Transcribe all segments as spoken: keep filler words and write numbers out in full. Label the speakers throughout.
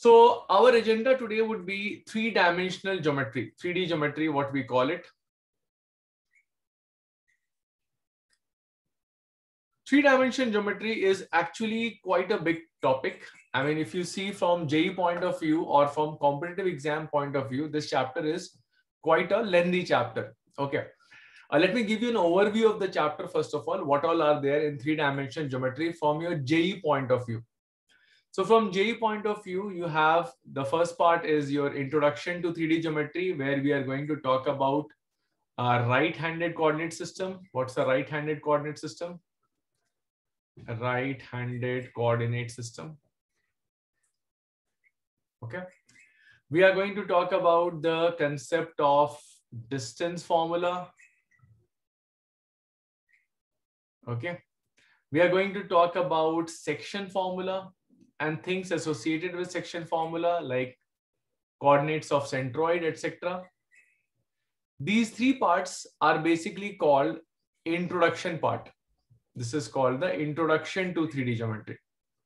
Speaker 1: So our agenda today would be three-dimensional geometry, three D geometry, what we call it. Three-dimension geometry is actually quite a big topic. I mean, if you see from J E E point of view or from competitive exam point of view, this chapter is quite a lengthy chapter. Okay. Uh, let me give you an overview of the chapter first of all. What all are there in three-dimensional geometry from your J E E point of view? So from J E E point of view, you have the first part is your introduction to three D geometry, where we are going to talk about a right-handed coordinate system. What's the right-handed coordinate system? A right-handed coordinate system. Okay. We are going to talk about the concept of distance formula. Okay. We are going to talk about section formula and things associated with section formula like coordinates of centroid, et cetera. These three parts are basically called introduction part. This is called the introduction to three D geometry.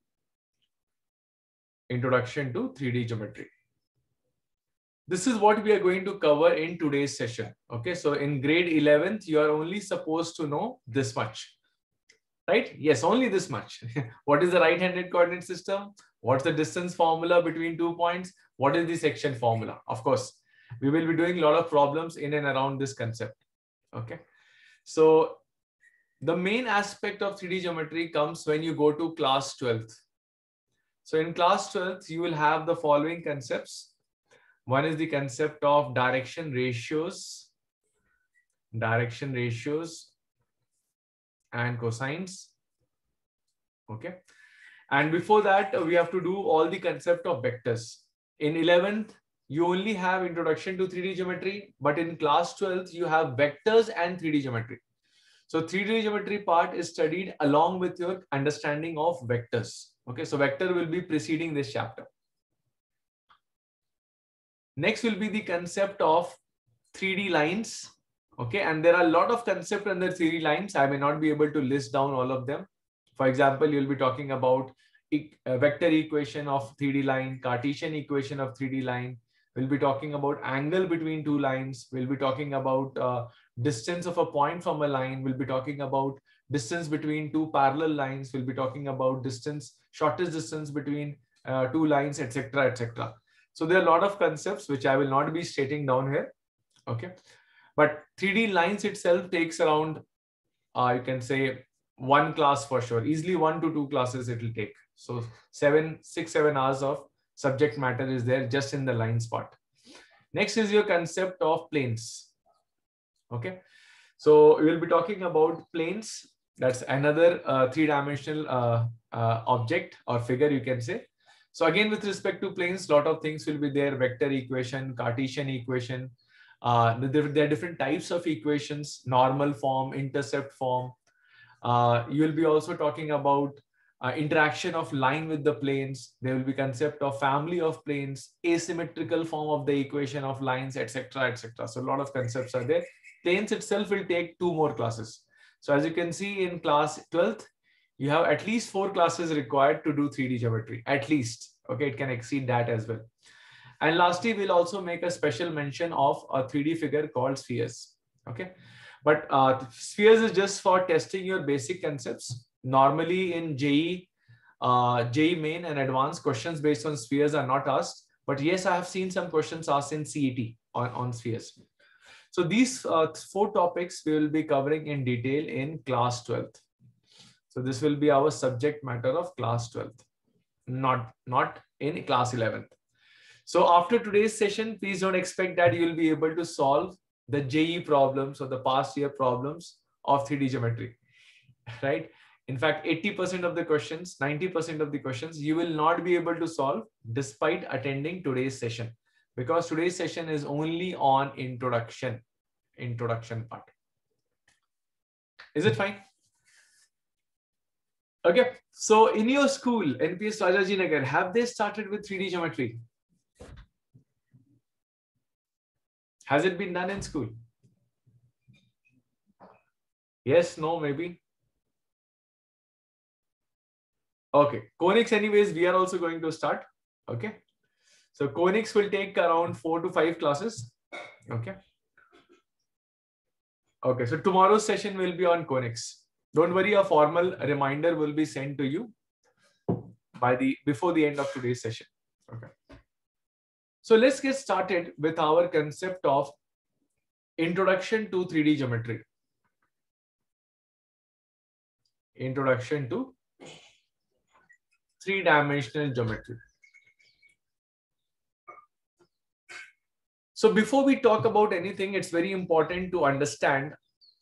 Speaker 1: Introduction to three D geometry. This is what we are going to cover in today's session. Okay, so in grade eleventh, you are only supposed to know this much. Right? Yes, only this much. What is the right-handed coordinate system? What's the distance formula between two points? What is the section formula? Of course, we will be doing a lot of problems in and around this concept. Okay. So the main aspect of three D geometry comes when you go to class twelfth. So in class twelfth, you will have the following concepts. One is the concept of direction ratios, direction ratios and cosines. Okay. And before that, we have to do all the concept of vectors. In eleventh, you only have introduction to three D geometry, but in class twelfth, you have vectors and three D geometry. So three D geometry part is studied along with your understanding of vectors. Okay, so vector will be preceding this chapter. Next will be the concept of three D lines. Okay, and there are a lot of concepts under three D lines. I may not be able to list down all of them. For example, you'll be talking about a vector equation of three D line, Cartesian equation of three D line. We'll be talking about angle between two lines. We'll be talking about uh, distance of a point from a line. We'll be talking about distance between two parallel lines. We'll be talking about distance, shortest distance between uh, two lines, et cetera, et cetera. So there are a lot of concepts which I will not be stating down here. Okay, but three D lines itself takes around, uh, you can say, one class for sure. Easily one to two classes it will take. So seven, six, seven hours of subject matter is there just in the lines part. Next is your concept of planes. Okay, so we will be talking about planes. That's another uh, three-dimensional uh, uh, object or figure, you can say. So again, with respect to planes, a lot of things will be there: vector equation, Cartesian equation. Uh, there, there are different types of equations: normal form, intercept form. Uh, you will be also talking about uh, interaction of line with the planes. There will be concept of family of planes, asymmetrical form of the equation of lines, et cetera, et cetera. So a lot of concepts are there. Planes itself will take two more classes. So as you can see in class twelfth, you have at least four classes required to do three D geometry, at least. Okay, it can exceed that as well. And lastly, we'll also make a special mention of a three D figure called spheres. Okay. But uh, spheres is just for testing your basic concepts. Normally in J E E, uh, J E E main and advanced, questions based on spheres are not asked. But yes, I have seen some questions asked in C E T on, on spheres. So these uh, four topics we will be covering in detail in class twelfth. So this will be our subject matter of class twelfth, not, not in class eleventh. So after today's session, please don't expect that you will be able to solve the J E E problems or the past year problems of three D geometry, right? In fact, eighty percent of the questions, ninety percent of the questions, you will not be able to solve despite attending today's session, because today's session is only on introduction, introduction part. Is it fine? Okay. So in your school, N P S Rajajinagar, have they started with three D geometry? Has it been done in school? Yes, no, maybe. Okay. Conics anyways, we are also going to start. Okay. So conics will take around four to five classes. Okay. Okay. So tomorrow's session will be on conics. Don't worry, a formal reminder will be sent to you by the before the end of today's session. Okay. So let's get started with our concept of introduction to three D geometry. Introduction to three-dimensional geometry. So before we talk about anything, it's very important to understand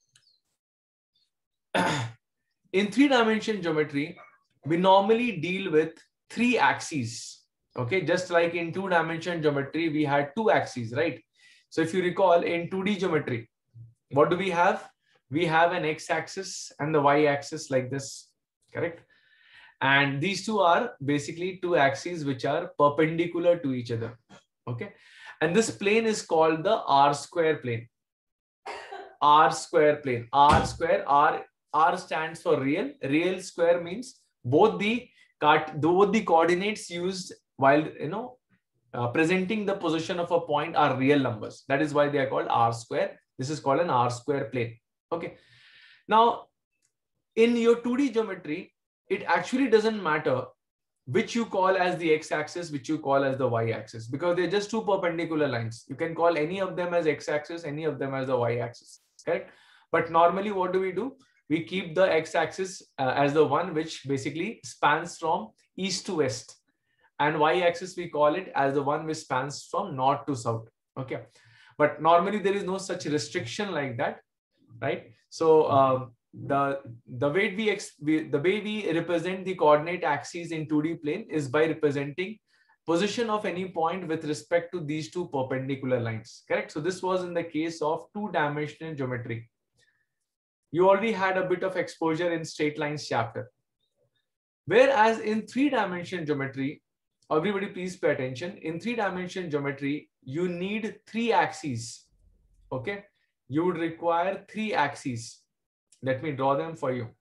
Speaker 1: in three-dimensional geometry, we normally deal with three axes. Okay, just like in two-dimensional geometry, we had two axes, right? So if you recall, in two D geometry, what do we have? We have an x-axis and the y-axis like this, correct? And these two are basically two axes which are perpendicular to each other. Okay, and this plane is called the R square plane. R square plane. R square. R R stands for real. Real square means both the both the coordinates used while you know uh, presenting the position of a point are real numbers. That is why they are called R square. This is called an R square plane. Okay. Now, in your two D geometry, it actually doesn't matter which you call as the x-axis, which you call as the y-axis, because they're just two perpendicular lines. You can call any of them as x-axis, any of them as the y-axis, correct? But normally what do we do? We keep the x-axis uh, as the one which basically spans from east to west, and y-axis we call it as the one which spans from north to south. Okay, but normally there is no such restriction like that, right? So um, the the way we, ex we the way we represent the coordinate axes in two D plane is by representing position of any point with respect to these two perpendicular lines, correct? So this was in the case of two-dimensional geometry. You already had a bit of exposure in straight lines chapter. Whereas in three-dimensional geometry, everybody please pay attention, in three-dimensional geometry, you need three axes. Okay, you would require three axes. Let me draw them for you.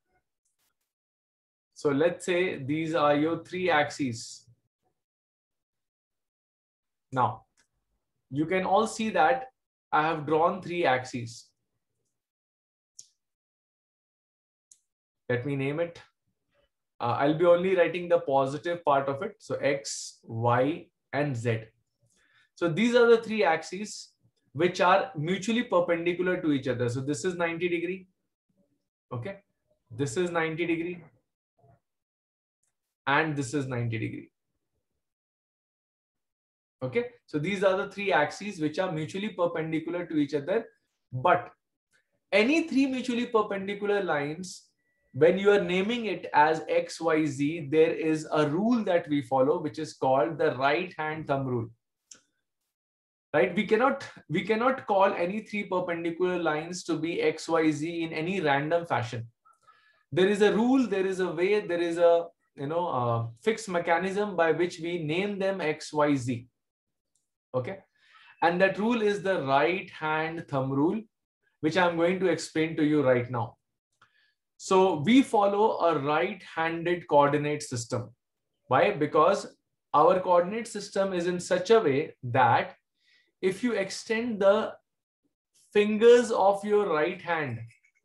Speaker 1: So let's say these are your three axes. Now, you can all see that I have drawn three axes. Let me name it. Uh, I'll be only writing the positive part of it. So X, Y, and Z. So these are the three axes which are mutually perpendicular to each other. So this is ninety degree. Okay, this is ninety degree and this is ninety degree. Okay, so these are the three axes which are mutually perpendicular to each other. But any three mutually perpendicular lines, when you are naming it as X, Y, Z, there is a rule that we follow which is called the right hand thumb rule. Right, we cannot we cannot call any three perpendicular lines to be X, Y, Z in any random fashion. There is a rule, there is a way, there is a you know uh, fixed mechanism by which we name them X, Y, Z. Okay, and that rule is the right hand thumb rule, which I'm going to explain to you right now. So we follow a right-handed coordinate system. Why? Because our coordinate system is in such a way that if you extend the fingers of your right hand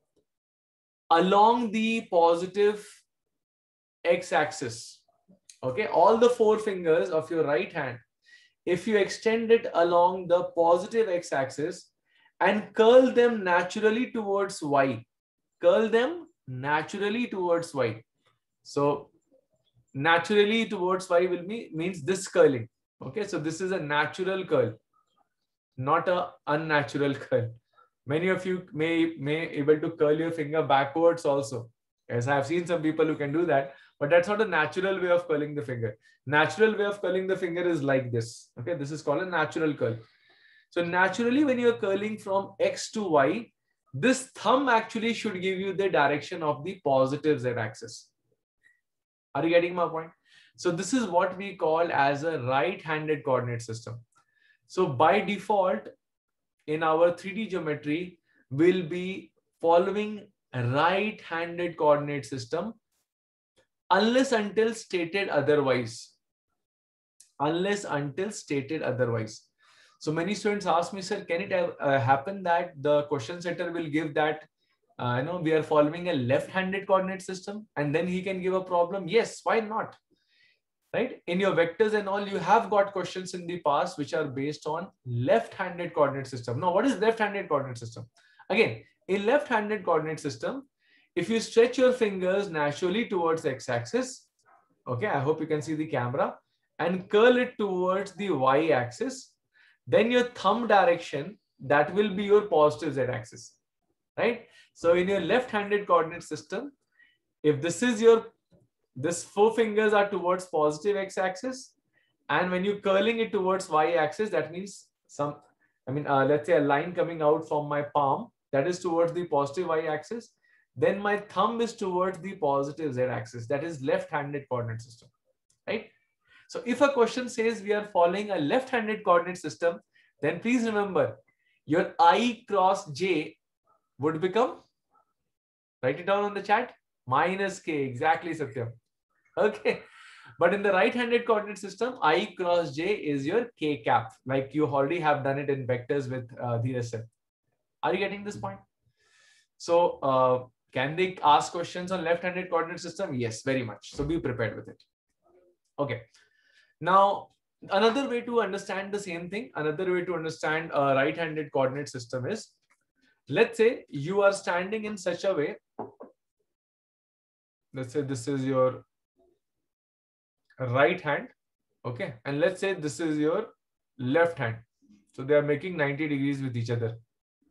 Speaker 1: along the positive x-axis, okay, all the four fingers of your right hand, if you extend it along the positive x-axis and curl them naturally towards y, curl them naturally towards y. So naturally towards y will be means this curling. Okay, so this is a natural curl, not a unnatural curl. Many of you may may able to curl your finger backwards also. Yes, I have seen some people who can do that, but that's not a natural way of curling the finger. Natural way of curling the finger is like this. Okay, this is called a natural curl. So naturally, when you're curling from X to Y, this thumb actually should give you the direction of the positive z-axis. Are you getting my point? So this is what we call as a right-handed coordinate system. So by default, in our three D geometry, we'll be following a right-handed coordinate system unless until stated otherwise. unless until stated otherwise. So many students ask me, sir, can it have, uh, happen that the question setter will give that, uh, you know, we are following a left-handed coordinate system, and then he can give a problem? Yes, why not? Right? In your vectors and all, you have got questions in the past which are based on left-handed coordinate system. Now, what is left-handed coordinate system? Again, in left-handed coordinate system, if you stretch your fingers naturally towards the x-axis, okay, I hope you can see the camera, and curl it towards the y-axis, then your thumb direction, that will be your positive z-axis, right? So in your left-handed coordinate system, if this is your, this four fingers are towards positive x-axis, and when you're curling it towards y-axis, that means some, I mean, uh, let's say a line coming out from my palm, that is towards the positive y-axis, then my thumb is towards the positive z-axis. That is left-handed coordinate system, right? So if a question says we are following a left-handed coordinate system, then please remember your I cross j would become, write it down on the chat, minus k. Exactly, Satyam. Okay. But in the right-handed coordinate system, I cross j is your k cap, like you already have done it in vectors with uh, the S M. Are you getting this point? So uh, can they ask questions on left-handed coordinate system? Yes, very much. So be prepared with it. Okay. Now, another way to understand the same thing, another way to understand a right-handed coordinate system is, let's say you are standing in such a way. Let's say this is your right hand. Okay. And let's say this is your left hand. So they are making ninety degrees with each other.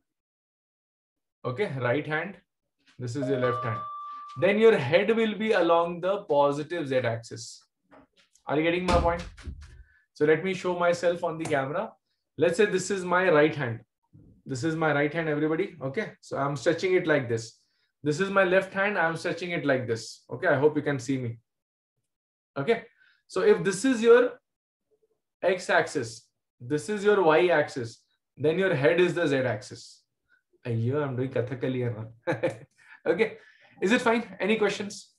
Speaker 1: Okay. Right hand. This is your left hand. Then your head will be along the positive z-axis. Are you getting my point? So let me show myself on the camera. Let's say this is my right hand. This is my right hand, everybody. Okay. So I'm stretching it like this. This is my left hand. I'm stretching it like this. Okay. I hope you can see me. Okay. So if this is your x-axis, this is your y-axis, then your head is the z-axis. Ayyo, I'm doing Kathakali here. Okay. Is it fine? Any questions?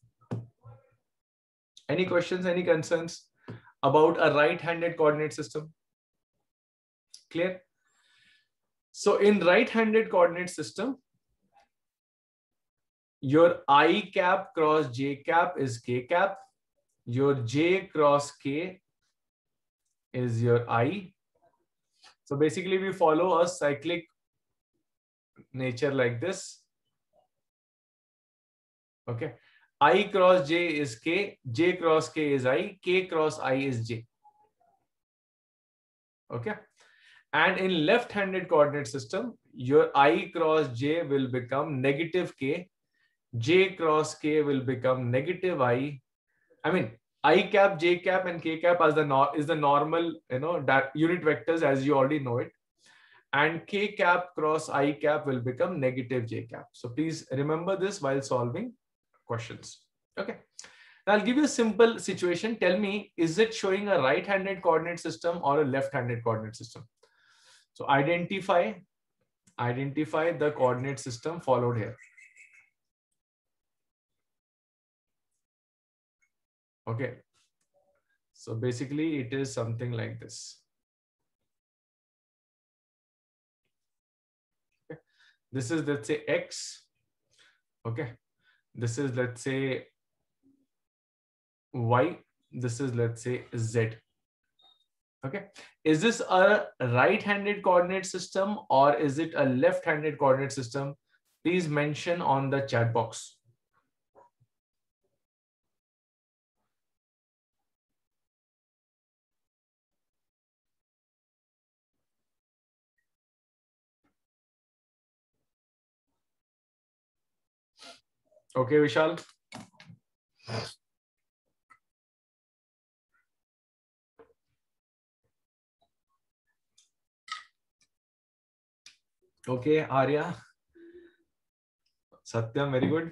Speaker 1: Any questions? Any concerns about a right-handed coordinate system? Clear? So in right-handed coordinate system, your I cap cross j cap is k cap. Your j cross k is your I. So basically we follow a cyclic nature like this. Okay. I cross j is k, j cross k is I, k cross I is j. Okay. And in left-handed coordinate system, your I cross j will become negative k, j cross k will become negative I. I mean, I cap, j cap, and k cap as the no, is the normal, you know, that unit vectors as you already know it. And k cap cross I cap will become negative j cap. So please remember this while solving questions. Okay. Now I'll give you a simple situation. Tell me, is it showing a right-handed coordinate system or a left-handed coordinate system? So identify, identify the coordinate system followed here. Okay. So basically it is something like this. Okay. This is, let's say, X. Okay. This is, let's say, Y. This is, let's say, Z. Okay. Is this a right-handed coordinate system or is it a left-handed coordinate system? Please mention on the chat box. Okay, Vishal. Okay, Arya. Satyam, very good.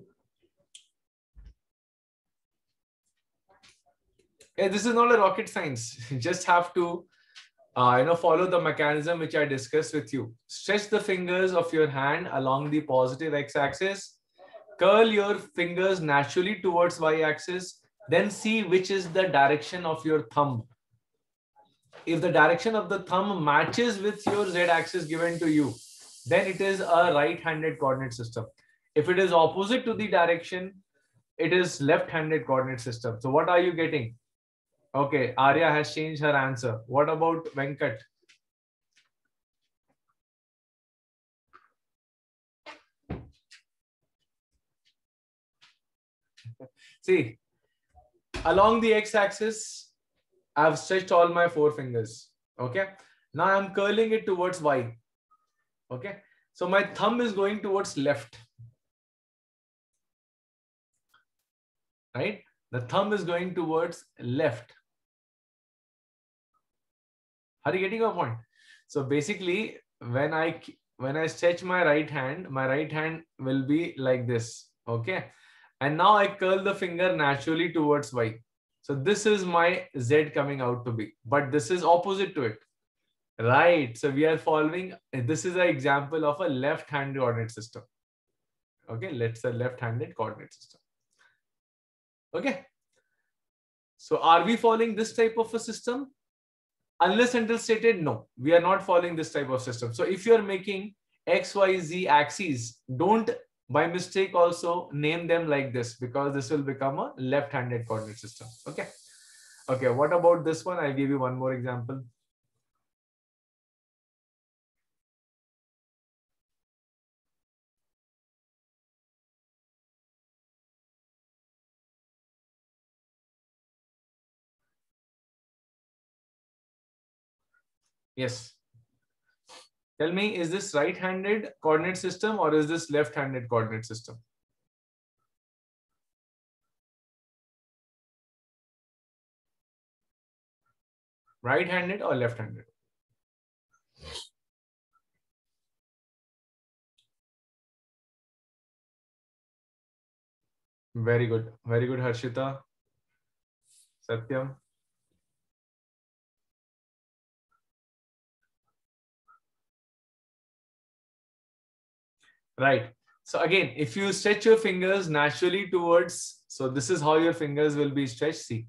Speaker 1: Yeah, this is not a rocket science. You just have to uh, you know, follow the mechanism which I discussed with you. Stretch the fingers of your hand along the positive x-axis. Curl your fingers naturally towards y-axis. Then see which is the direction of your thumb. if the direction of the thumb matches with your Z axis given to you, then it is a right-handed coordinate system. If it is opposite to the direction, it is left-handed coordinate system. So what are you getting? Okay, Arya has changed her answer. What about Venkat? See, along the x-axis, I've stretched all my four fingers. Okay. Now I'm curling it towards Y. Okay. So my thumb is going towards left. Right? The thumb is going towards left. Are you getting your point? So basically, when I when I stretch my right hand, my right hand will be like this. Okay. And now I curl the finger naturally towards Y. So this is my Z coming out to be, but this is opposite to it. Right. So we are following, this is an example of a left-handed coordinate system. Okay. Let's say left-handed coordinate system. Okay. So are we following this type of a system? Unless until stated, no, we are not following this type of system. So if you're making X, Y, Z axes, don't by mistake also name them like this, because this will become a left-handed coordinate system. Okay. Okay. What about this one? I'll give you one more example. Yes. Tell me, is this right-handed coordinate system or is this left-handed coordinate system? Right-handed or left-handed? Very good. Very good, Harshita. Satyam. Right. So again, if you stretch your fingers naturally towards, so this is how your fingers will be stretched. See.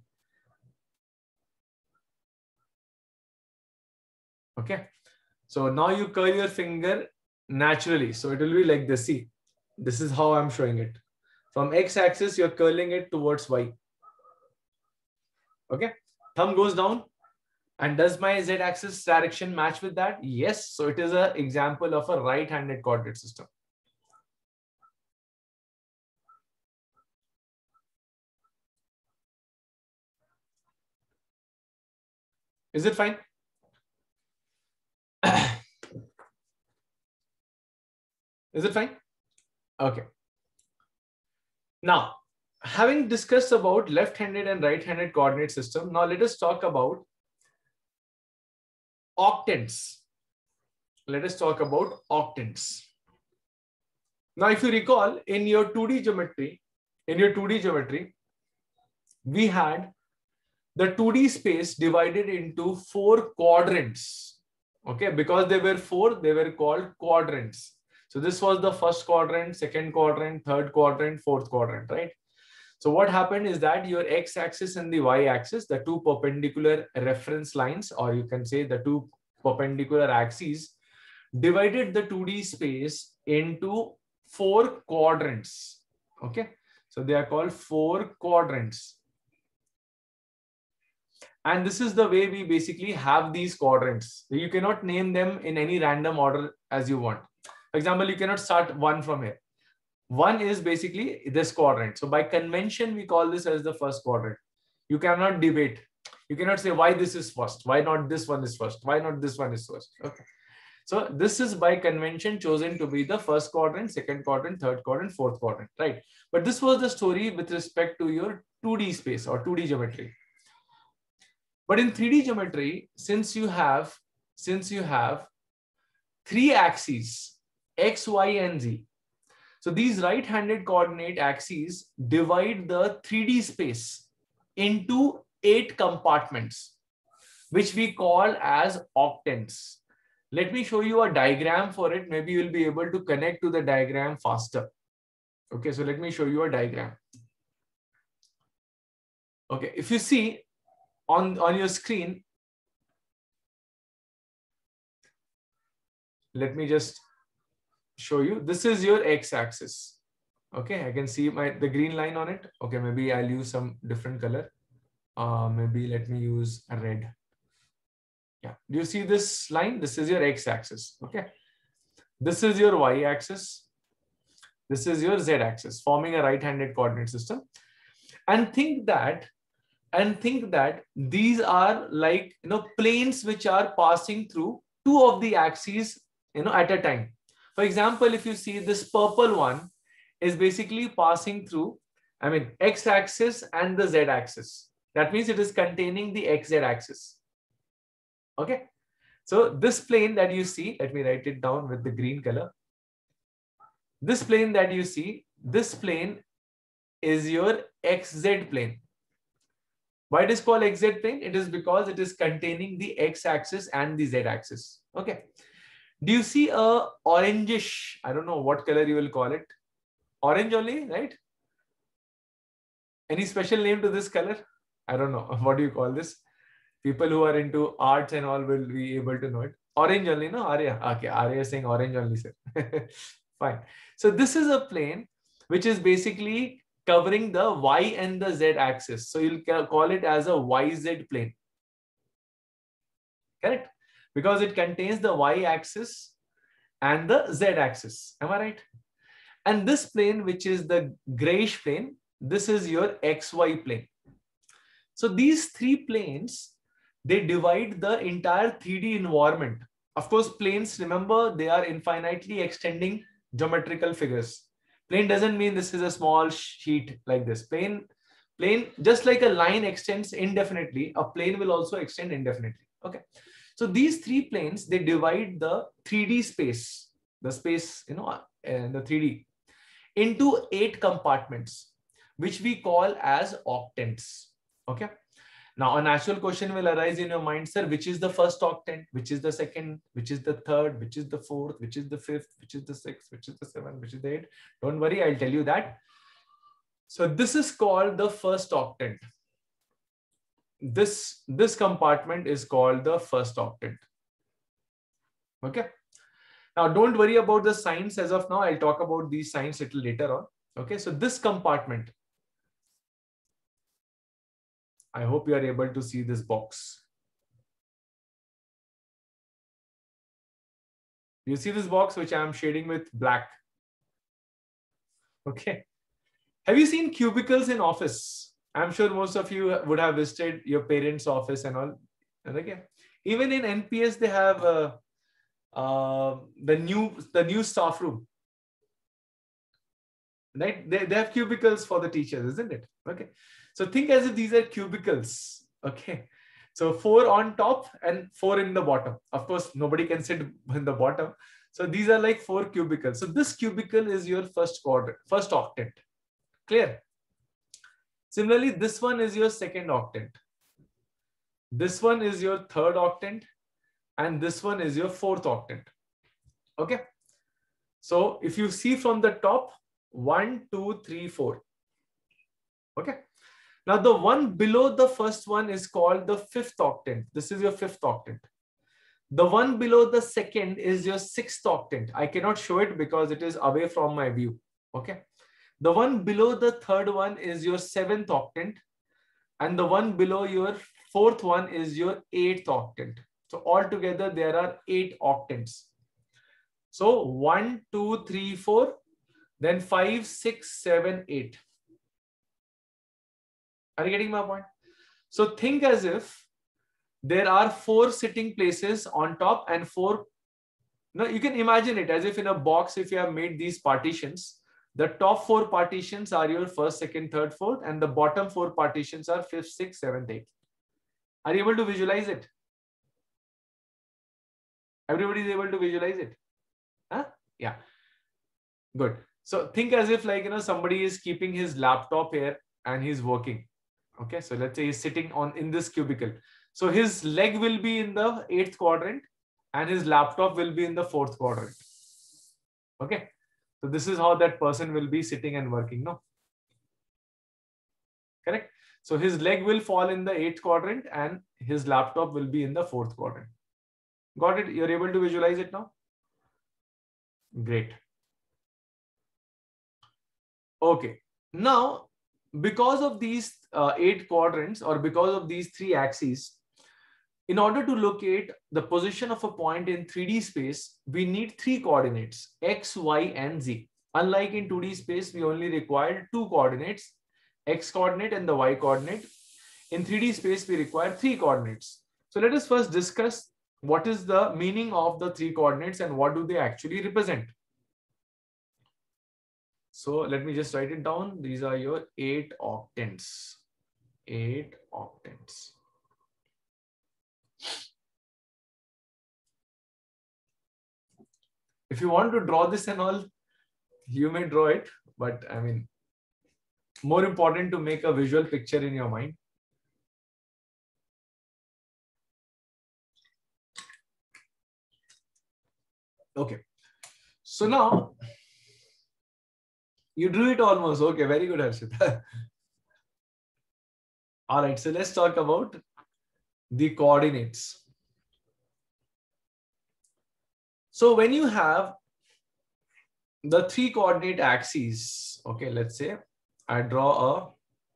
Speaker 1: Okay. So now you curl your finger naturally. So it will be like this. See, this is how I'm showing it. From X axis, you're curling it towards Y. Okay. Thumb goes down. And does my Z axis direction match with that? Yes. So it is an example of a right-handed coordinate system. Is it fine? Is it fine? Okay. Now, having discussed about left-handed and right-handed coordinate system, now let us talk about octants. Let us talk about octants. Now, if you recall, in your two D geometry, in your two D geometry, we had the two D space divided into four quadrants. Okay, because they were four, they were called quadrants. So this was the first quadrant, second quadrant, third quadrant, fourth quadrant, right? So what happened is that your x-axis and the y-axis, the two perpendicular reference lines, or you can say the two perpendicular axes, divided the two D space into four quadrants. Okay, so they are called four quadrants. And this is the way we basically have these quadrants. You cannot name them in any random order as you want. For example, you cannot start one from here. One is basically this quadrant. So by convention, we call this as the first quadrant. You cannot debate. You cannot say why this is first, why not this one is first, why not this one is first. Okay. So this is by convention chosen to be the first quadrant, second quadrant, third quadrant, fourth quadrant, right? But this was the story with respect to your two D space or two D geometry. But in three D geometry, since you have, since you have three axes, X, Y, and Z. So these right-handed coordinate axes divide the three D space into eight compartments, which we call as octants. Let me show you a diagram for it. Maybe you'll be able to connect to the diagram faster. Okay, so let me show you a diagram. Okay, if you see on, on your screen, let me just show you. This is your x-axis. Okay, I can see my the green line on it. Okay, maybe I'll use some different color. Uh, maybe let me use a red. Yeah, do you see this line? This is your x-axis. Okay, this is your y-axis. This is your z-axis, forming a right-handed coordinate system. And think that, and think that these are like, you know, planes which are passing through two of the axes, you know, at a time. For example, if you see this purple one is basically passing through, I mean, x-axis and the z-axis. That means it is containing the x-z axis. Okay. So this plane that you see, let me write it down with the green color. This plane that you see, this plane is your xz plane. Why it is called xz plane? It is because it is containing the x-axis and the z-axis. Okay. Do you see a orangish, I don't know what color you will call it. Orange only, right? Any special name to this color? I don't know. What do you call this? People who are into arts and all will be able to know it. Orange only, no? Arya. Okay, Arya is saying orange only, sir. Fine. So this is a plane which is basically covering the y and the z axis. So you'll call it as a Y Z plane. Correct? Because it contains the y axis and the z axis. Am I right? And this plane, which is the grayish plane, this is your X Y plane. So these three planes, they divide the entire three D environment. Of course, planes, remember, they are infinitely extending geometrical figures. Plane doesn't mean this is a small sheet like this. Plane, plane, just like a line extends indefinitely, a plane will also extend indefinitely. Okay. So these three planes, they divide the three D space, the space, you know, uh, the three D into eight compartments, which we call as octants. Okay. Now, a natural question will arise in your mind, sir, which is the first octant, which is the second, which is the third, which is the fourth, which is the fifth, which is the sixth, which is the seventh, which is the eighth. Don't worry, I'll tell you that. So this is called the first octant. This, this compartment is called the first octant. Okay. Now, don't worry about the signs as of now. I'll talk about these signs a little later on. Okay. So this compartment, I hope you are able to see this box. You see this box, which I am shading with black. Okay. Have you seen cubicles in office? I'm sure most of you would have visited your parents' office and all. And again, even in N P S, they have uh, uh, the new the new staff room. Right? They, they have cubicles for the teachers, isn't it? Okay. So think as if these are cubicles. Okay. So four on top and four in the bottom. Of course, nobody can sit in the bottom. So these are like four cubicles. So this cubicle is your first quadrant, first octant. Clear? Similarly, this one is your second octant. This one is your third octant. And this one is your fourth octant. Okay. So if you see from the top, one, two, three, four. Okay. Now the one below the first one is called the fifth octant. This is your fifth octant. The one below the second is your sixth octant. I cannot show it because it is away from my view. Okay. The one below the third one is your seventh octant. And the one below your fourth one is your eighth octant. So altogether there are eight octants. So one, two, three, four, then five, six, seven, eight. Are you getting my point? So think as if there are four sitting places on top and four. Now you can imagine it as if in a box, if you have made these partitions, the top four partitions are your first, second, third, fourth, and the bottom four partitions are fifth, sixth, seventh, eighth. Are you able to visualize it? Everybody is able to visualize it? Huh? Yeah. Good. So think as if like, you know, somebody is keeping his laptop here and he's working. Okay. So let's say he's sitting on in this cubicle. So his leg will be in the eighth quadrant and his laptop will be in the fourth quadrant. Okay. So this is how that person will be sitting and working. No. Correct. So his leg will fall in the eighth quadrant and his laptop will be in the fourth quadrant. Got it? You're able to visualize it now? Great. Okay. Now, because of these uh, eight quadrants, or because of these three axes, in order to locate the position of a point in three D space, we need three coordinates, x, y, and z. Unlike in two D space, we only require two coordinates, x coordinate and the y coordinate. In three D space, we require three coordinates. So let us first discuss what is the meaning of the three coordinates and what do they actually represent. So let me just write it down. These are your eight octants. Eight octants. If you want to draw this and all, you may draw it, but I mean, more important to make a visual picture in your mind. Okay. So now, you drew it almost. Okay, very good, Harshita. All right, so let's talk about the coordinates. So when you have the three coordinate axes, okay, let's say I draw a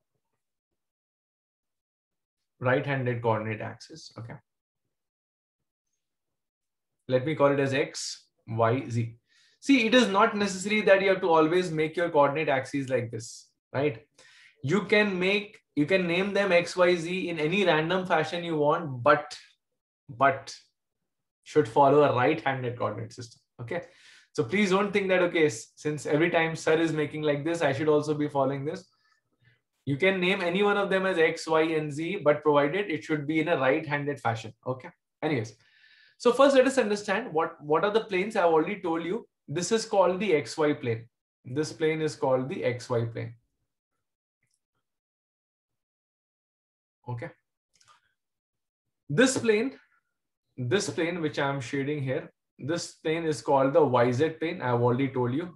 Speaker 1: right-handed coordinate axis, okay. Let me call it as x, y, z. See, it is not necessary that you have to always make your coordinate axes like this, right? You can make, you can name them x, y, z in any random fashion you want, but, but should follow a right-handed coordinate system, okay? So please don't think that, okay, since every time sir is making like this, I should also be following this. You can name any one of them as x, y, and z, but provided it should be in a right-handed fashion, okay? Anyways. So first, let us understand what, what are the planes. I've already told you. This is called the X Y plane. This plane is called the X Y plane. Okay. This plane, this plane which I'm shading here, this plane is called the Y Z plane. I've already told you.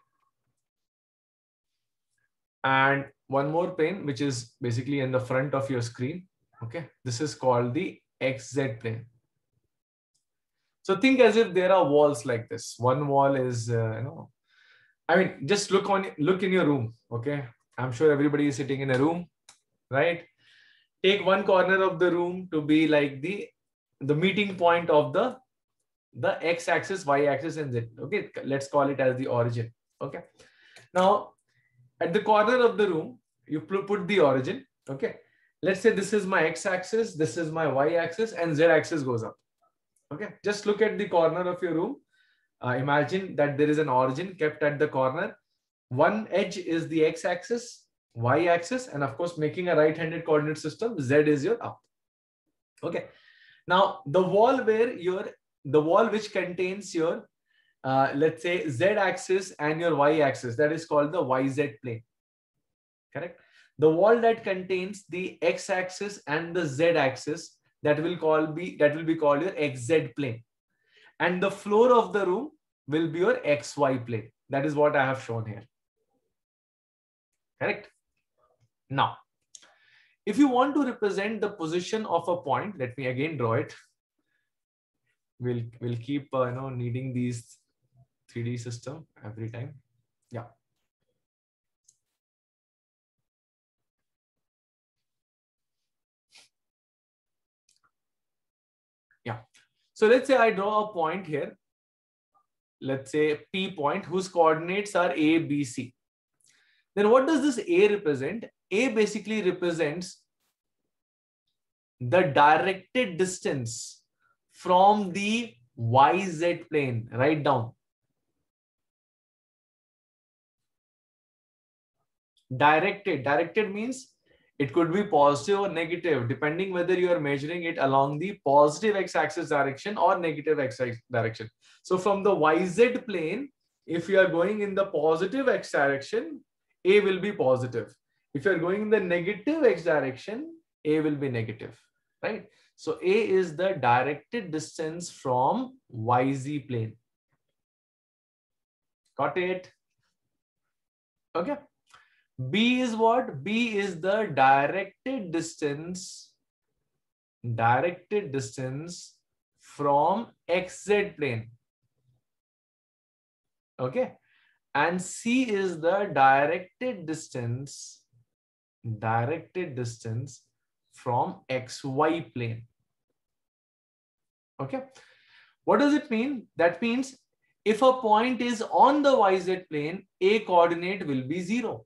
Speaker 1: And one more plane, which is basically in the front of your screen. Okay. This is called the X Z plane. So think as if there are walls like this. One wall is, uh, you know, I mean, just look on, look in your room. Okay. I'm sure everybody is sitting in a room, right? Take one corner of the room to be like the, the meeting point of the, the X axis, Y axis, and Z. Okay. Let's call it as the origin. Okay. Now, at the corner of the room, you put the origin. Okay. Let's say this is my X axis, this is my Y axis, and Z axis goes up. Okay, just look at the corner of your room. Uh, imagine that there is an origin kept at the corner. One edge is the x-axis, y-axis, and of course, making a right-handed coordinate system, z is your up. Okay. Now, the wall where your the wall which contains your uh, let's say z-axis and your y-axis, that is called the Y Z plane. Correct. The wall that contains the x-axis and the z-axis, that will call be that will be called your X Z plane, and the floor of the room will be your X Y plane. That is what I have shown here. Correct. Now, if you want to represent the position of a point, let me again draw it. We'll we'll keep uh, you know needing these three D system every time. Yeah. Yeah. So let's say I draw a point here. Let's say P point whose coordinates are A, B, C. Then what does this A represent? A basically represents the directed distance from the Y Z plane. Write down. Directed. Directed means it could be positive or negative, depending whether you are measuring it along the positive x-axis direction or negative x-axis direction. So from the Y Z plane, if you are going in the positive x direction, A will be positive. If you are going in the negative x direction, A will be negative, right? So A is the directed distance from Y Z plane. Got it? Okay. B is what? B is the directed distance, directed distance from X Z plane. Okay. And C is the directed distance, directed distance from X Y plane. Okay. What does it mean? That means if a point is on the Y Z plane, A coordinate will be zero.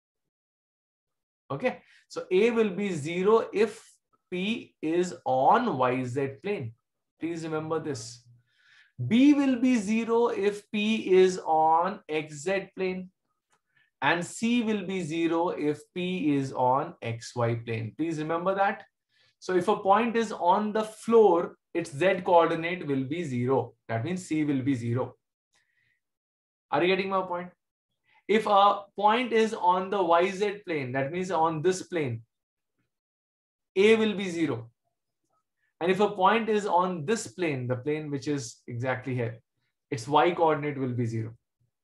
Speaker 1: Okay. So A will be zero if P is on Y Z plane. Please remember this. B will be zero if P is on X Z plane. And C will be zero if P is on X Y plane. Please remember that. So if a point is on the floor, its Z coordinate will be zero. That means C will be zero. Are you getting my point? If a point is on the Y Z plane, that means on this plane, A will be zero. And if a point is on this plane, the plane which is exactly here, its Y coordinate will be zero.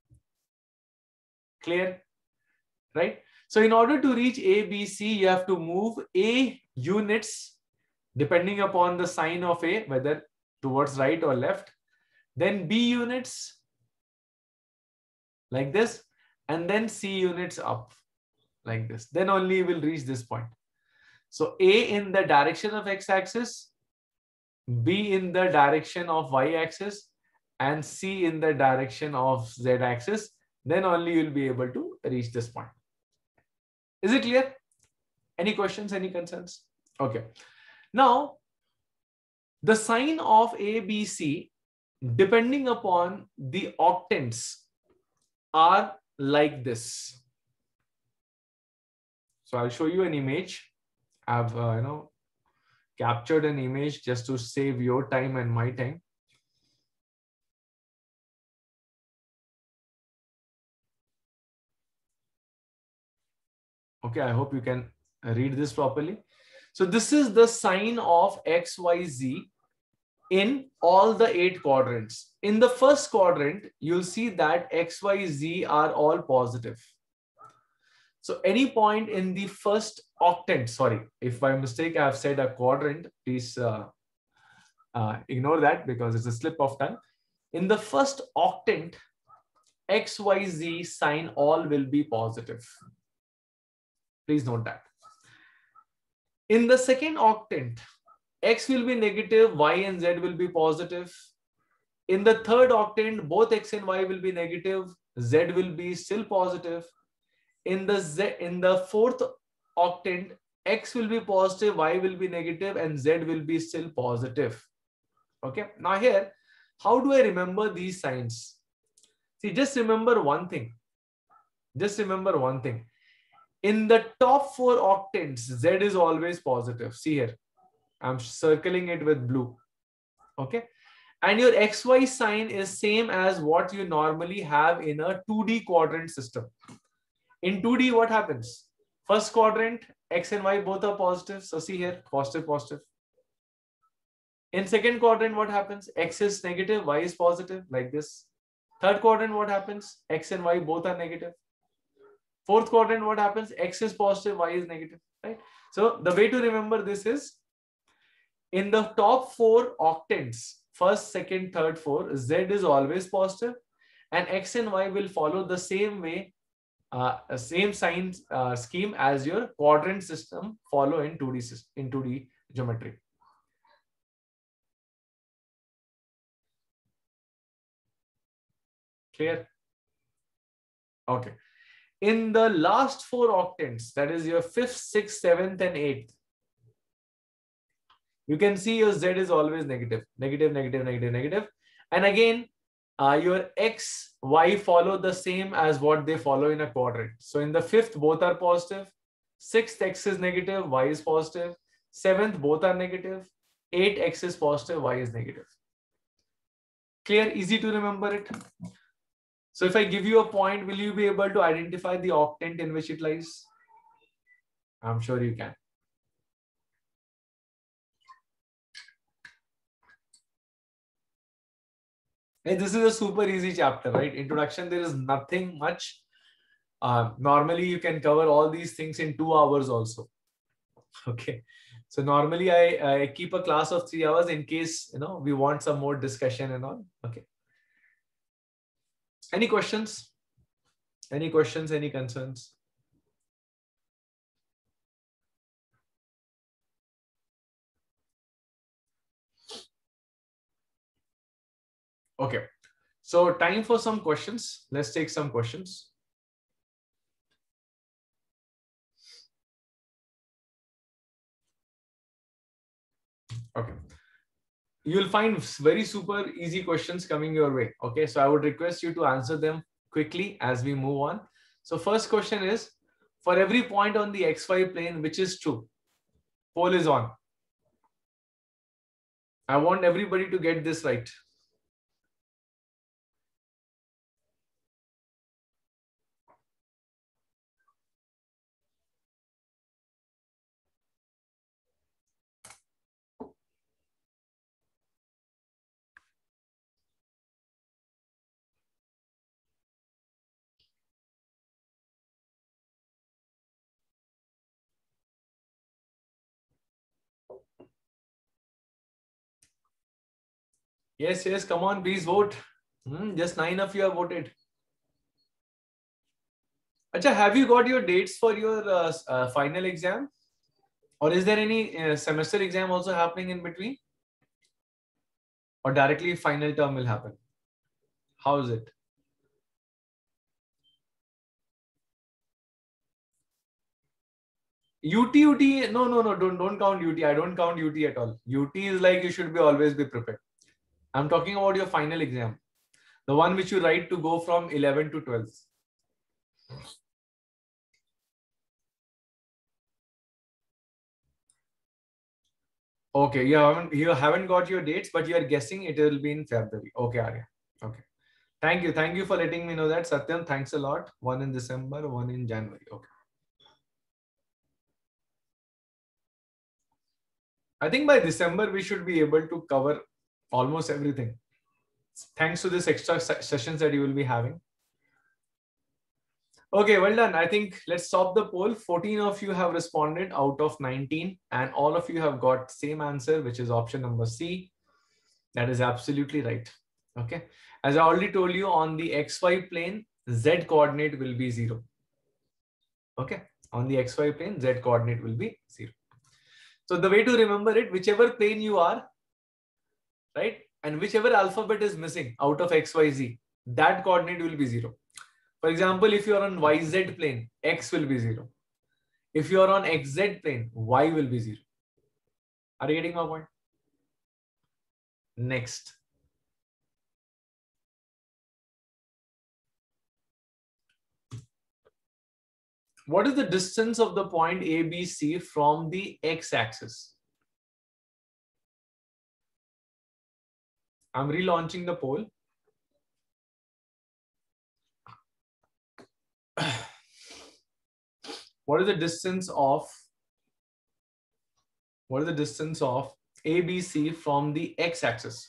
Speaker 1: Clear? Right? So in order to reach A, B, C, you have to move A units depending upon the sign of A, whether towards right or left, then B units like this, and then C units up like this. Then only you will reach this point. So A in the direction of x-axis, B in the direction of y-axis, and C in the direction of z-axis. Then only you will be able to reach this point. Is it clear? Any questions, any concerns? Okay. Now, the sign of A, B, C, depending upon the octants, are like this. So I'll show you an image. I've uh, you know captured an image just to save your time and my time. Okay, I hope you can read this properly. So this is the sign of X, Y, Z in all the eight quadrants. In the first quadrant, you'll see that X, Y, Z are all positive. So any point in the first octant, sorry, if by mistake I have said a quadrant, please uh, uh, ignore that because it's a slip of tongue. In the first octant, X, Y, Z sign all will be positive. Please note that. In the second octant, X will be negative, Y and Z will be positive. In the third octant, both X and Y will be negative, Z will be still positive. In the Z, in the fourth octant, X will be positive, Y will be negative, and Z will be still positive. Okay. Now here, how do I remember these signs? See, just remember one thing. Just remember one thing. In the top four octants, Z is always positive. See here, I'm circling it with blue. Okay. And your X Y sign is same as what you normally have in a two D quadrant system. In two D, what happens? First quadrant, X and Y both are positive. So see here, positive, positive. In second quadrant, what happens? X is negative, Y is positive, like this. Third quadrant, what happens? X and Y both are negative. Fourth quadrant, what happens? X is positive, Y is negative, right? So the way to remember this is, in the top four octants, first, second, third, four, Z is always positive, and X and Y will follow the same way, uh, same sign uh, scheme as your quadrant system follow in two D in two D geometry. Clear? Okay. In the last four octants, that is your fifth, sixth, seventh, and eighth, you can see your Z is always negative, negative, negative, negative, negative. And again, uh, your X, Y follow the same as what they follow in a quadrant. So in the fifth, both are positive. Sixth, X is negative, Y is positive. Seventh, both are negative. Eight, X is positive, Y is negative. Clear? Easy to remember it. So if I give you a point, will you be able to identify the octant in which it lies? I'm sure you can. Hey, this is a super easy chapter, right? Introduction, there is nothing much. Uh, normally, you can cover all these things in two hours also. Okay. So normally, I, I keep a class of three hours in case, you know, we want some more discussion and all. Okay. Any questions? Any questions? Any concerns? Okay. So time for some questions. Let's take some questions. Okay. You'll find very super easy questions coming your way. Okay. So I would request you to answer them quickly as we move on. So first question is, for every point on the X Y plane, which is true? Poll is on. I want everybody to get this right. Yes, yes, come on, please vote. Hmm, just nine of you have voted. Acha, have you got your dates for your uh, uh, final exam? Or is there any uh, semester exam also happening in between? Or directly final term will happen? How is it? U T, U T, no, no, no, don't, don't count U T. I don't count U T at all. U T is like you should be always be prepared. I'm talking about your final exam. The one which you write to go from eleven to twelve. Okay, you haven't you haven't got your dates, but you are guessing it will be in February. Okay, Arya. Okay. Thank you. Thank you for letting me know that. Satyam, thanks a lot. One in December, one in January. Okay. I think by December, we should be able to cover almost everything. Thanks to this extra sessions that you will be having. Okay, well done. I think let's stop the poll. fourteen of you have responded out of nineteen, and all of you have got same answer, which is option number C. That is absolutely right. Okay. As I already told you, on the X Y plane, Z coordinate will be zero. Okay. On the X Y plane, Z coordinate will be zero. So the way to remember it, whichever plane you are, right? And whichever alphabet is missing out of X Y Z, that coordinate will be zero. For example, if you are on Y Z plane, X will be zero. If you are on X Z plane, Y will be zero. Are you getting my point? Next. What is the distance of the point A B C from the x-axis? I'm relaunching the poll. What is the distance of what is the distance of A B C from the x-axis?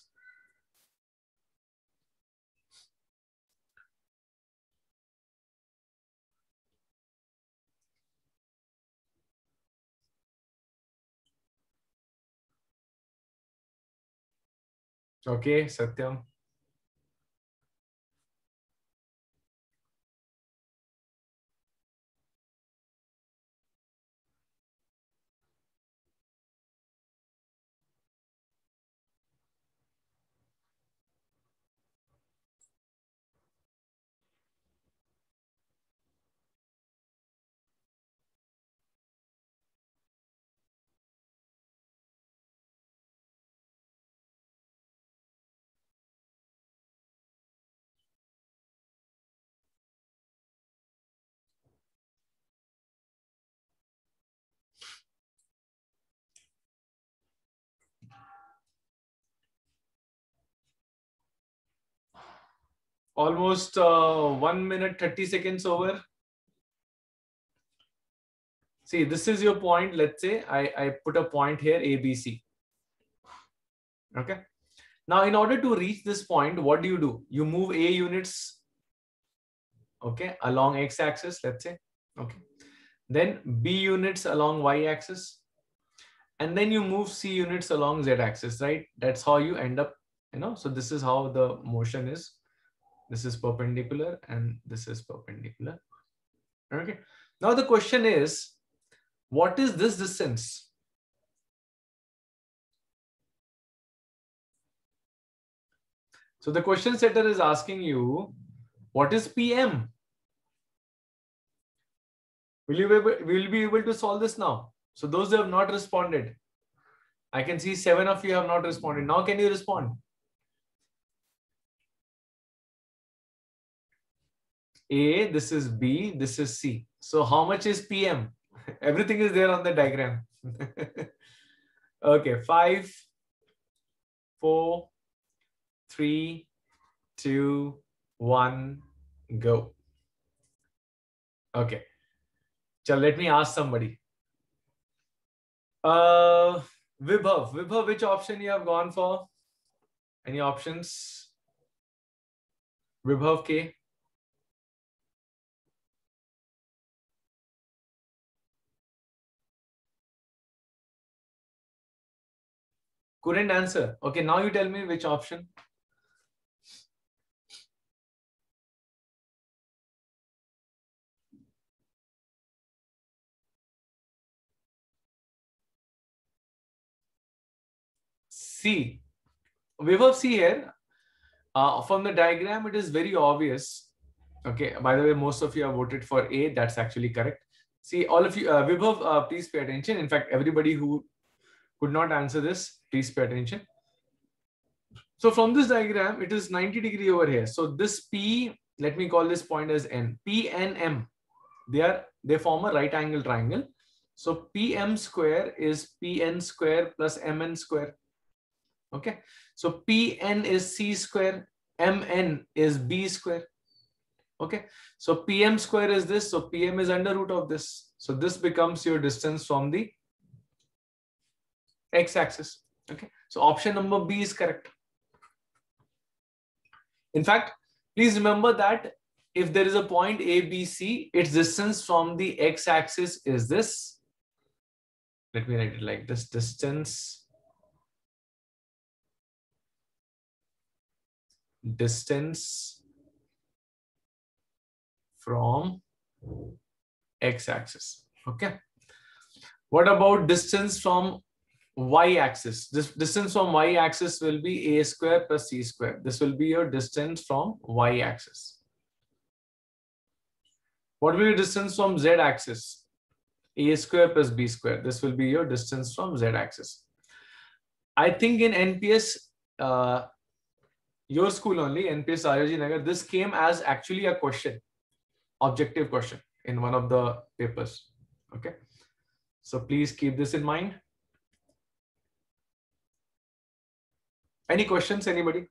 Speaker 1: Okay, Satyam. Almost uh, one minute, thirty seconds over. See, this is your point. Let's say I, I put a point here, A B C. Okay. Now, in order to reach this point, what do you do? You move A units, okay, along x-axis, let's say. Okay. Then B units along y-axis. And then you move C units along z-axis, right? That's how you end up, you know. So this is how the motion is This is perpendicular and this is perpendicular. Okay. Now the question is, what is this distance? So the question setter is asking you, what is P M? Will you be able, will you be able to solve this now? So those who have not responded, I can see seven of you have not responded. Now can you respond? A, this is B, this is C. So how much is P M? Everything is there on the diagram. Okay, five, four, three, two, one, go. Okay. So let me ask somebody. Uh, Vibhav, Vibhav, which option you have gone for? Any options? Vibhav K. Couldn't answer. Okay, now you tell me which option. C. Vibhav, see here. Uh, from the diagram, it is very obvious. Okay, by the way, most of you have voted for A. That's actually correct. See, all of you, uh, Vibhav, uh, please pay attention. In fact, everybody who could not answer this, please pay attention. So from this diagram, it is ninety degree over here. So this P, let me call this point as N. P and M, they are they form a right angle triangle. So P M square is P N square plus M N square. Okay. So P N is C square, M N is B square. Okay. So P M square is this. So P M is under root of this. So this becomes your distance from the x-axis. Okay. So option number B is correct. In fact, please remember that if there is a point A, B, C, its distance from the x-axis is this. Let me write it like this: distance, distance from x-axis. Okay. What about distance from y-axis? This distance from y-axis will be a square plus c square. This will be your distance from y-axis. What will be your distance from z-axis? A square plus b square. This will be your distance from z-axis. I think in N P S, uh, your school only, N P S R O G Nagar, this came as actually a question, objective question in one of the papers. Okay. So please keep this in mind. Any questions, anybody?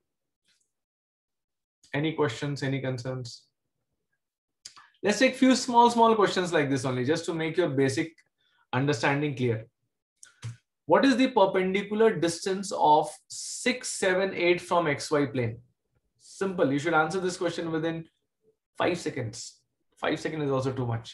Speaker 1: Any questions, any concerns? Let's take few small, small questions like this only, just to make your basic understanding clear. What is the perpendicular distance of six, seven, eight from X Y plane? Simple. You should answer this question within five seconds. Five seconds is also too much.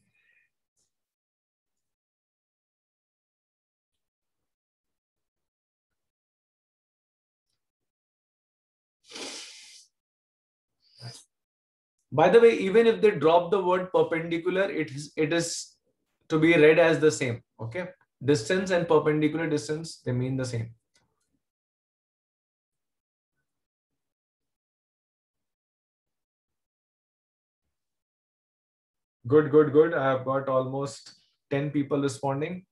Speaker 1: By the way, even if they drop the word perpendicular, it is, it is to be read as the same. Okay. Distance and perpendicular distance, they mean the same. Good, good, good. I have got almost ten people responding.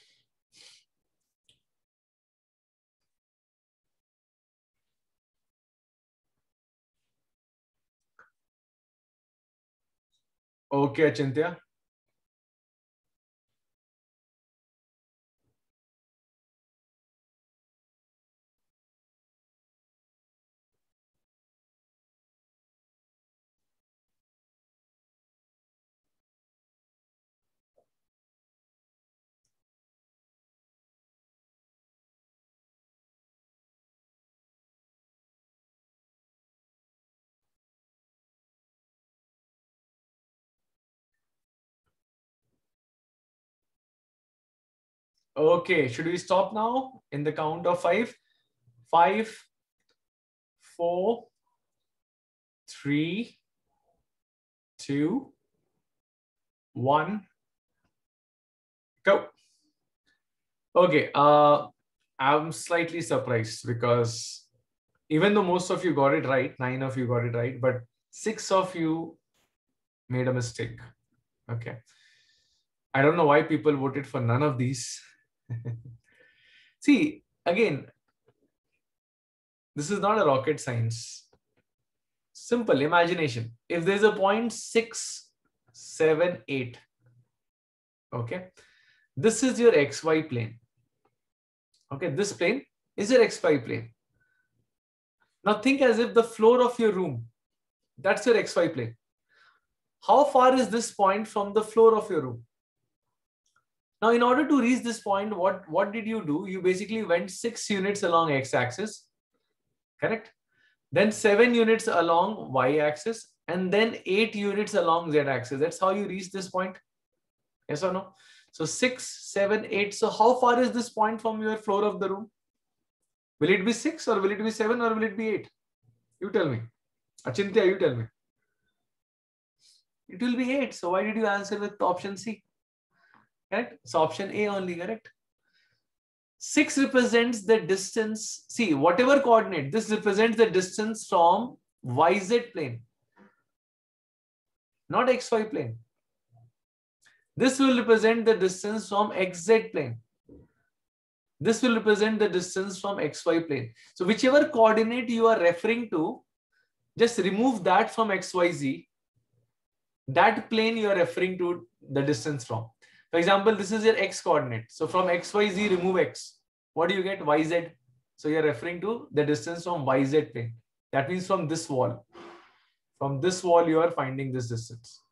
Speaker 1: Okay, Achintya. Okay, should we stop now in the count of five? Five, four, three, two, one, go. Okay, uh, I'm slightly surprised because even though most of you got it right, nine of you got it right, but six of you made a mistake. Okay. I don't know why people voted for none of these. See, again, this is not a rocket science. Simple imagination. If there's a point six seven eight, okay, this is your xy plane. Okay, this plane is your xy plane. Now think as if the floor of your room, that's your xy plane. How far is this point from the floor of your room? Now, in order to reach this point, what, what did you do? You basically went six units along x-axis, correct? Then seven units along y-axis, and then eight units along z-axis. That's how you reach this point. Yes or no? So six, seven, eight. So how far is this point from your floor of the room? Will it be six or will it be seven or will it be eight? You tell me. Achintya, you tell me. It will be eight. So why did you answer with option C? Correct? So option A only, correct? six represents the distance. See, whatever coordinate, this represents the distance from Y Z plane, not X Y plane. This will represent the distance from X Z plane. This will represent the distance from X Y plane. So whichever coordinate you are referring to, just remove that from X Y Z. That plane you are referring to the distance from. For example, this is your X coordinate. So from X Y Z, remove X. What do you get? Y Z. So you're referring to the distance from Y Z plane. That means from this wall. From this wall, you are finding this distance.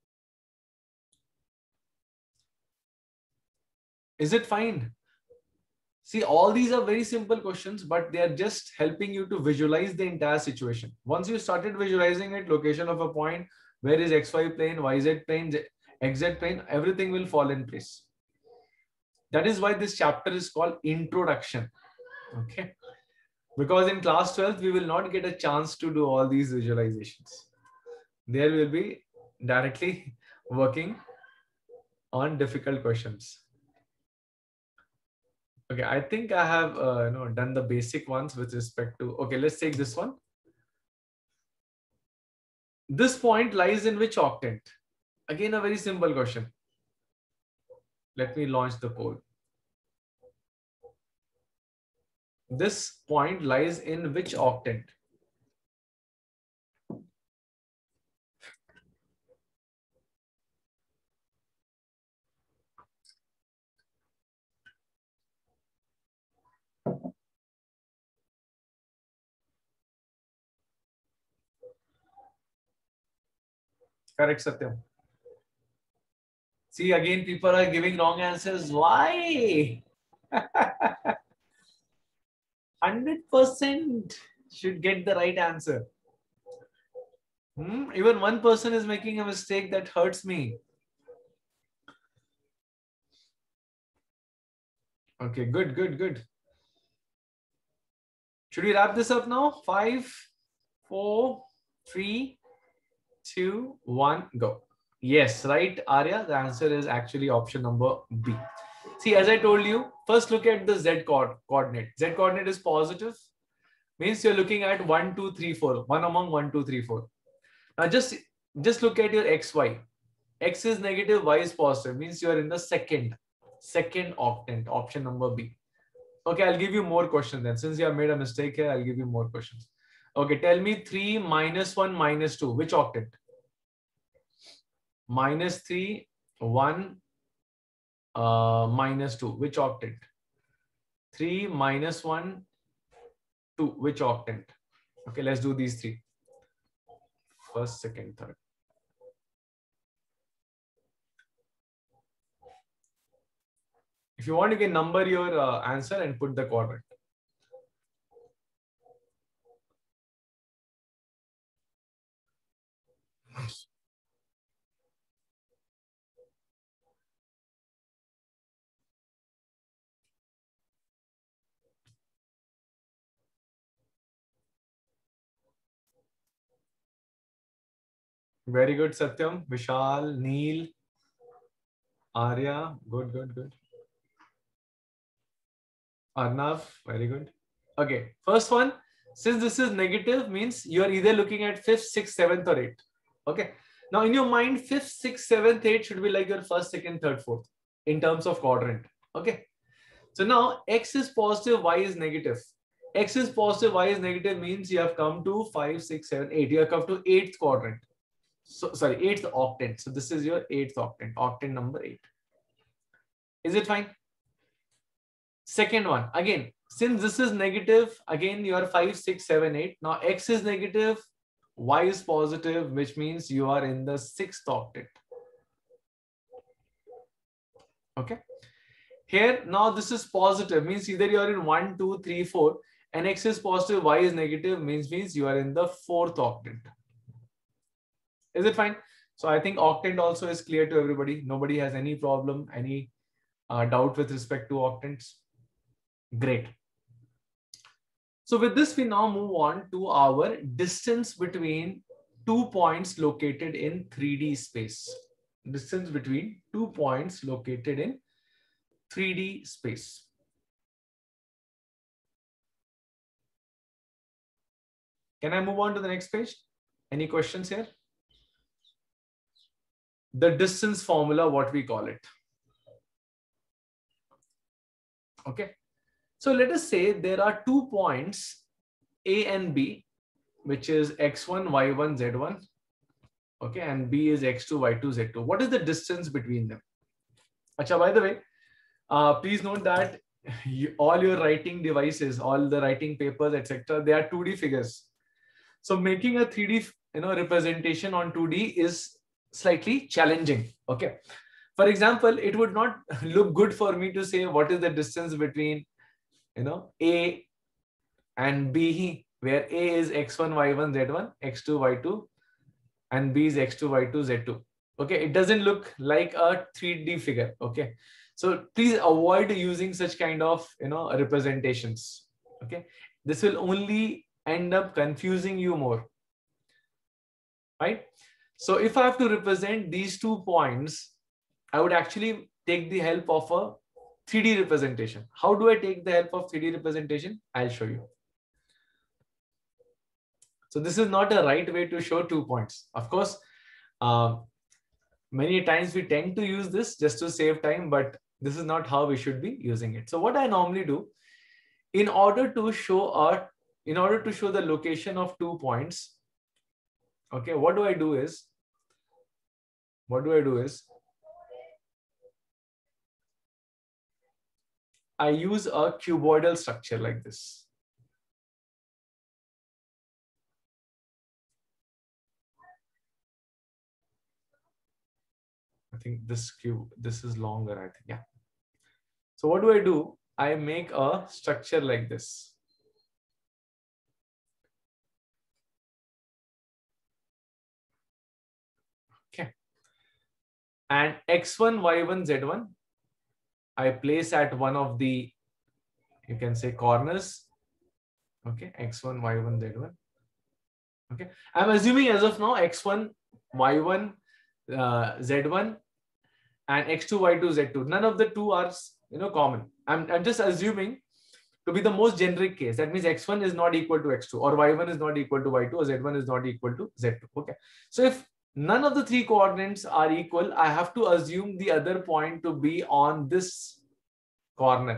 Speaker 1: Is it fine? See, all these are very simple questions, but they are just helping you to visualize the entire situation. Once you started visualizing it, location of a point, where is X Y plane, Y Z plane, X Z plane, everything will fall in place. That is why this chapter is called Introduction. Okay. Because in class twelve, we will not get a chance to do all these visualizations. There will be directly working on difficult questions. Okay, I think I have uh, you know, done the basic ones with respect to, okay, let's take this one. This point lies in which octant? Again, a very simple question. Let me launch the poll. This point lies in which octant? Correct, Satyam. See, again, people are giving wrong answers. Why? one hundred percent should get the right answer. Hmm? Even one person is making a mistake that hurts me. Okay, good, good, good. Should we wrap this up now? Five, four, three, two, one, go. Yes, right, Arya. The answer is actually option number B. See, as I told you, first look at the Z co coordinate. Z coordinate is positive. Means you're looking at one, two, three, four. One among one, two, three, four. Now just, just look at your X Y. X is negative, Y is positive. Means you are in the second, second octant. Option number B. Okay, I'll give you more questions then. Since you have made a mistake here, I'll give you more questions. Okay, tell me three minus one minus two. Which octant? Minus three, one, uh, minus two. Which octant? three minus one, two. Which octant? Okay, let's do these three. First, second, third. If you want, you can number your uh, answer and put the quadrant. Very good, Satyam. Vishal, Neil, Arya. Good, good, good. Arnav, very good. Okay, first one. Since this is negative, means you are either looking at fifth, sixth, seventh, or eighth. Okay. Now, in your mind, fifth, sixth, seventh, eighth should be like your first, second, third, fourth in terms of quadrant. Okay. So now x is positive, y is negative. X is positive, y is negative means you have come to five, six, seven, eight. You have come to eighth quadrant. So sorry, eighth octant. So this is your eighth octant, octant number eight. Is it fine? Second one, again, since this is negative, again you are five, six, seven, eight. Now x is negative, y is positive, which means you are in the sixth octant. Okay. Here now this is positive, means either you are in one, two, three, four, and x is positive, y is negative, means means you are in the fourth octant. Is it fine? So I think octant also is clear to everybody. Nobody has any problem, any uh, doubt with respect to octants. Great. So with this, we now move on to our distance between two points located in three D space. Distance between two points located in three D space. Can I move on to the next page? Any questions here? The distance formula, what we call it. Okay. So let us say there are two points A and B, which is x one, y one, z one. Okay. And B is x two, y two, z two. What is the distance between them? Achha, by the way, uh, please note that you, all your writing devices, all the writing papers, et cetera, they are two D figures. So making a three D, you know, representation on two D is slightly challenging. Okay. For example, it would not look good for me to say what is the distance between, you know, A and B, where A is x one, y one, z one, x two, y two, and B is x two, y two, z two. Okay. It doesn't look like a three D figure. Okay. So please avoid using such kind of, you know, representations. Okay. This will only end up confusing you more. Right. So if I have to represent these two points, I would actually take the help of a three D representation. How do I take the help of three D representation? I'll show you. So this is not a right way to show two points. Of course, uh, many times we tend to use this just to save time, but this is not how we should be using it. So what I normally do, in order to show a, in order to show the location of two points, okay, what do I do is, what do I do is, I use a cuboidal structure like this. I think this cube, this is longer, I think, yeah. So what do I do? I make a structure like this. Okay. And x one, y one, z one, I place at one of the, you can say, corners. Okay, x one, y one, z one. Okay, I'm assuming as of now x one, y one, uh, z one, and x two, y two, z two. None of the two are, you know, common. I'm, I'm just assuming to be the most generic case. That means x one is not equal to x two, or y one is not equal to y two, or z one is not equal to z two. Okay, so if none of the three coordinates are equal, I have to assume the other point to be on this corner.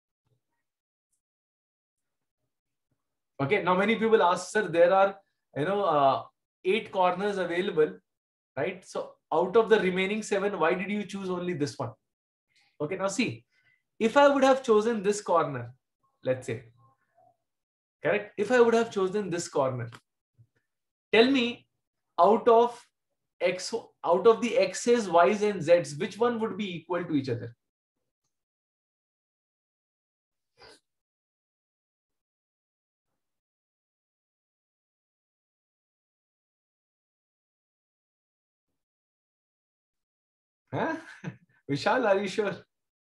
Speaker 1: Okay, now many people ask, sir, there are, you know, uh, eight corners available, right? So out of the remaining seven, why did you choose only this one? Okay, now see, if I would have chosen this corner, let's say, correct? If I would have chosen this corner, tell me, out of x, out of the x's, y's, and z's, which one would be equal to each other? Huh? Vishal, are you sure?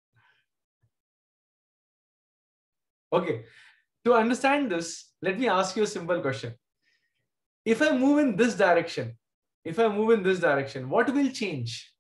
Speaker 1: Okay. To understand this, let me ask you a simple question. If I move in this direction, if I move in this direction, what will change?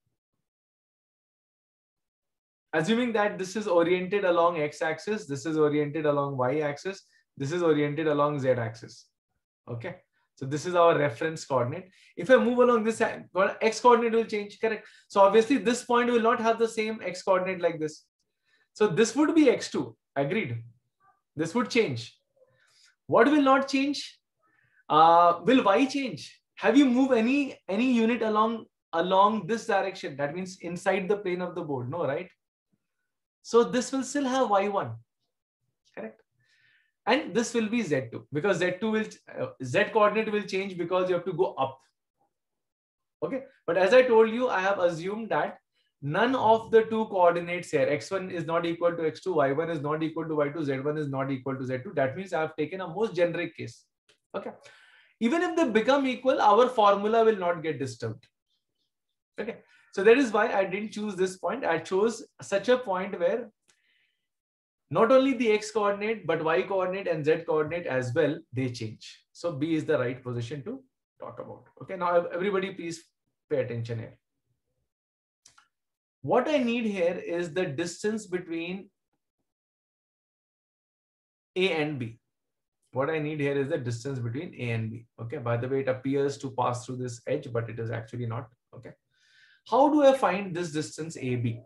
Speaker 1: Assuming that this is oriented along x-axis, this is oriented along y-axis, this is oriented along z-axis. Okay. So this is our reference coordinate. If I move along this, x coordinate will change, correct? So obviously this point will not have the same x coordinate like this. So this would be x two, agreed. This would change. What will not change? Uh, will y change? Have you moved any, any unit along, along this direction? That means inside the plane of the board, no, right? So this will still have y one, correct? And this will be z two, because z two will, uh, z coordinate will change because you have to go up. Okay. But as I told you, I have assumed that none of the two coordinates here, x one is not equal to x two, y one is not equal to y two, z one is not equal to z two. That means I have taken a most generic case. Okay. Even if they become equal, our formula will not get disturbed. Okay. So that is why I didn't choose this point. I chose such a point where not only the x coordinate, but y coordinate and z coordinate as well, they change. So B is the right position to talk about. Okay, now everybody please pay attention here. What I need here is the distance between A and B. What I need here is the distance between A and B. Okay, by the way, it appears to pass through this edge, but it is actually not. Okay. How do I find this distance A B?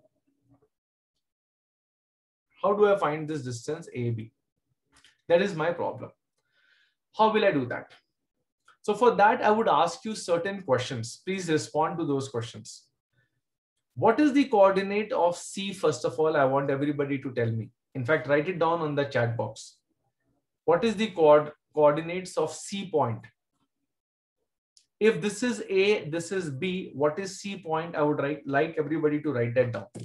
Speaker 1: How do I find this distance A B? That is my problem. How will I do that? So for that, I would ask you certain questions. Please respond to those questions. What is the coordinate of C? First of all, I want everybody to tell me. In fact, write it down on the chat box. What is the coord coordinates of C point? If this is A, this is B, what is C point? I would write, like everybody to write that down.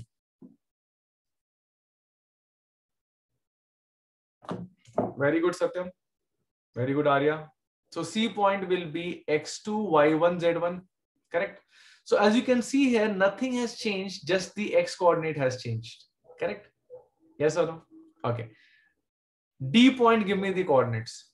Speaker 1: Very good, Satyam. Very good, Arya. So C point will be x two, y one, z one, correct? So as you can see here, nothing has changed, just the x coordinate has changed, correct? Yes or no? Okay. D point, give me the coordinates.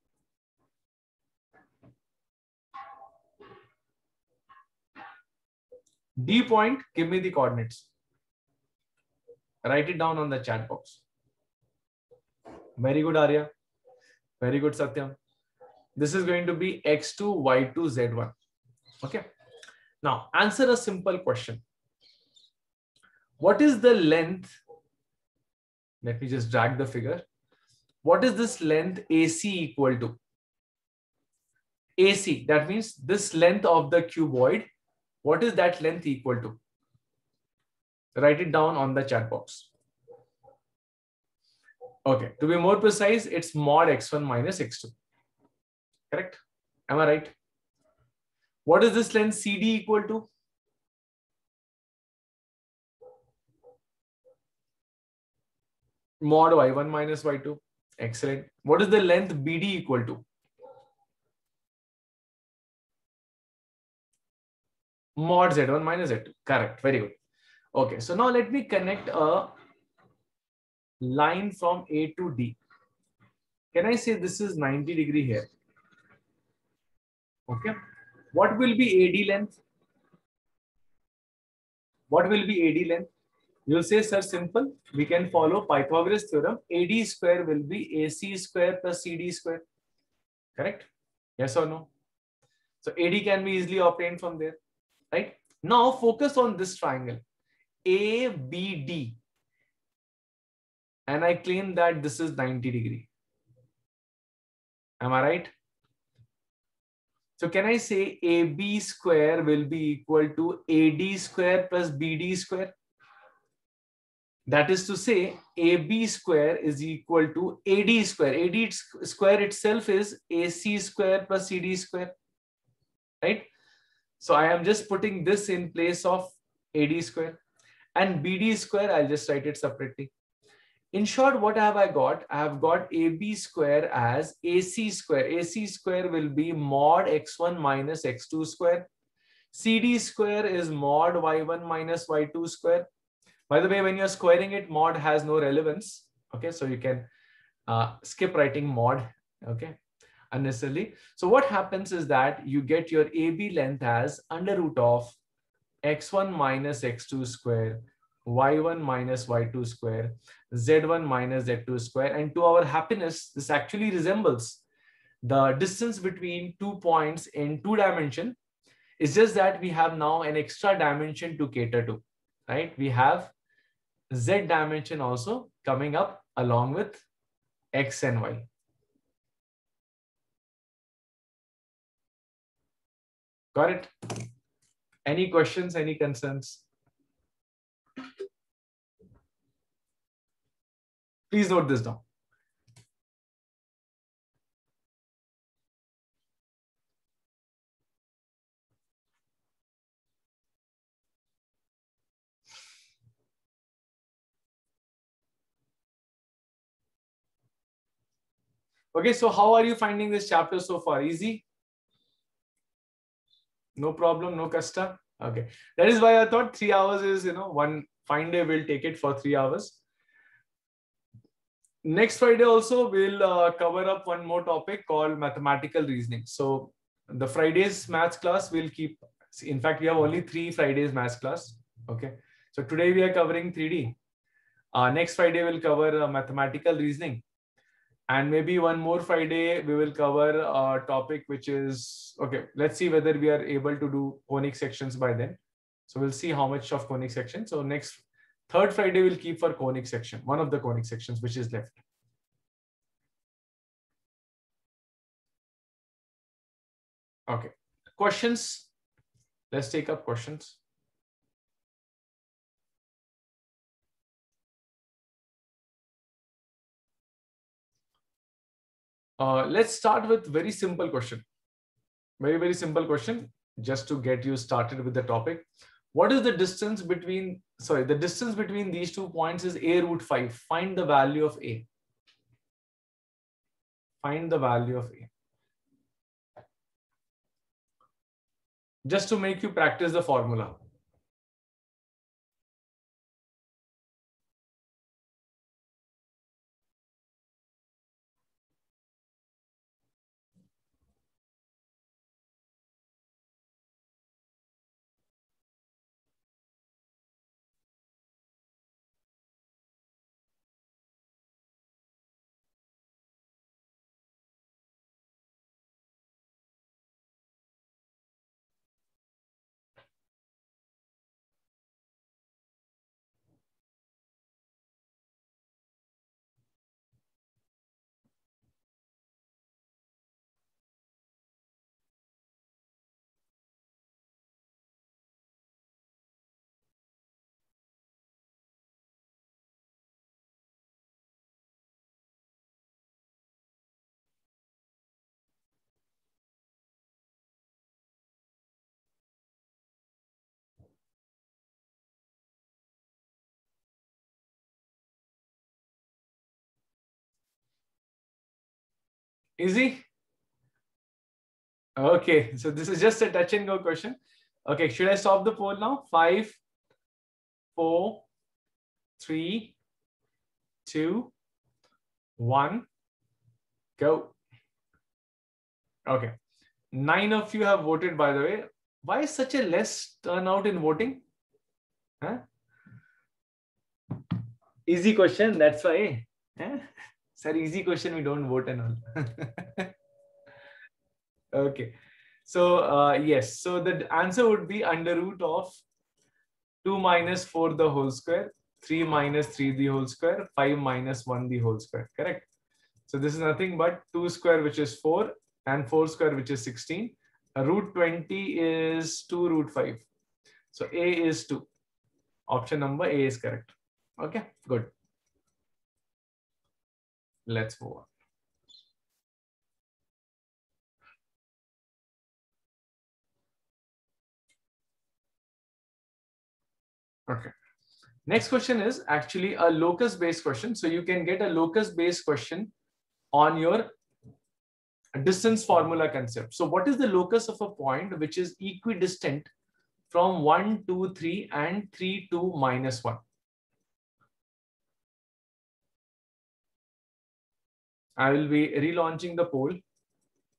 Speaker 1: D point, give me the coordinates. Write it down on the chat box. Very good, Arya. Very good, Satyam. This is going to be x two, y two, z one. Okay. Now, answer a simple question. What is the length? Let me just drag the figure. What is this length A C equal to? A C, that means this length of the cuboid. What is that length equal to? Write it down on the chat box. Okay, to be more precise, it's mod x one minus x two. Correct? Am I right? What is this length C D equal to? Mod y one minus y two. Excellent. What is the length B D equal to? Mod z one minus z two. Correct. Very good. Okay, so now let me connect a line from A to D. Can I say this is ninety degree here? Okay. What will be A D length? What will be A D length? You'll say, sir, simple. We can follow Pythagoras theorem. A D square will be A C square plus C D square. Correct? Yes or no? So A D can be easily obtained from there. Right? Now focus on this triangle. A B D. And I claim that this is ninety degree. Am I right? So can I say A B square will be equal to A D square plus B D square? That is to say, A B square is equal to A D square. A D square itself is A C square plus C D square. Right? So I am just putting this in place of A D square. And B D square, I'll just write it separately. In short, what have I got? I have got A B square as A C square. A C square will be mod x one minus x two square. C D square is mod y one minus y two square. By the way, when you're squaring it, mod has no relevance. Okay, so you can uh, skip writing mod. Okay. unnecessarily. So what happens is that you get your A B length as under root of x one minus x two square, y one minus y two square, z one minus z two square. And to our happiness, this actually resembles the distance between two points in two dimension. It's just that we have now an extra dimension to cater to, right? We have z dimension also coming up along with x and y. Got it? Any questions, any concerns? Please note this down. Okay, so how are you finding this chapter so far? Easy? No problem, no kasta? Okay. That is why I thought three hours is, you know, one fine day we'll take it for three hours. Next Friday also we'll uh, cover up one more topic called mathematical reasoning. So the Friday's maths class we'll keep. In fact, we have only three Fridays maths class. Okay. So today we are covering three D. Uh, next Friday we'll cover uh, mathematical reasoning. And maybe one more Friday, we will cover a topic which is, okay, let's see whether we are able to do conic sections by then. So we'll see how much of conic section. So next, third Friday, we'll keep for conic section, one of the conic sections which is left. Okay, questions? Let's take up questions. Uh, let's start with very simple question. Very, very simple question, just to get you started with the topic. What is the distance between, sorry, the distance between these two points is a root five. Find the value of a. Find the value of a. Just to make you practice the formula. Easy? Okay, so this is just a touch and go question. Okay, should I stop the poll now? Five, four, three, two, one, go. Okay, nine of you have voted, by the way. Why is such a less turnout in voting? Huh? Easy question, that's why. Eh? Sir, easy question, we don't vote and all. Okay, so uh, yes, so the answer would be under root of two minus four the whole square, three minus three the whole square, five minus one the whole square, correct? So this is nothing but two square, which is four, and four square, which is sixteen. Uh, root twenty is two root five. So A is two. Option number A is correct. Okay, good. Let's move on. Okay. Next question is actually a locus-based question. So you can get a locus-based question on your distance formula concept. So what is the locus of a point which is equidistant from one, two, three and three, two, minus one? I will be relaunching the poll.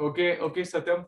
Speaker 1: Okay, okay, Satyam.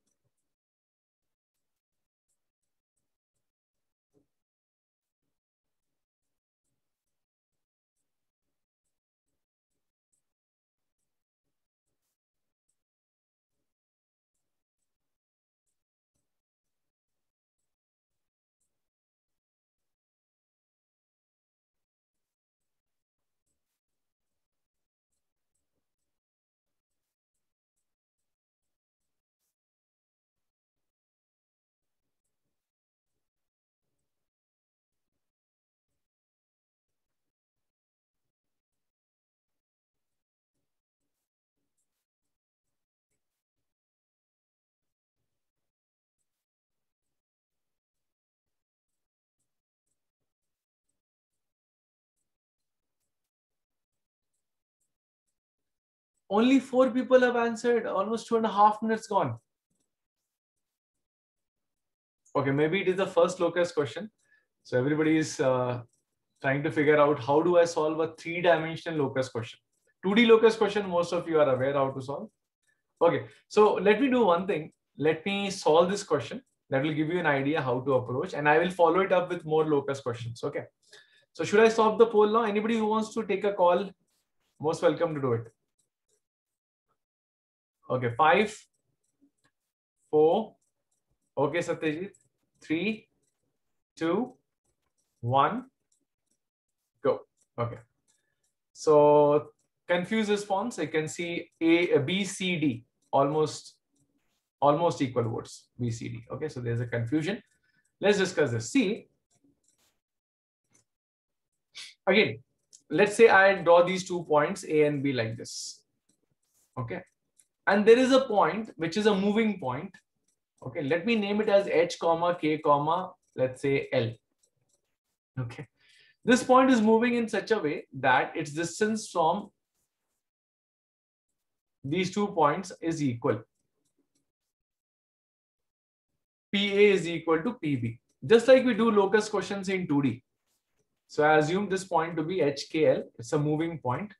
Speaker 1: Only four people have answered. Almost two and a half minutes gone. Okay, maybe it is the first locus question. So everybody is uh, trying to figure out how do I solve a three-dimensional locus question. two D locus question, most of you are aware how to solve. Okay, so let me do one thing. Let me solve this question. That will give you an idea how to approach, and I will follow it up with more locus questions. Okay. So should I stop the poll now? Anybody who wants to take a call, most welcome to do it. Okay, five, four. Okay, Satyajit. Three, two, one, go. Okay. So confused response. I can see A, B, C, D. Almost, almost equal votes. B, C, D. Okay. So there's a confusion. Let's discuss this. See. Again, let's say I draw these two points A and B like this. Okay. And there is a point which is a moving point. Okay. Let me name it as H comma K comma, let's say L. Okay. This point is moving in such a way that its distance from these two points is equal. P A is equal to P B. Just like we do locus questions in two D. So I assume this point to be H K L. It's a moving point,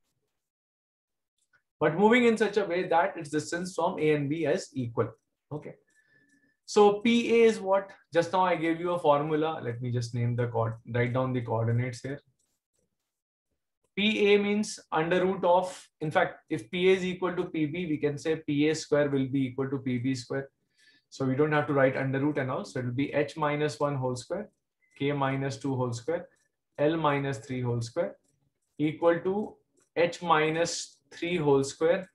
Speaker 1: but moving in such a way that its distance from A and B is equal. Okay. So P A is what? Just now I gave you a formula. Let me just name the chord, write down the coordinates here. P A means under root of, in fact, if P A is equal to P B, we can say P A square will be equal to P B square. So we don't have to write under root and all. So it will be H minus one whole square, K minus two whole square, L minus three whole square equal to H minus three whole square,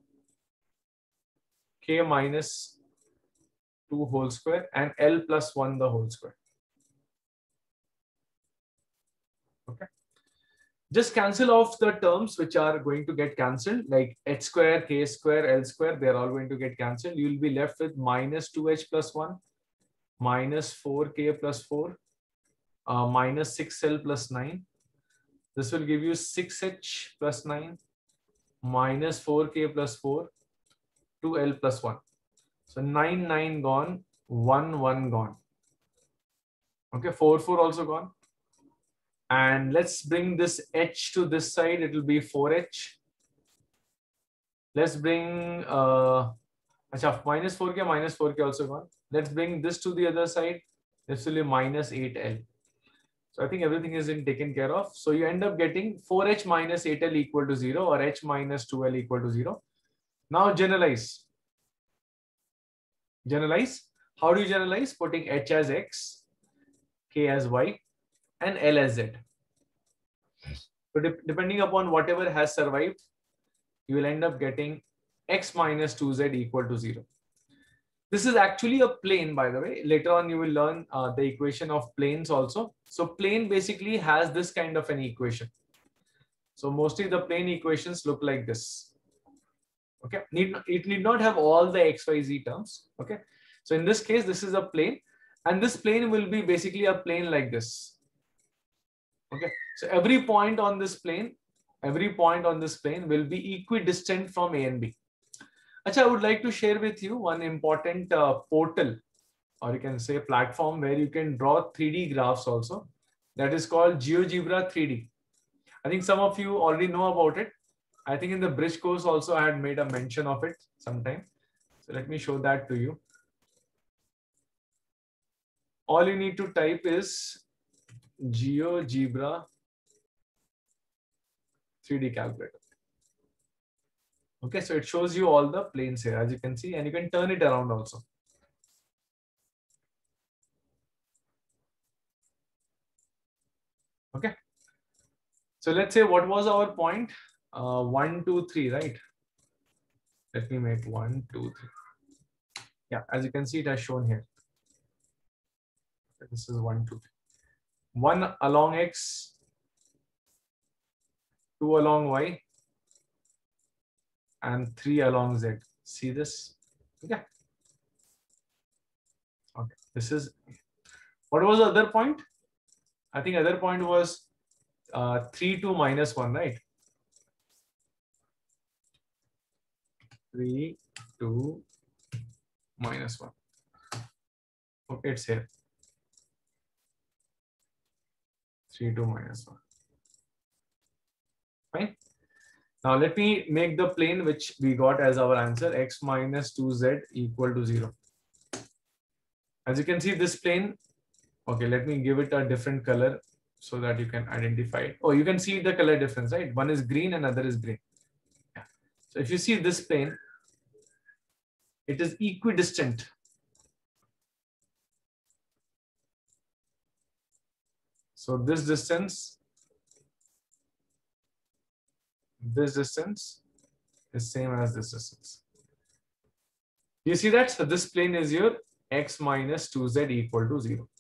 Speaker 1: K minus two whole square, and L plus one the whole square. Okay. Just cancel off the terms which are going to get cancelled, like H square, K square, L square, they're all going to get cancelled. You will be left with minus two H plus one, minus four K plus four, uh, minus six L plus nine. This will give you six H plus nine, minus four K plus four, two L plus one. So nine, nine gone, one, one gone. Okay, four, four also gone. And let's bring this H to this side. It will be four H. Let's bring uh, minus four K, minus four K also gone. Let's bring this to the other side. This will be minus eight L. So I think everything is in taken care of. So you end up getting four H minus eight L equal to zero, or H minus two L equal to zero. Now generalize. Generalize. How do you generalize? Putting H as X, K as Y, and L as Z. So de depending upon whatever has survived, you will end up getting X minus two Z equal to zero. This is actually a plane, by the way. Later on, you will learn uh, the equation of planes also. So plane basically has this kind of an equation. So mostly the plane equations look like this. Okay, need, it need not have all the X, Y, Z terms. Okay, so in this case, this is a plane, and this plane will be basically a plane like this. Okay, so every point on this plane, every point on this plane will be equidistant from A and B. Achha, I would like to share with you one important uh, portal, or you can say platform, where you can draw three D graphs also. That is called GeoGebra three D. I think some of you already know about it. I think in the bridge course also I had made a mention of it sometime. So let me show that to you. All you need to type is GeoGebra three D calculator. Okay, so it shows you all the planes here, as you can see, and you can turn it around also. Okay. So let's say what was our point? Uh, one, two, three, right? Let me make one, two, three. Yeah, as you can see, it has shown here. This is one, two, three. One along X, two along Y, and three along Z. See this? Okay. Okay. This is, what was the other point? I think other point was uh, three, two, minus one, right? three, two, minus one. Okay, it's here. three, two, minus one. Fine. Now let me make the plane which we got as our answer, x minus two z equal to zero. As you can see, this plane, okay, let me give it a different color so that you can identify it. Oh, you can see the color difference, right? One is green and other is gray. Yeah. So if you see this plane, it is equidistant. So this distance, this distance is same as this distance. You see that? So this plane is your x minus two z equal to zero.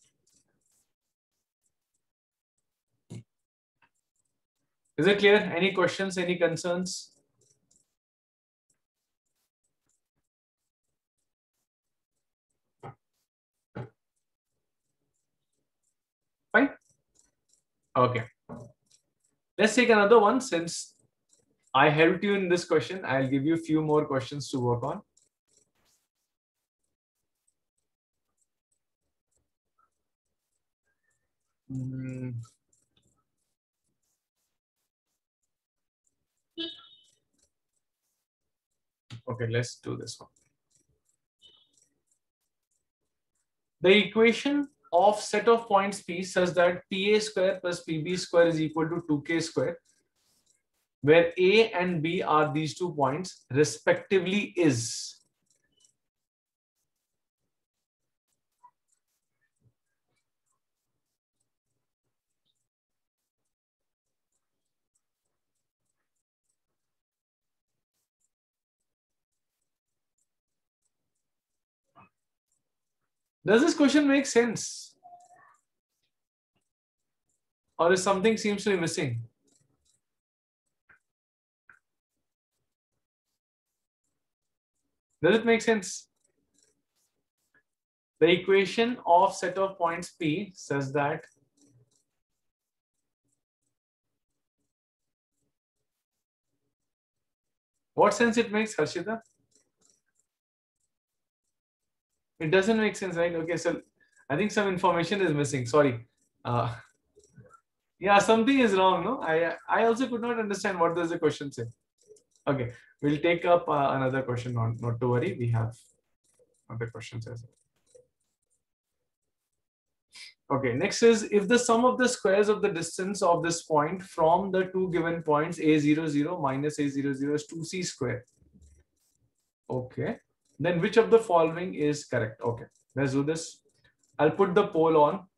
Speaker 1: Is it clear? Any questions, any concerns? Fine. Okay. Let's take another one. Since I helped you in this question, I'll give you a few more questions to work on. Mm. Okay, let's do this one. The equation of set of points P such that P A square plus P B square is equal to two K square, where A and B are these two points respectively is. Does this question make sense? Or is something seems to be missing? Does it make sense? The equation of set of points P says that what sense it makes, Harshita? It doesn't make sense, right? Okay, so I think some information is missing. Sorry. Uh, yeah, something is wrong. No, I I also could not understand what does the question say. Okay, we'll take up uh, another question. Not not to worry, we have other questions as well. Okay, next is if the sum of the squares of the distance of this point from the two given points a zero zero minus a zero zero is two c square. Okay, then which of the following is correct? Okay, let's do this. I'll put the poll on.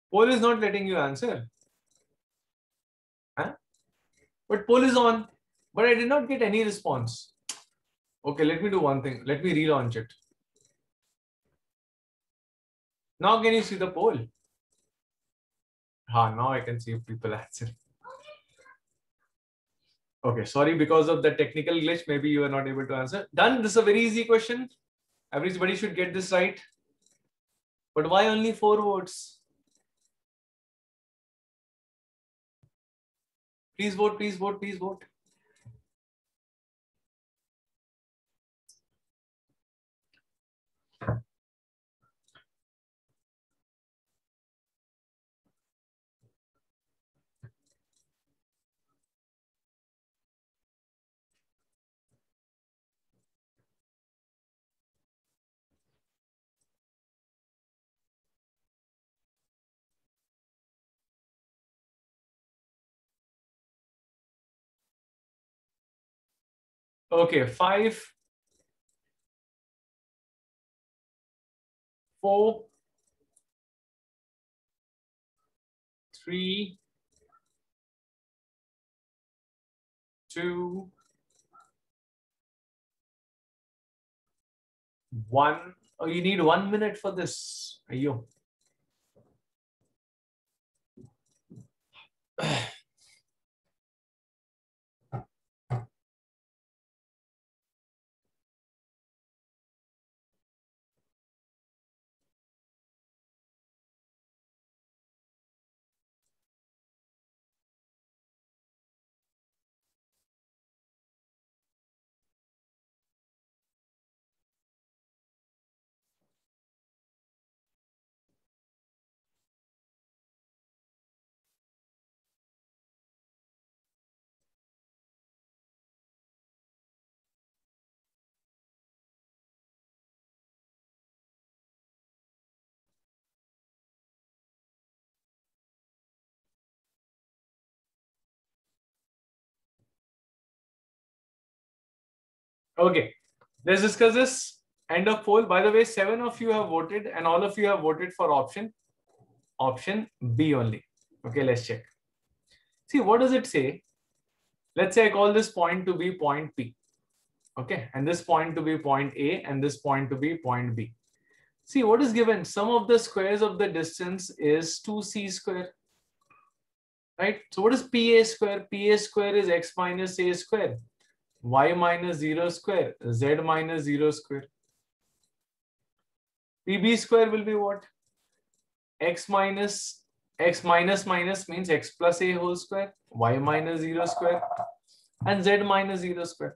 Speaker 1: Poll is not letting you answer. Huh? But poll is on. But I did not get any response. Okay, let me do one thing. Let me relaunch it. Now can you see the poll? Ha, now I can see people answering. Okay, sorry, because of the technical glitch, maybe you are not able to answer. Done. This is a very easy question. Everybody should get this right. But why only four votes? Please vote, please vote, please vote. Okay, five, four, three, two, one. Oh, you need one minute for this. Ayo. Okay, let's discuss this. End of poll. By the way, seven of you have voted and all of you have voted for option, option B only. Okay, let's check. See, what does it say? Let's say I call this point to be point P. Okay, and this point to be point A and this point to be point B. See, what is given? Sum of the squares of the distance is two c square. Right? So what is P A square? P A square is x minus a square, y minus zero square, z minus zero square. P B square will be what? X minus, x minus minus means x plus a whole square, y minus zero square, and z minus zero square.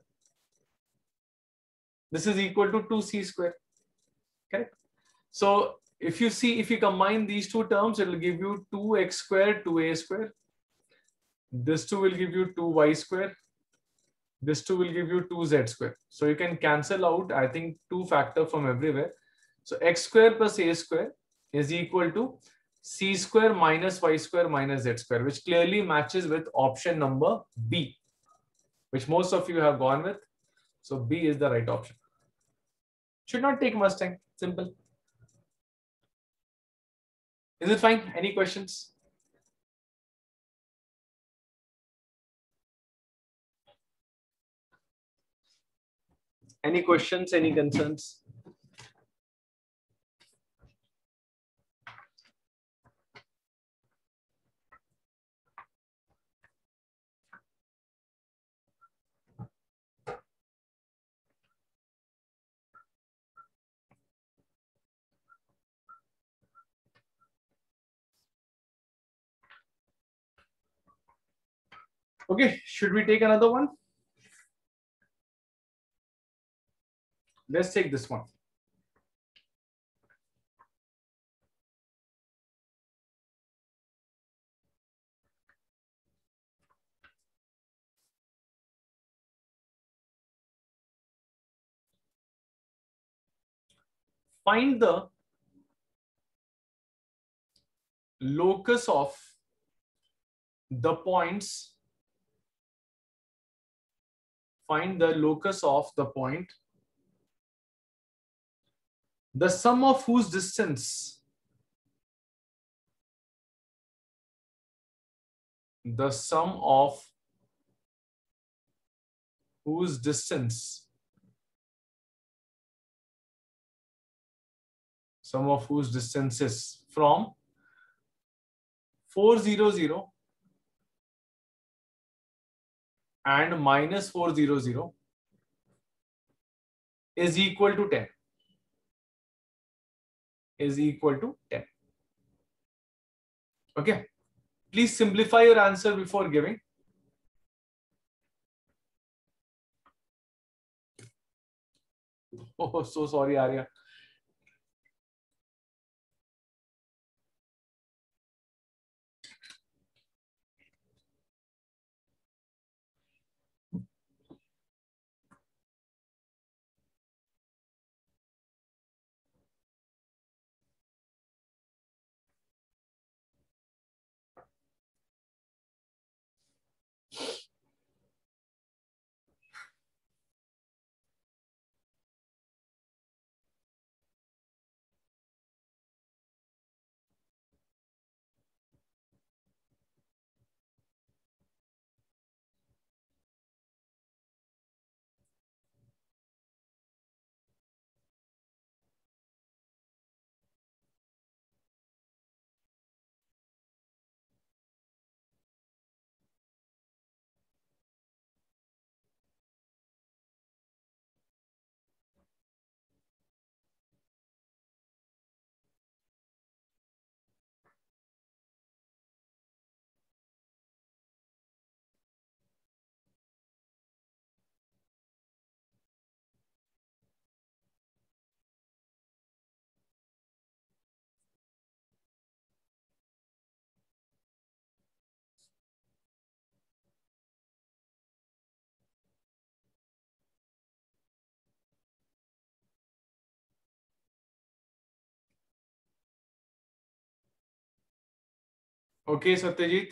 Speaker 1: This is equal to two c square. Correct? So if you see, if you combine these two terms, it will give you two x square, two a square. This two will give you two y square. This two will give you two z square. So you can cancel out, I think, two factor from everywhere. So x square plus a square is equal to c square minus y square minus z square, which clearly matches with option number B, which most of you have gone with. So B is the right option. Should not take much time. Simple. Is it fine? Any questions? Any questions? Any concerns? Okay, should we take another one? Let's take this one. Find the locus of the points. Find the locus of the point, the sum of whose distance the sum of whose distance, sum of whose distances from four hundred and minus four hundred is equal to ten. Is equal to ten. Okay. Please simplify your answer before giving. Oh, so sorry, Arya. Okay, Satyajit.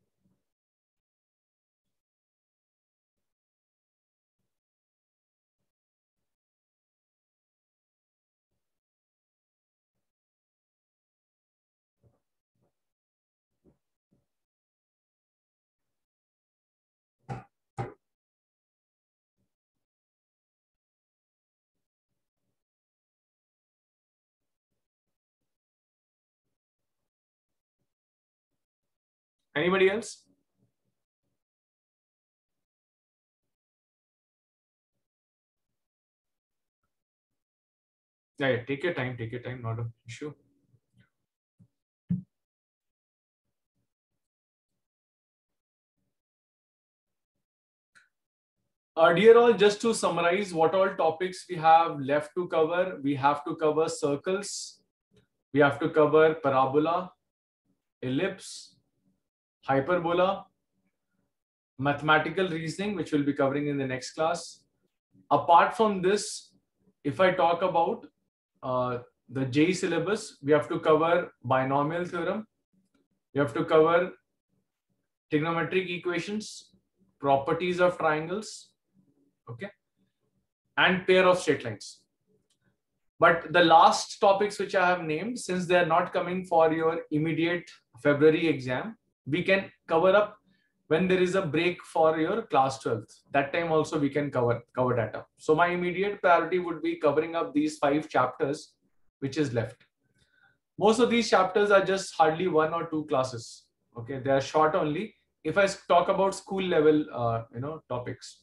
Speaker 1: Anybody else? Yeah, yeah, take your time, take your time, not an issue. Uh, dear all, just to summarize what all topics we have left to cover, we have to cover circles, we have to cover parabola, ellipse, hyperbola, mathematical reasoning, which we'll be covering in the next class. Apart from this, if I talk about uh, the J syllabus, we have to cover binomial theorem, we have to cover trigonometric equations, properties of triangles, okay, and pair of straight lines. But the last topics which I have named, since they are not coming for your immediate February exam, we can cover up when there is a break for your class twelfth. That time also we can cover, cover that up. So my immediate priority would be covering up these five chapters which is left. Most of these chapters are just hardly one or two classes. Okay, they are short only. If I talk about school level, uh, you know, topics.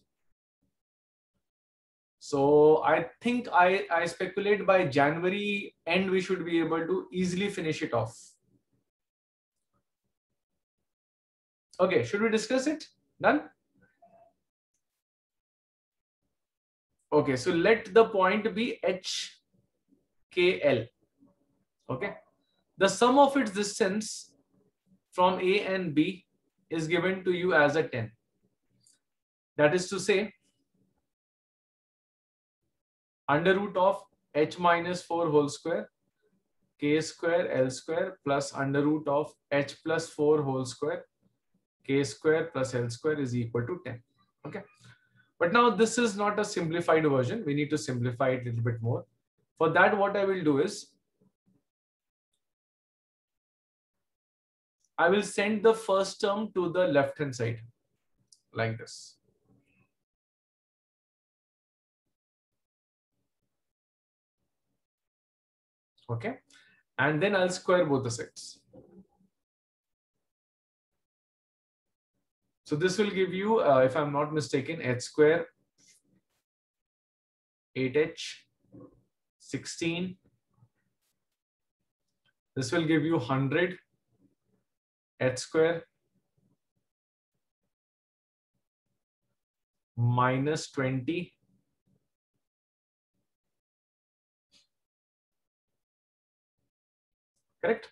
Speaker 1: So I think I, I speculate by January end, we should be able to easily finish it off. Okay, should we discuss it? Done? Okay, so let the point be H K L. Okay. The sum of its distance from A and B is given to you as a ten. That is to say, under root of h minus four whole square, k square L square plus under root of h plus four whole square, k square plus L square is equal to ten. Okay. But now this is not a simplified version. We need to simplify it a little bit more. For that, what I will do is, I will send the first term to the left hand side like this. Okay. And then I'll square both the sides. So this will give you, uh, if I'm not mistaken, h square, eight h, sixteen. This will give you one hundred, h square, minus twenty, correct?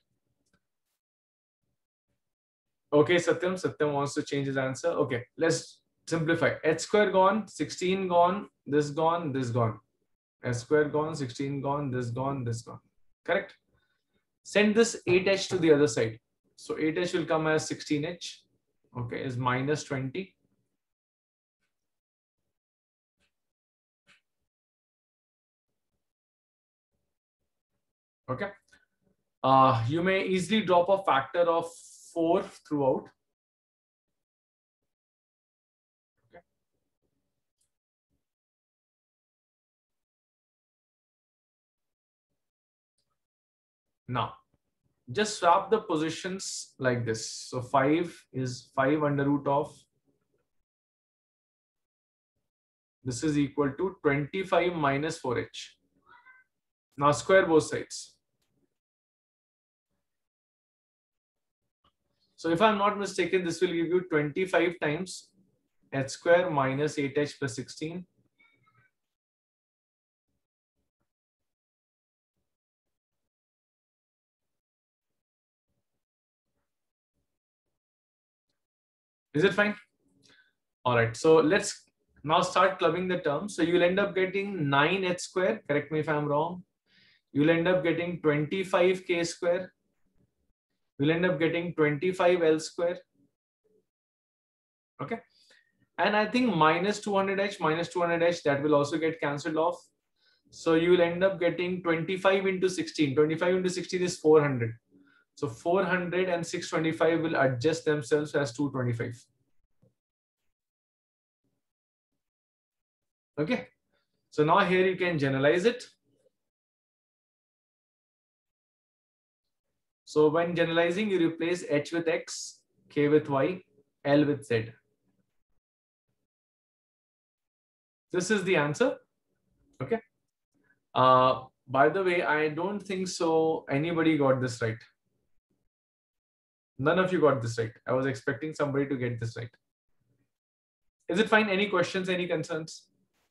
Speaker 1: Okay, Satyam, Satyam wants to change his answer. Okay, let's simplify. H square gone, sixteen gone, this gone, this gone. H square gone, sixteen gone, this gone, this gone. Correct? Send this eight h to the other side. So eight h will come as sixteen h. Okay, is minus twenty. Okay. Uh, you may easily drop a factor of four throughout. Okay. Now, just swap the positions like this. So five is five under root of. This is equal to twenty-five minus four h. Now square both sides. So if I'm not mistaken, this will give you twenty-five times h square minus eight h plus sixteen. Is it fine? All right. So let's now start clubbing the terms. So you'll end up getting nine h square. Correct me if I'm wrong. You'll end up getting twenty-five k square. We'll end up getting twenty-five L square. Okay. And I think minus two hundred h, minus two hundred h, that will also get cancelled off. So you will end up getting twenty-five into sixteen. twenty-five into sixteen is four hundred. So four hundred and six hundred twenty-five will adjust themselves as two hundred twenty-five. Okay. So now here you can generalize it. So when generalizing, you replace h with x, k with y, L with z. This is the answer. Okay. Uh, by the way, I don't think so anybody got this right. None of you got this right. I was expecting somebody to get this right. Is it fine? Any questions, any concerns?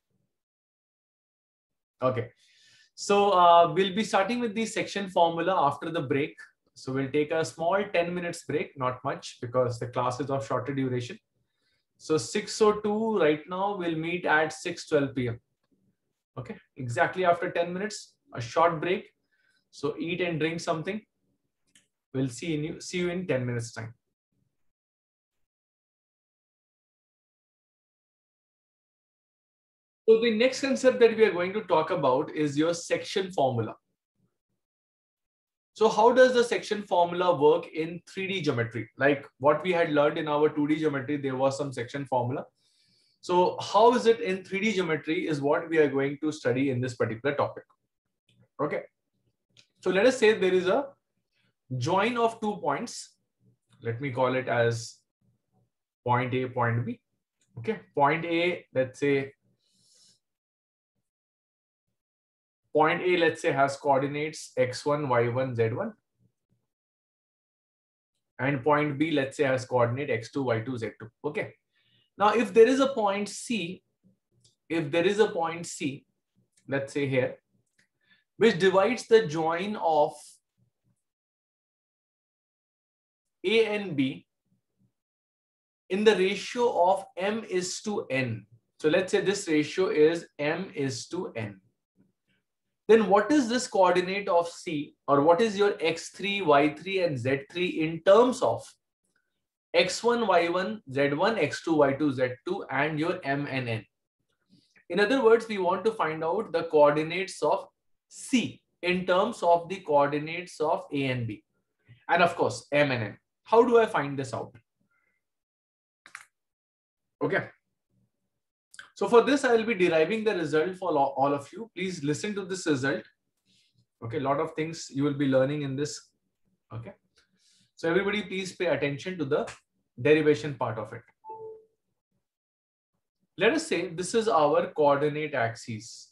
Speaker 1: Okay. So uh, we'll be starting with the section formula after the break. So we'll take a small ten minutes break, not much, because the class is of shorter duration. So six oh two right now, we'll meet at six twelve p m Okay, exactly after ten minutes, a short break. So eat and drink something. We'll see you, see you in ten minutes time. So the next concept that we are going to talk about is your section formula. So how does the section formula work in three D geometry? Like what we had learned in our two D geometry, there was some section formula. So how is it in three D geometry is what we are going to study in this particular topic. Okay. So let us say there is a join of two points. Let me call it as point A, point B. Okay. Point A, let's say, point A, let's say, has coordinates x one, y one, z one. And point B, let's say, has coordinate x two, y two, z two. Okay. Now, if there is a point C, if there is a point C, let's say here, which divides the join of A and B in the ratio of m is to n. So let's say this ratio is m is to n. Then what is this coordinate of C, or what is your x three, y three and z three in terms of x one, y one, z one, x two, y two, z two and your m and n? In other words, we want to find out the coordinates of C in terms of the coordinates of A and B. And of course, m and n. How do I find this out? Okay. So for this, I will be deriving the result for all of you. Please listen to this result. Okay, a lot of things you will be learning in this. Okay. So everybody please pay attention to the derivation part of it. Let us say this is our coordinate axis.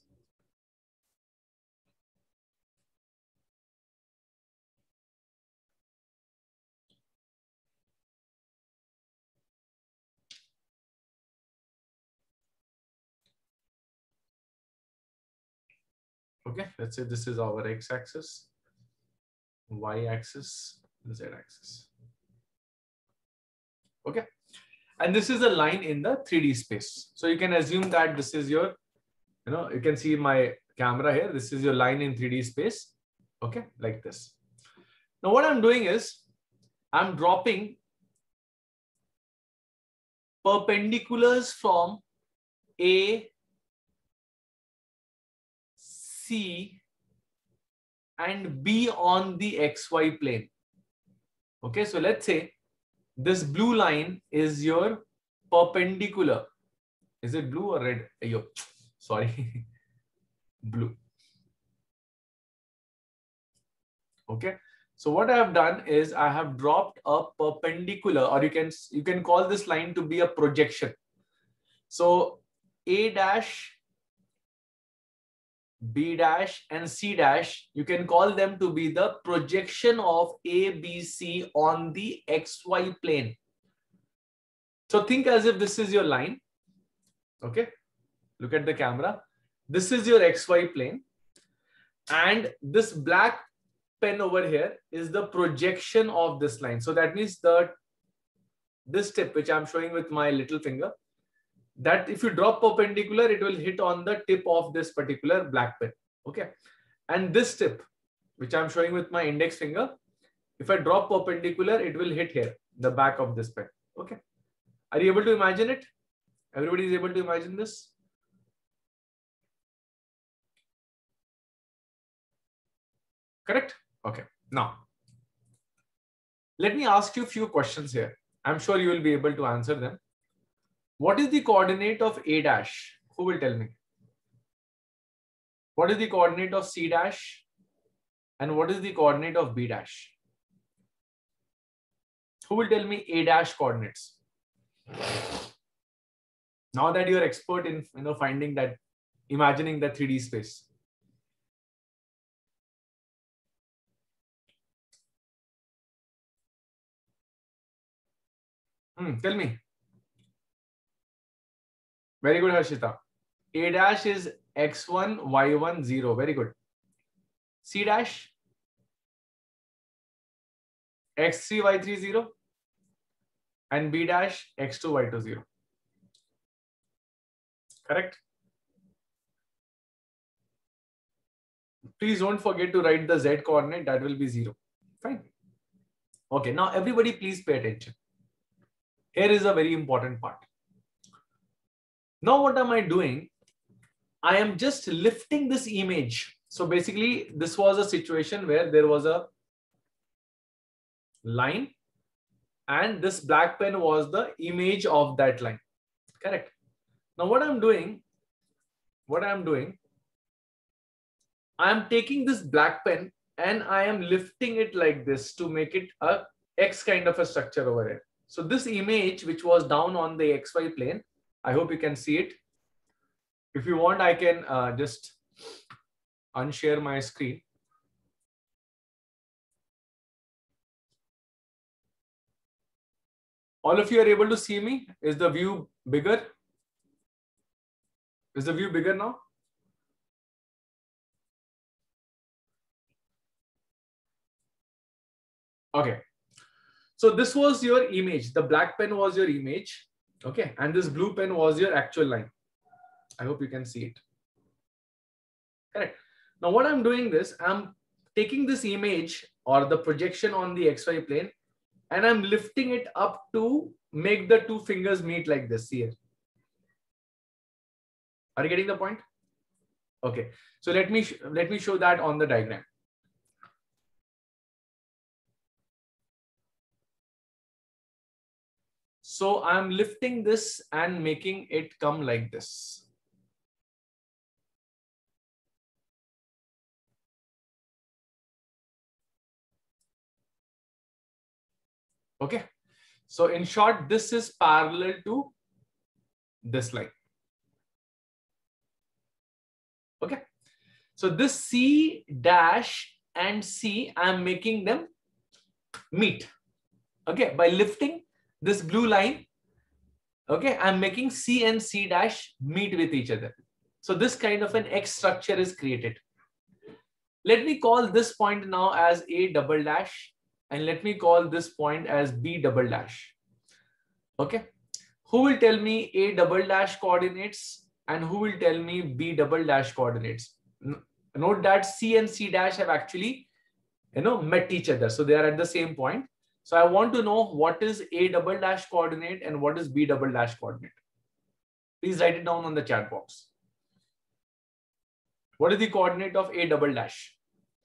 Speaker 1: Okay, let's say this is our x-axis, y-axis, z-axis. Okay, and this is a line in the three D space. So you can assume that this is your, you know, you can see my camera here. This is your line in three D space. Okay, like this. Now what I'm doing is I'm dropping perpendiculars from A, C, and B on the X Y plane. Okay, so let's say this blue line is your perpendicular. Is it blue or red? Ayo, sorry, blue. Okay, so what I have done is I have dropped a perpendicular, or you can you can call this line to be a projection. So A dash, B dash, and C dash, you can call them to be the projection of A, B, C on the X Y plane. So think as if this is your line. Okay, look at the camera. This is your X Y plane, and this black pen over here is the projection of this line. So that means the this tip which I'm showing with my little finger, that if you drop perpendicular, it will hit on the tip of this particular black pen. Okay, and this tip which I'm showing with my index finger, if I drop perpendicular, it will hit here, the back of this pen. Okay, are you able to imagine it? Everybody is able to imagine this? Correct? Okay. Now, let me ask you a few questions here. I'm sure you will be able to answer them. What is the coordinate of A dash? Who will tell me? What is the coordinate of C dash? And what is the coordinate of B dash? Who will tell me A dash coordinates? Now that you're expert in, you know, finding that, imagining the three D space. Hmm, tell me. Very good, Harshita. A dash is x one, y one, zero. Very good. C dash? x three, y three, zero. And B dash, x two, y two, zero. Correct? Please don't forget to write the z coordinate. That will be zero. Fine. Okay, now everybody please pay attention. Here is a very important part. Now what am I doing? I am just lifting this image. So basically, this was a situation where there was a line and this black pen was the image of that line. Correct. Now what I'm doing, what I'm doing, I'm taking this black pen and I am lifting it like this to make it a X kind of a structure over here. So this image which was down on the X Y plane, I hope you can see it. If you want, I can uh, just unshare my screen. All of you are able to see me? Is the view bigger? Is the view bigger now? Okay. So this was your image. The black pen was your image. Okay. And this blue pen was your actual line. I hope you can see it. Correct. Now what I'm doing this, I'm taking this image or the projection on the X Y plane and I'm lifting it up to make the two fingers meet like this here. Are you getting the point? Okay. So let me, let me show that on the diagram. So I'm lifting this and making it come like this. Okay. So in short, this is parallel to this line. Okay. So this C dash and C, I'm making them meet. Okay. By lifting this blue line, okay, I'm making C and C dash meet with each other. So this kind of an X structure is created. Let me call this point now as A double dash, and let me call this point as B double dash. Okay. Who will tell me A double dash coordinates and who will tell me B double dash coordinates? Note that C and C dash have actually, you know, met each other. So they are at the same point. So I want to know what is A double dash coordinate and what is B double dash coordinate. Please write it down on the chat box. What is the coordinate of A double dash?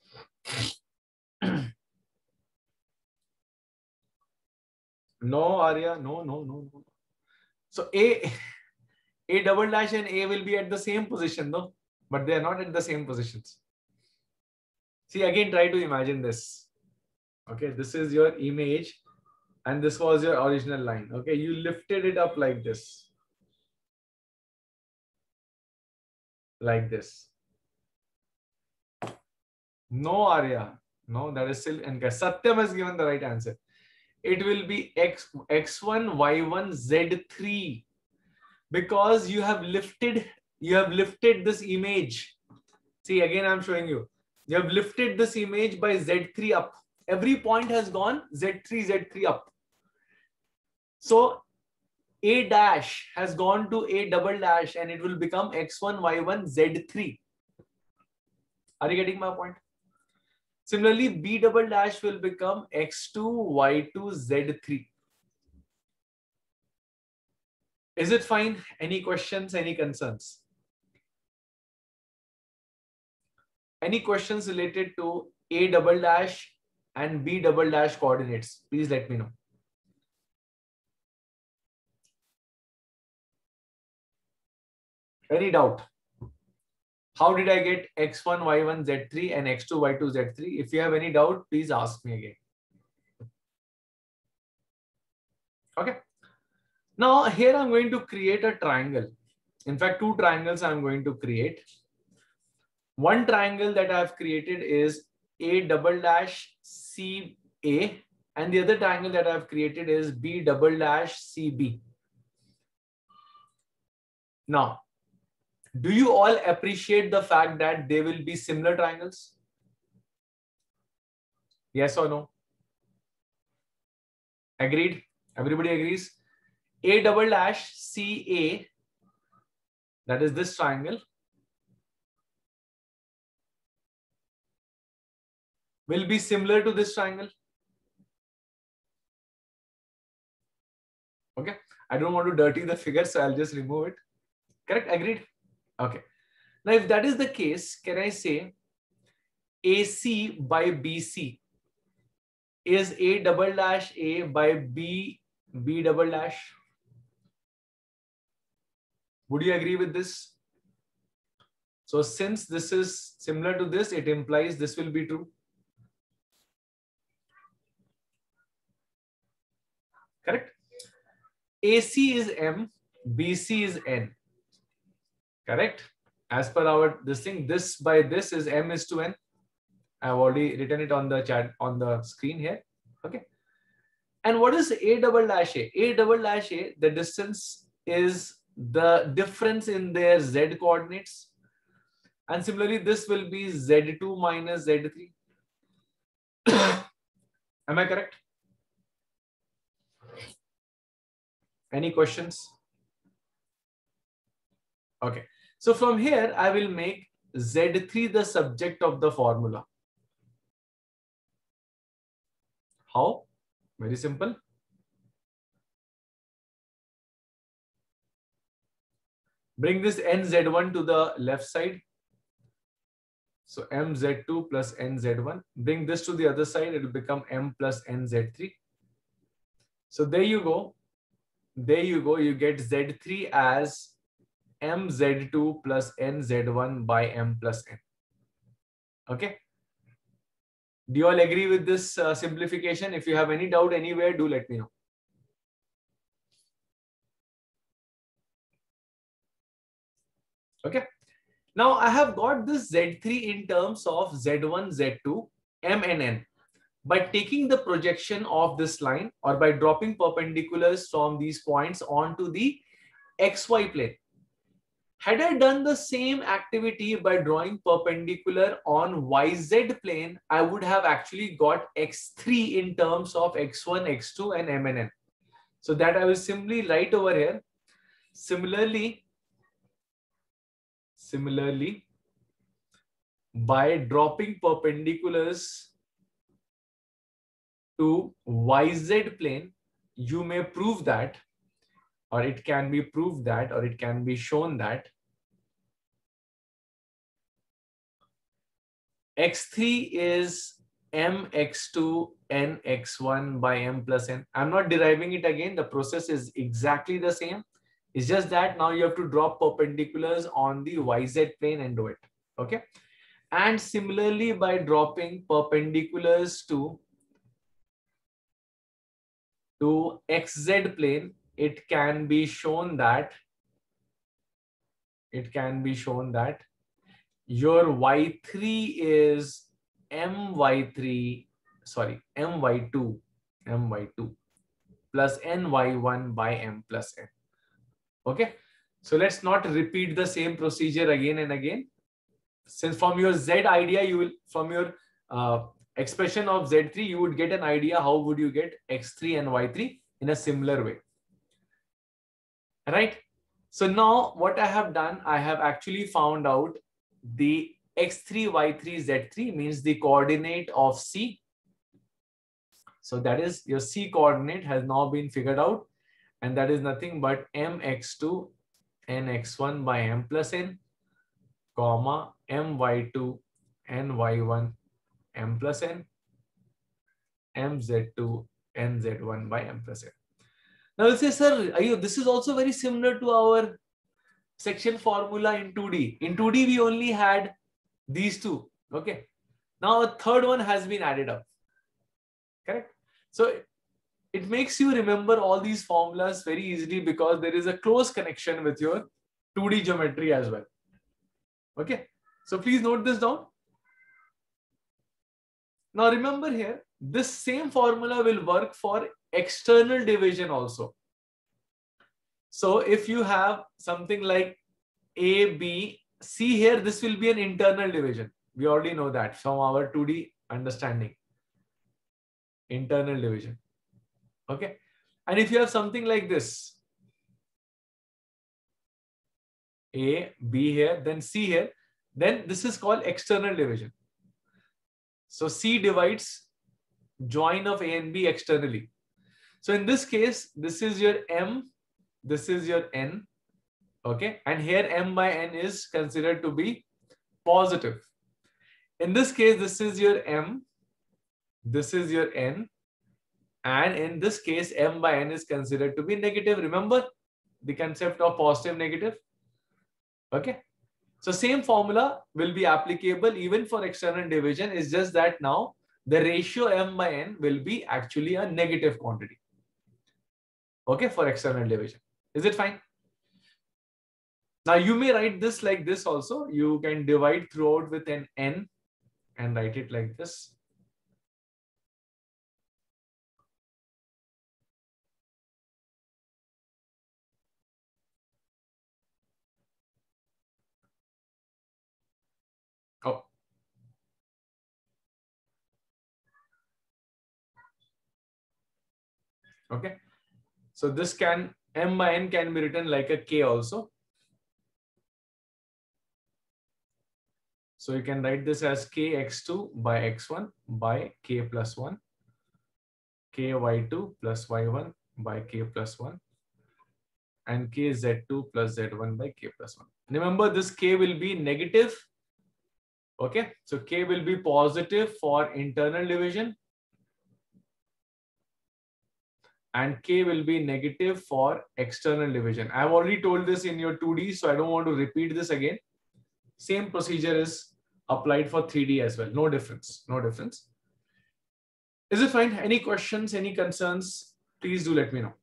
Speaker 1: No, Arya, no, no, no, no. So A, A double dash and A will be at the same position though, but they are not at the same positions. See, again, try to imagine this. Okay, this is your image and this was your original line. Okay, you lifted it up like this. Like this. No, Arya. No, that is still incorrect. Satyam has given the right answer. It will be X, X1, Y1, Z three. Because you have lifted, you have lifted this image. See, again, I'm showing you. You have lifted this image by Z three up. Every point has gone Z three, Z three up. So A dash has gone to A double dash and it will become X one, Y one, Z three. Are you getting my point? Similarly, B double dash will become X two, Y two, Z three. Is it fine? Any questions, any concerns? Any questions related to A double dash and B double dash coordinates? Please let me know. Any doubt? How did I get X one, Y one, Z three and X two, Y two, Z three? If you have any doubt, please ask me again. Okay. Now here I'm going to create a triangle. In fact, two triangles I'm going to create. One triangle that I've created is A double dash C A and the other triangle that I've created is B double dash C B. Now, do you all appreciate the fact that they will be similar triangles? Yes or no? Agreed? Everybody agrees? A double dash C A, that is this triangle, will be similar to this triangle. Okay. I don't want to dirty the figure, so I'll just remove it. Correct? Agreed? Okay. Now, if that is the case, can I say A C by B C is A double dash A by B, B double dash? Would you agree with this? So since this is similar to this, it implies this will be true. Correct? A C is M, B C is N. Correct? As per our this thing, this by this is M is to N. I've already written it on the chat on the screen here. Okay. And what is A double dash A? A double dash A, the distance is the difference in their Z coordinates. And similarly, this will be Z two minus Z three. Am I correct? Any questions? Okay. So from here, I will make Z three the subject of the formula. How? Very simple. Bring this N Z one to the left side. So M Z two plus N Z one. Bring this to the other side. It will become M plus N Z three. So there you go. there you go. You get Z three as M Z two plus N Z one by M plus N. Okay. Do you all agree with this uh, simplification? If you have any doubt anywhere, do let me know. Okay. Now I have got this Z three in terms of Z one, Z two, M and N. By taking the projection of this line or by dropping perpendiculars from these points onto the X Y plane. Had I done the same activity by drawing perpendicular on Y Z plane, I would have actually got X three in terms of X one, X two and M and N. So that I will simply write over here. Similarly, similarly, by dropping perpendiculars to Y Z plane, you may prove that, or it can be proved that, or it can be shown that X three is M X two N X one by M plus N. I'm not deriving it again. The process is exactly the same. It's just that now you have to drop perpendiculars on the Y Z plane and do it. Okay. And similarly, by dropping perpendiculars to, to X Z plane, it can be shown that, it can be shown that your Y three is M Y three, sorry, M Y two, M Y two plus N Y one by M plus N. Okay. So let's not repeat the same procedure again and again. Since from your Z idea, you will, from your uh, expression of Z three, you would get an idea how would you get X three and Y three in a similar way. Right. So now what I have done, I have actually found out the X three, Y three, Z three means the coordinate of C. So that is your C coordinate has now been figured out. And that is nothing but M X two N X one by M plus N, comma, M Y two N Y one M plus N, M Z two N Z one by M plus N. Now you'll say, sir, are you, this is also very similar to our section formula in two D. In two D, we only had these two. Okay. Now a third one has been added up. Correct. So it makes you remember all these formulas very easily because there is a close connection with your two D geometry as well. Okay. So please note this down. Now remember here, this same formula will work for external division also. So if you have something like A, B, C here, this will be an internal division. We already know that from our two D understanding. Internal division. Okay. And if you have something like this, A, B here, then C here, then this is called external division. So C divides join of A and B externally. So in this case, this is your M, this is your N. Okay. And here M by N is considered to be positive. In this case, this is your M, this is your N. And in this case, M by N is considered to be negative. Remember the concept of positive, negative. Okay. So same formula will be applicable even for external division. It's just that now the ratio M by N will be actually a negative quantity. Okay. For external division. Is it fine? Now you may write this like this also. You can divide throughout with an N and write it like this. Oh. Okay. So this can, M by N can be written like a K also. So you can write this as K X two by X one by K plus one, K Y two plus Y one by K plus one, and K Z two plus Z one by K plus one. Remember, this K will be negative. Okay. So K will be positive for internal division. and K will be negative for external division. I've already told this in your two D, so I don't want to repeat this again. Same procedure is applied for three D as well. No difference. No difference. Is it fine? Any questions, any concerns? Please do let me know.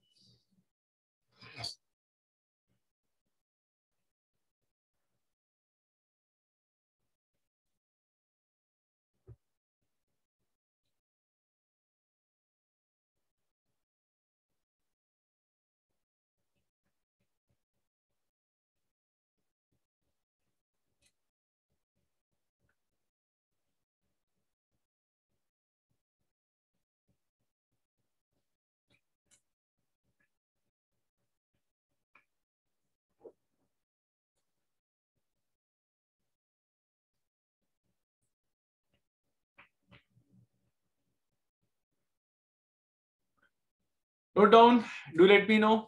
Speaker 1: Note down, do let me know.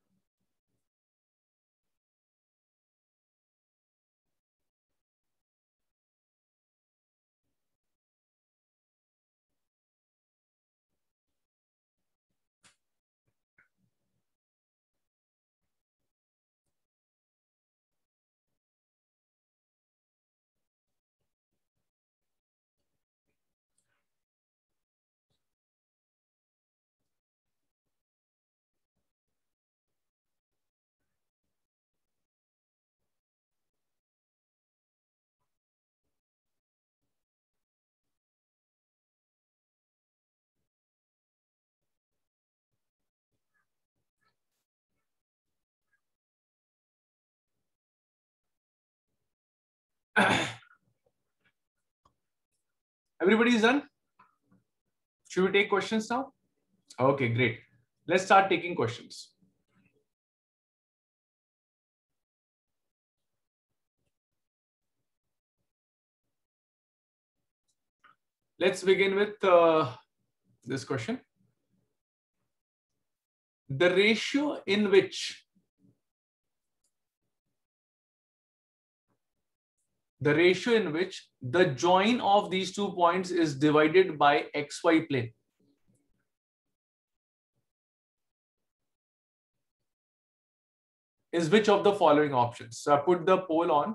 Speaker 1: Everybody is done? Should we take questions now? Okay, great. Let's start taking questions. Let's begin with uh, this question. The ratio in which the ratio in which the join of these two points is divided by xy plane. Is which of the following options? So I put the poll on.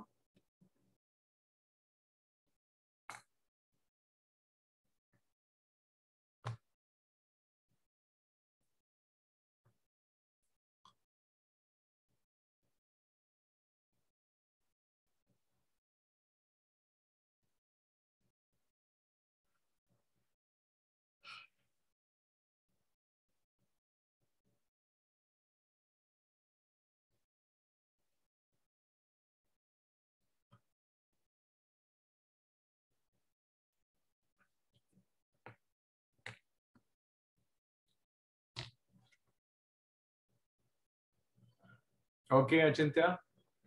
Speaker 1: Okay, Achintya.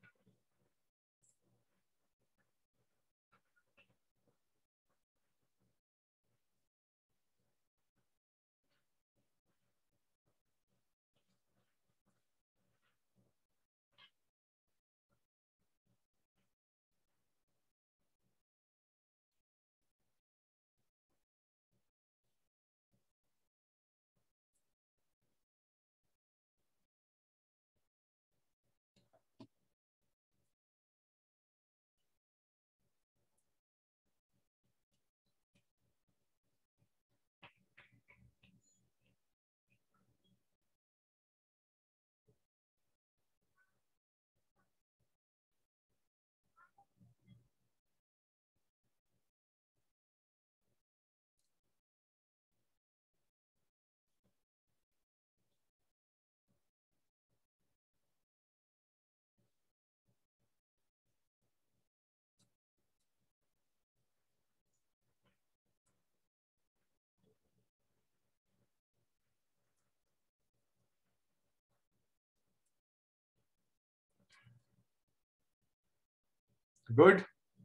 Speaker 1: Good.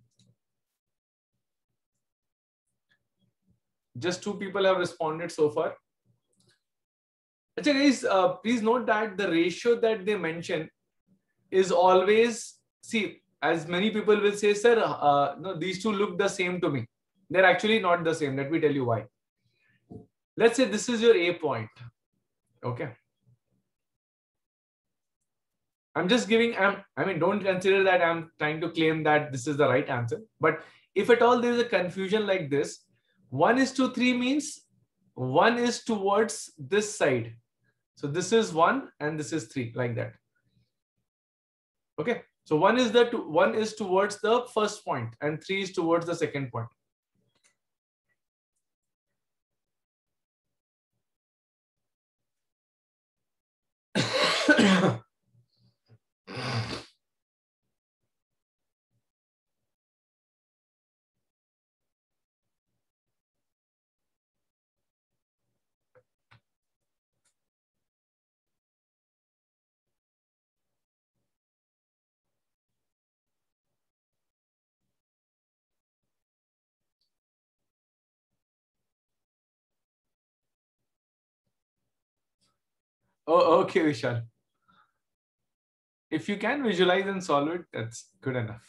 Speaker 1: Just two people have responded so far. Achha guys, uh, please note that the ratio that they mention is always, see, as many people will say, sir, uh, no, these two look the same to me. They're actually not the same. Let me tell you why. Let's say this is your A point. Okay. I'm just giving, I'm, I mean, don't consider that I'm trying to claim that this is the right answer. But if at all there is a confusion like this, one is to three means one is towards this side. So this is one and this is three, like that. Okay. So one is the one is towards the first point and three is towards the second point. Oh, okay, Vishal. If you can visualize and solve it, that's good enough.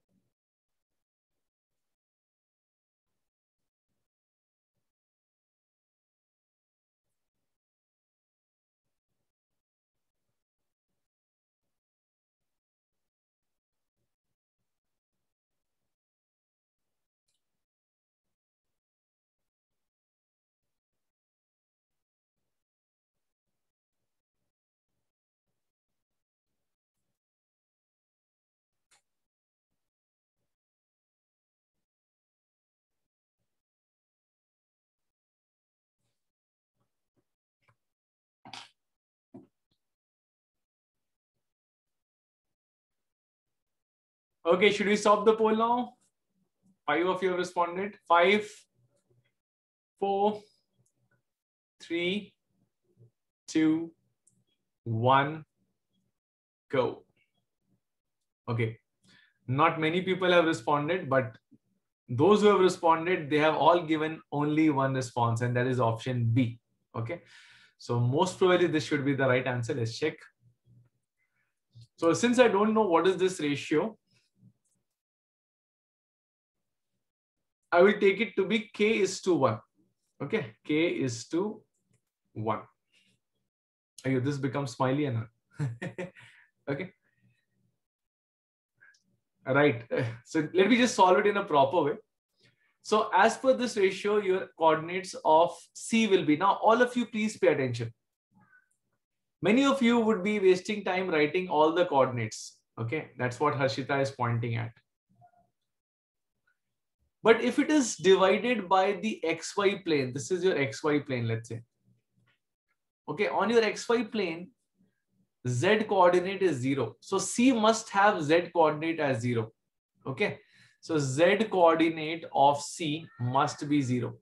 Speaker 1: Okay, should we stop the poll now? Five of you have responded. Five, four, three, two, one, go. Okay. Not many people have responded, but those who have responded, they have all given only one response, and that is option B. Okay. So most probably this should be the right answer. Let's check. So since I don't know what is this ratio, I will take it to be K is to one. Okay. K is to one. Okay, this becomes smiley and okay. Right. So let me just solve it in a proper way. So as per this ratio, your coordinates of C will be, now all of you please pay attention. Many of you would be wasting time writing all the coordinates. Okay, that's what Harshita is pointing at. But if it is divided by the X Y plane, this is your X Y plane, let's say. Okay, on your X Y plane, Z coordinate is zero. So C must have Z coordinate as zero. Okay, so Z coordinate of C must be zero.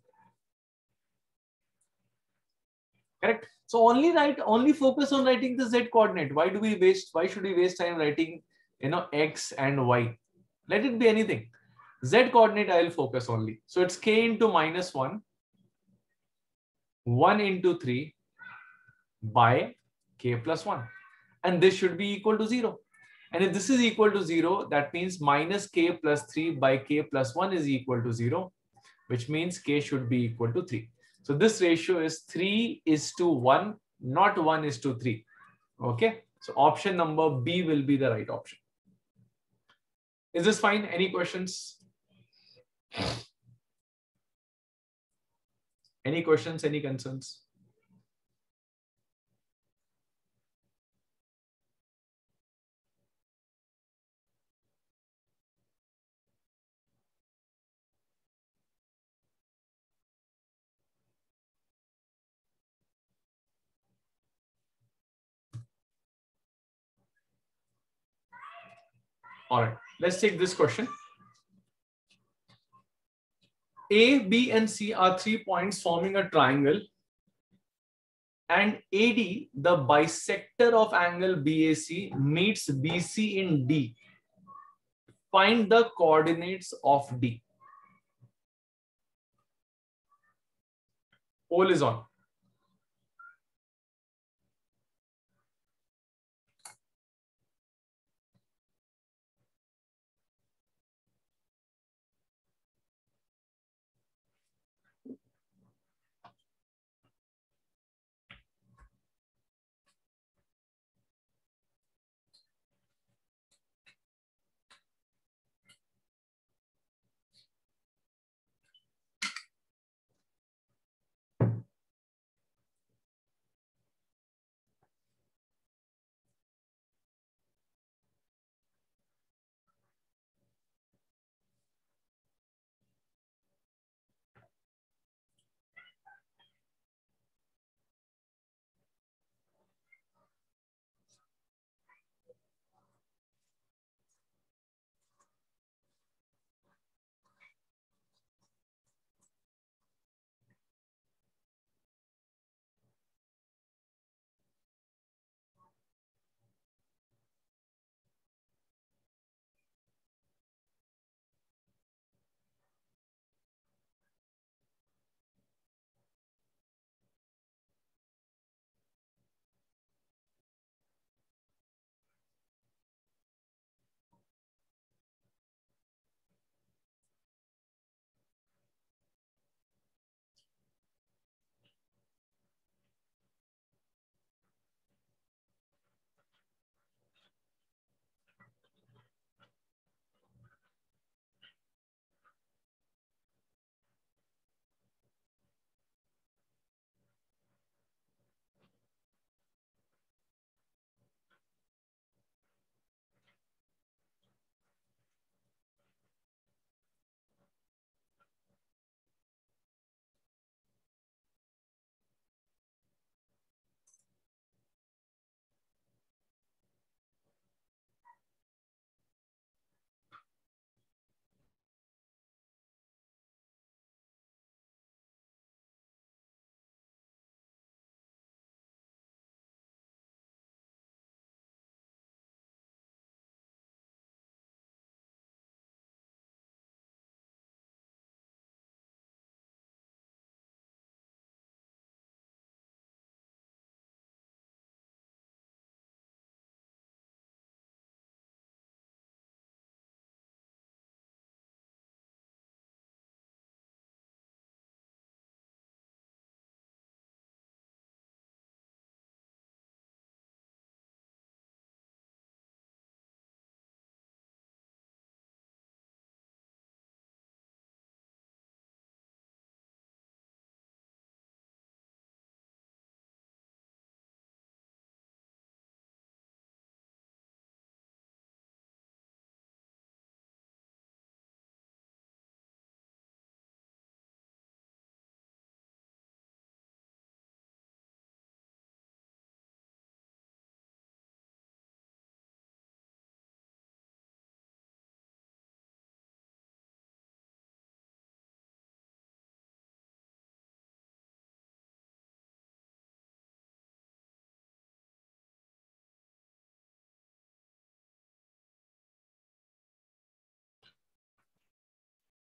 Speaker 1: Correct. So only write, only focus on writing the Z coordinate. Why do we waste, why should we waste time writing, you know, X and Y? Let it be anything. Z coordinate I will focus only. So it's K into minus one, one into three by K plus one. And this should be equal to zero. And if this is equal to zero, that means minus K plus three by K plus one is equal to zero, which means K should be equal to three. So this ratio is three is to one, not one is to three. Okay. So option number B will be the right option. Is this fine? Any questions? Any questions? Any concerns? All right. Let's take this question. A, B, and C are three points forming a triangle, and A D, the bisector of angle B A C, meets B C in D. Find the coordinates of D. Poll is on.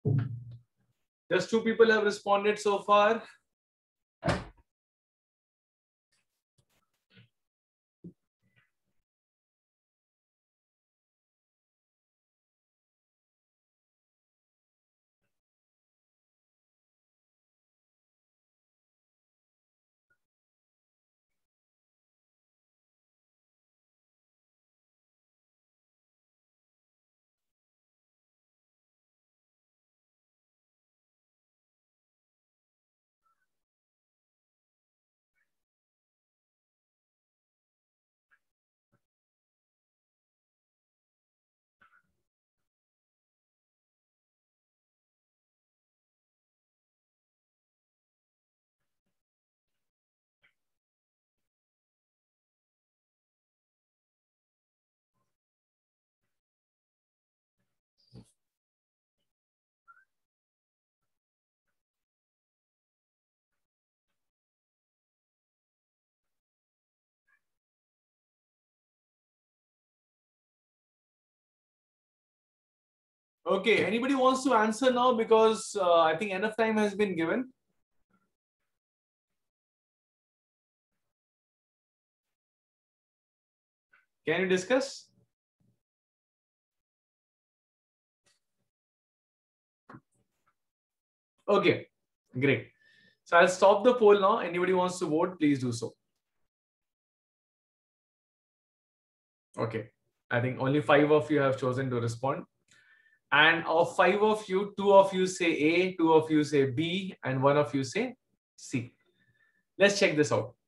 Speaker 1: Just two people have responded so far. Okay, anybody wants to answer now, because uh, I think enough time has been given. Can you discuss? Okay, great. So I'll stop the poll now. Anybody wants to vote, please do so. Okay, I think only five of you have chosen to respond. And of five of you, two of you say A, two of you say B, and one of you say C. Let's check this out.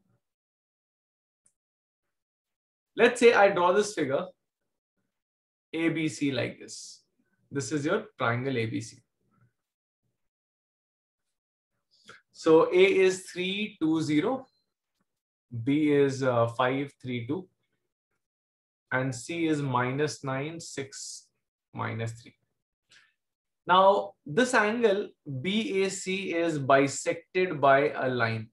Speaker 1: Let's say I draw this figure A B C like this. This is your triangle A B C. So A is three two zero, B is uh, five three two, and C is minus nine six minus three. Now this angle B A C is bisected by a line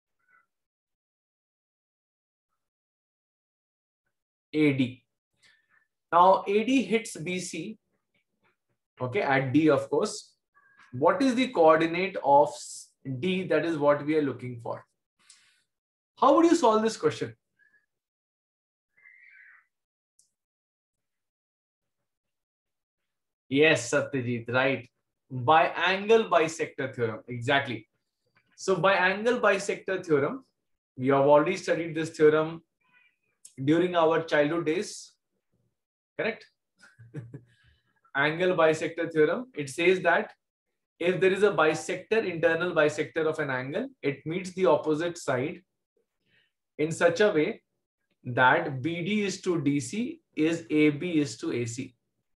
Speaker 1: A D. Now A D hits B C, okay, at D, of course. What is the coordinate of D? That is what we are looking for. How would you solve this question? Yes, Satyajit, right. By angle bisector theorem, exactly. So by angle bisector theorem, we have already studied this theorem during our childhood days, correct? Angle bisector theorem, it says that if there is a bisector, internal bisector of an angle, it meets the opposite side in such a way that B D is to D C is A B is to A C.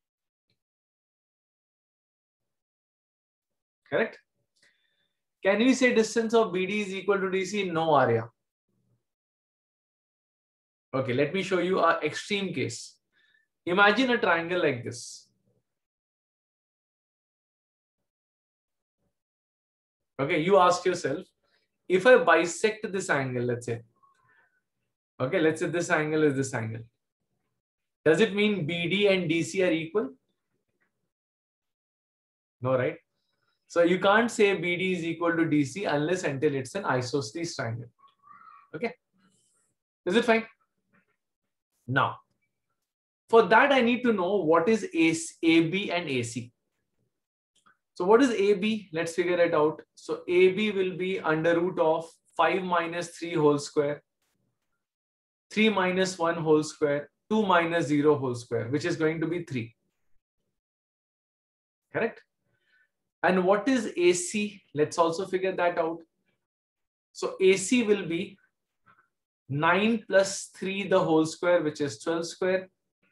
Speaker 1: Correct? Can we say distance of B D is equal to D C? No, Arya. Okay, let me show you an extreme case. Imagine a triangle like this. Okay, you ask yourself, if I bisect this angle, let's say, okay, let's say this angle is this angle. Does it mean B D and D C are equal? No, right? So you can't say B D is equal to D C unless until it's an isosceles triangle. Okay, is it fine? Now, for that, I need to know what is A B and A C. So what is A B? Let's figure it out. So A B will be under root of five minus three whole square, three minus one whole square, two minus zero whole square, which is going to be three. Correct? And what is A C? Let's also figure that out. So A C will be nine plus three the whole square, which is twelve square.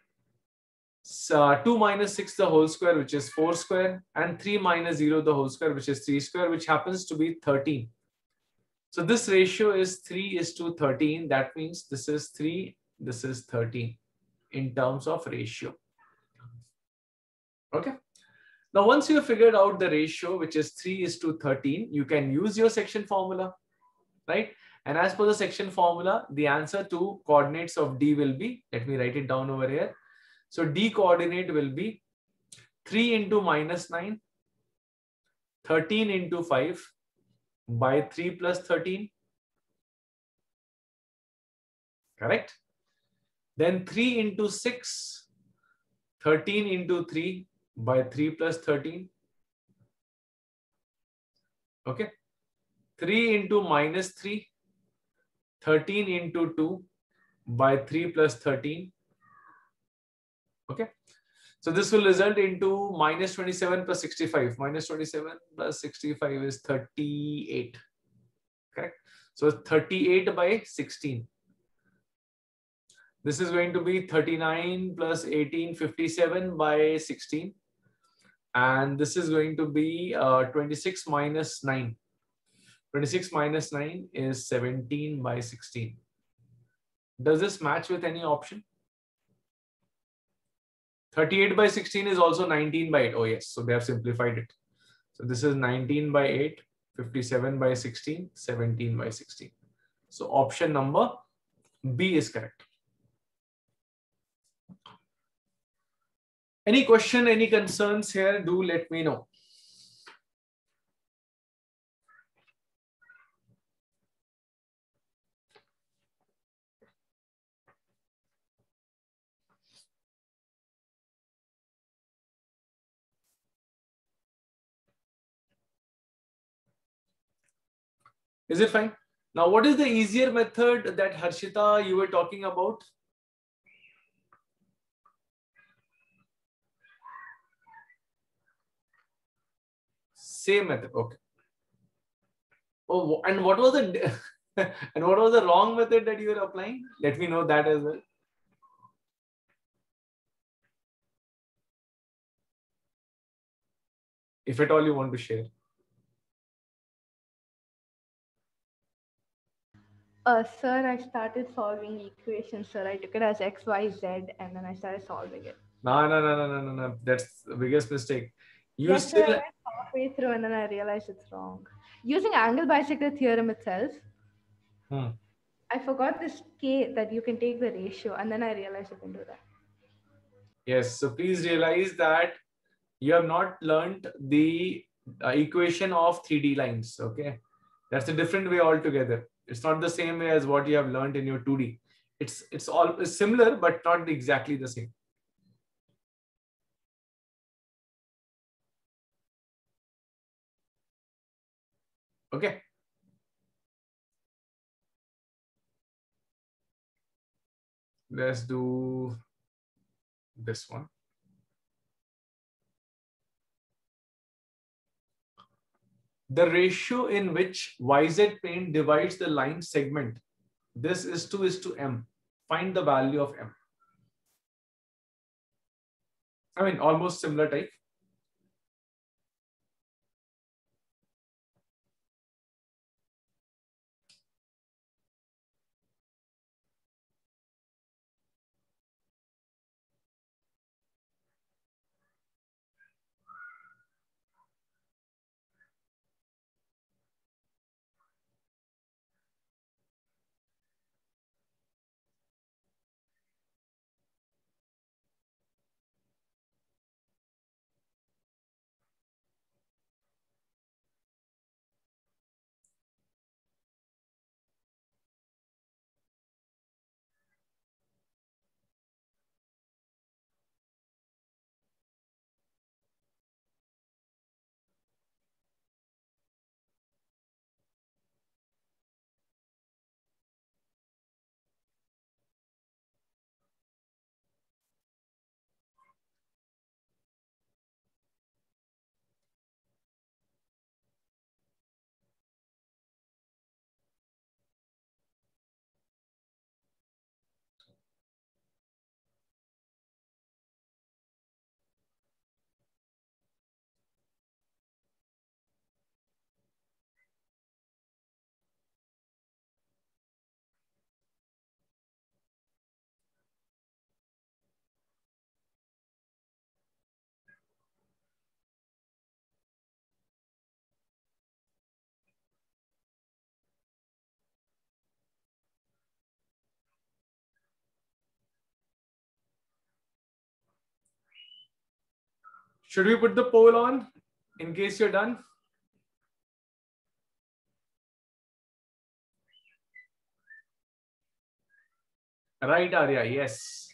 Speaker 1: So two minus six the whole square, which is four square, and three minus zero the whole square, which is three square, which happens to be thirteen. So this ratio is three is to thirteen. That means this is three, this is thirteen in terms of ratio. Okay. Now, once you have figured out the ratio, which is three is to thirteen, you can use your section formula, right? And as per the section formula, the answer to coordinates of D will be, let me write it down over here. So D coordinate will be three into minus nine thirteen into five by three plus thirteen. Correct? Then three into six, thirteen into three by three plus thirteen. Okay. three into minus three, thirteen into two by three plus thirteen. Okay. So this will result into minus twenty-seven plus sixty-five. Minus twenty-seven plus sixty-five is thirty-eight. Correct. So thirty-eight by sixteen. This is going to be thirty-nine plus eighteen, fifty-seven by sixteen. And this is going to be uh, twenty-six minus nine. twenty-six minus nine is seventeen by sixteen. Does this match with any option? thirty-eight by sixteen is also nineteen by eight. Oh yes, so they have simplified it. So this is nineteen by eight, fifty-seven by sixteen, seventeen by sixteen. So option number B is correct. Any question, any concerns here, do let me know. Is it fine? Now, what is the easier method that Harshita you were talking about? Same method. Okay. Oh, and what was the and what was the wrong method that you were applying? Let me know that as well. If at all you want to share.
Speaker 2: Uh, sir, I started solving equations, sir. I took it as x, y, z, and then I started solving it.
Speaker 1: No, no, no, no, no, no, no. That's the biggest mistake. You
Speaker 2: yes,
Speaker 1: still.
Speaker 2: sir, I went halfway through and then I realized it's wrong. Using angle bisector theorem itself,
Speaker 1: Hmm.
Speaker 2: I forgot this k that you can take the ratio, and then I realized you can do that.
Speaker 1: Yes. So please realize that you have not learned the uh, equation of three D lines. Okay. That's a different way altogether. It's not the same way as what you have learned in your two D. It's it's all it's similar, but not exactly the same. Okay. Let's do this one. The ratio in which Y Z plane divides the line segment. This is two is to M. Find the value of M. I mean, almost similar type. Should we put the poll on in case you're done? Right, Arya, yes.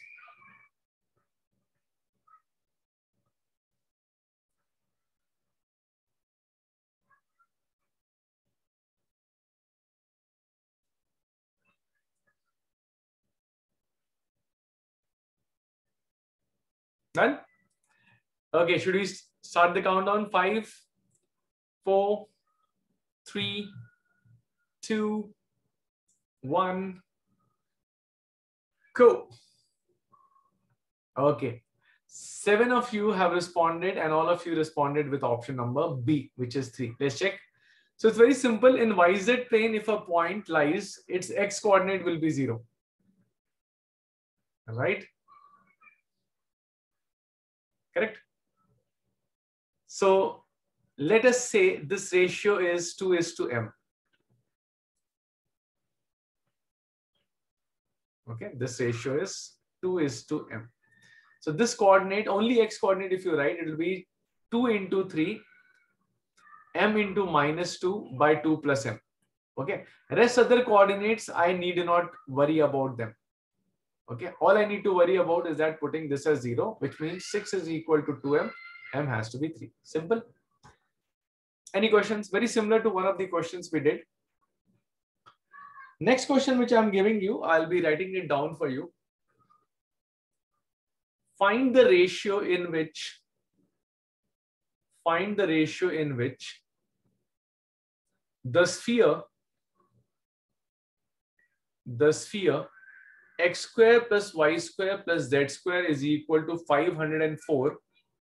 Speaker 1: Done? Okay, should we start the countdown? Five, four, three, two, one, go. Okay. Seven of you have responded and all of you responded with option number B, which is three. Let's check. So it's very simple. In Y Z plane, if a point lies, its X coordinate will be zero. Right? Correct? So let us say this ratio is two is to M. Okay, this ratio is two is to M. So this coordinate, only X coordinate, if you write, it will be two into three, M into minus two by two plus M. Okay, rest other coordinates, I need not worry about them. Okay, all I need to worry about is that putting this as zero, which means six is equal to two M, M has to be three. Simple. Any questions? Very similar to one of the questions we did. Next question which I'm giving you, I'll be writing it down for you. Find the ratio in which, find the ratio in which the sphere, the sphere x square plus y square plus z square is equal to five hundred four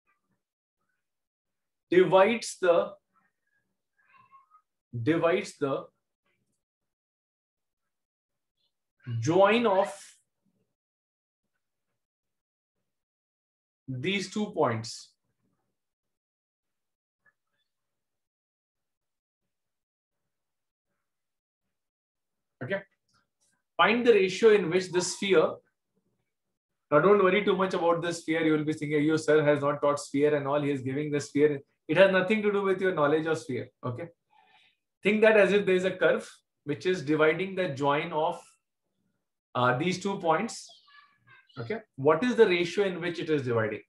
Speaker 1: divides the divides the join of these two points. Okay, find the ratio in which the sphere, now don't worry too much about the sphere. You will be thinking, your sir has not taught sphere and all, he is giving the sphere. It has nothing to do with your knowledge of sphere. Okay, think that as if there is a curve which is dividing the join of uh, these two points. Okay, what is the ratio in which it is dividing?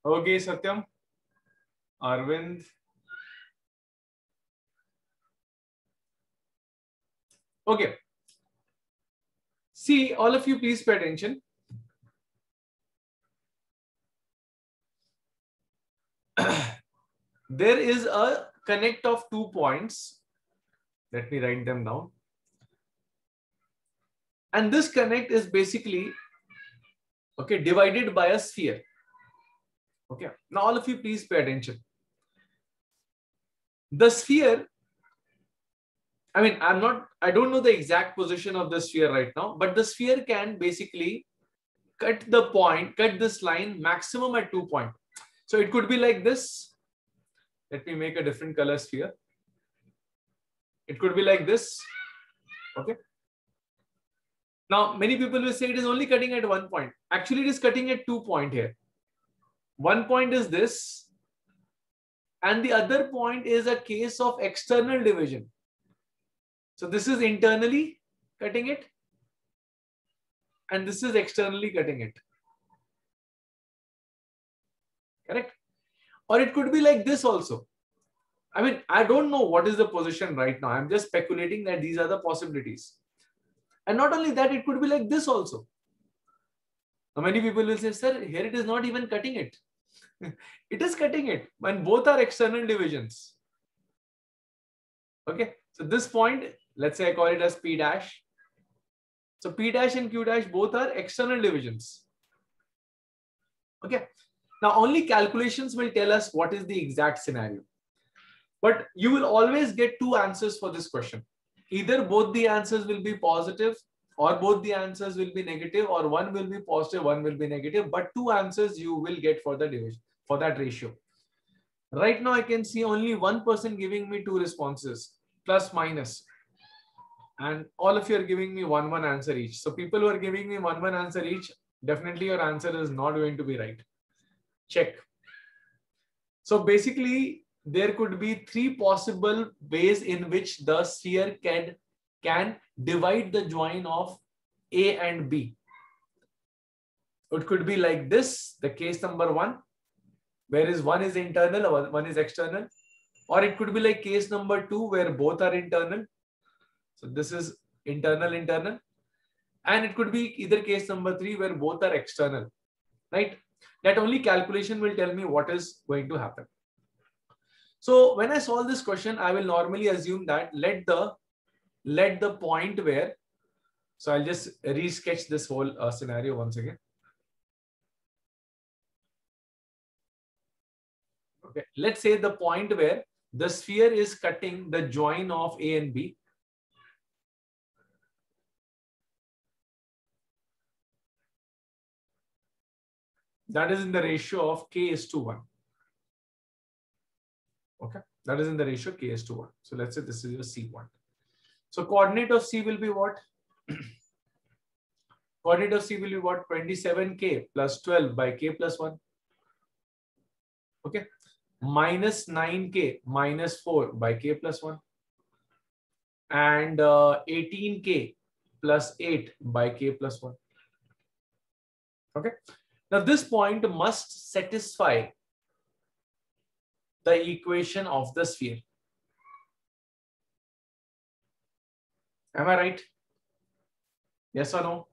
Speaker 1: Okay, Satyam. Arvind. Okay. See, all of you, please pay attention. There is a connect of two points. Let me write them down. And this connect is basically, okay, divided by a sphere. Okay. Now, all of you, please pay attention. The sphere, I mean, I'm not, I don't know the exact position of the sphere right now, but the sphere can basically cut the point, cut this line maximum at two points. So it could be like this. Let me make a different color sphere. It could be like this. Okay. Now, many people will say it is only cutting at one point. Actually, it is cutting at two points here. One point is this, and the other point is a case of external division. So this is internally cutting it, and this is externally cutting it. Correct? Or it could be like this also. I mean, I don't know what is the position right now. I'm just speculating that these are the possibilities. And not only that, it could be like this also. Now, many people will say, sir, here it is not even cutting it. It is cutting it, and both are external divisions. Okay, so this point, let's say I call it as P dash. So P dash and Q dash both are external divisions. Okay, now only calculations will tell us what is the exact scenario. But you will always get two answers for this question. Either both the answers will be positive, or both the answers will be negative, or one will be positive, one will be negative, but two answers you will get for the division, for that ratio. Right now, I can see only one person giving me two responses, plus minus. And all of you are giving me one, one answer each. So people who are giving me one, one answer each, definitely your answer is not going to be right. Check. So basically, there could be three possible ways in which the sphere can, can divide the join of A and B. It could be like this, the case number one, whereas one is internal or one is external. Or it could be like case number two, where both are internal. So this is internal, internal. And it could be either case number three, where both are external, right? That only calculation will tell me what is going to happen. So when I solve this question, I will normally assume that let the let the point where, so I'll just resketch this whole uh, scenario once again. Okay, let's say the point where the sphere is cutting the join of A and B. That is in the ratio of K is to one. Okay, that is in the ratio K is to one. So let's say this is your C one. So coordinate of C will be what? Coordinate of C will be what? twenty-seven K plus twelve by K plus one. Okay, minus nine K minus four by K plus one. And uh, eighteen K plus eight by K plus one. Okay, now this point must satisfy the equation of the sphere. Am I right? Yes or no?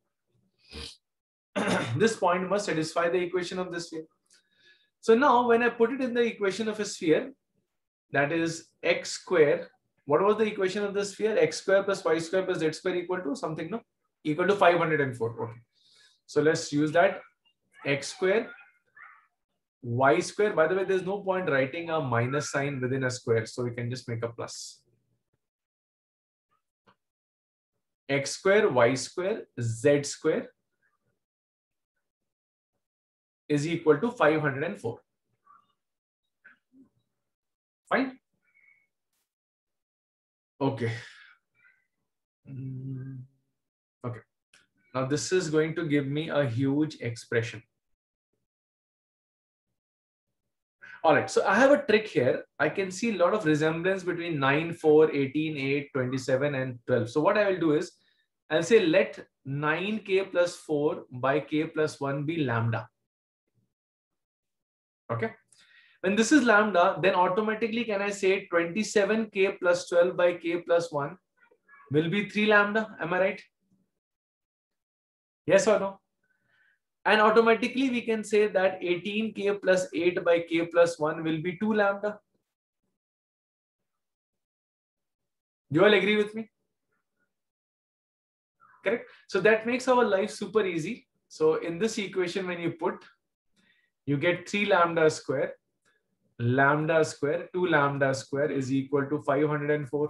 Speaker 1: This point must satisfy the equation of the sphere. So now when I put it in the equation of a sphere, that is x square. What was the equation of the sphere? X square plus y square plus z square equal to something, no? Equal to five hundred four. Okay. So let's use that. X square, y square. By the way, there's no point writing a minus sign within a square. So we can just make a plus. X square, y square, z square is equal to five hundred four. Fine. Okay. Okay. Now this is going to give me a huge expression. All right. So I have a trick here. I can see a lot of resemblance between nine, four, eighteen, eight, twenty-seven, and twelve. So what I will do is I'll say let nine K plus four by K plus one be lambda. Okay. When this is lambda, then automatically can I say twenty-seven k plus twelve by k plus one will be three lambda? Am I right? Yes or no? And automatically we can say that eighteen k plus eight by k plus one will be two lambda. Do you all agree with me? Correct. So that makes our life super easy. So in this equation, when you put, you get three lambda square. Lambda square, two lambda square is equal to five hundred four.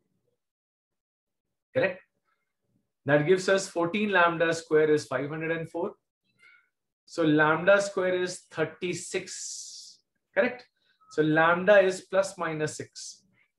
Speaker 1: Correct. That gives us fourteen lambda square is five hundred four. So lambda square is thirty-six. Correct. So lambda is plus minus six.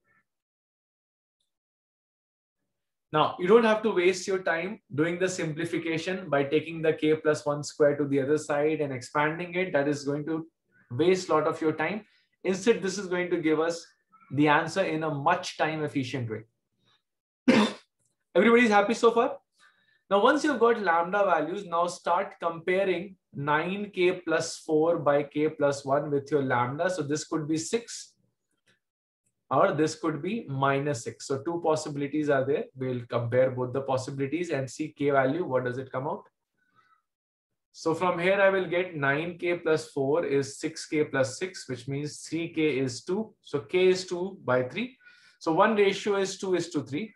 Speaker 1: Now, you don't have to waste your time doing the simplification by taking the k plus one square to the other side and expanding it. That is going to waste a lot of your time. Instead, this is going to give us the answer in a much time efficient way. Everybody's happy so far? Now, once you've got lambda values, now start comparing nine k plus four by k plus one with your lambda. So this could be six. Or this could be minus six. So two possibilities are there. We'll compare both the possibilities and see k value. What does it come out? So from here, I will get nine k plus four is six k plus six, which means three k is two. So k is two by three. So one ratio is two is to three.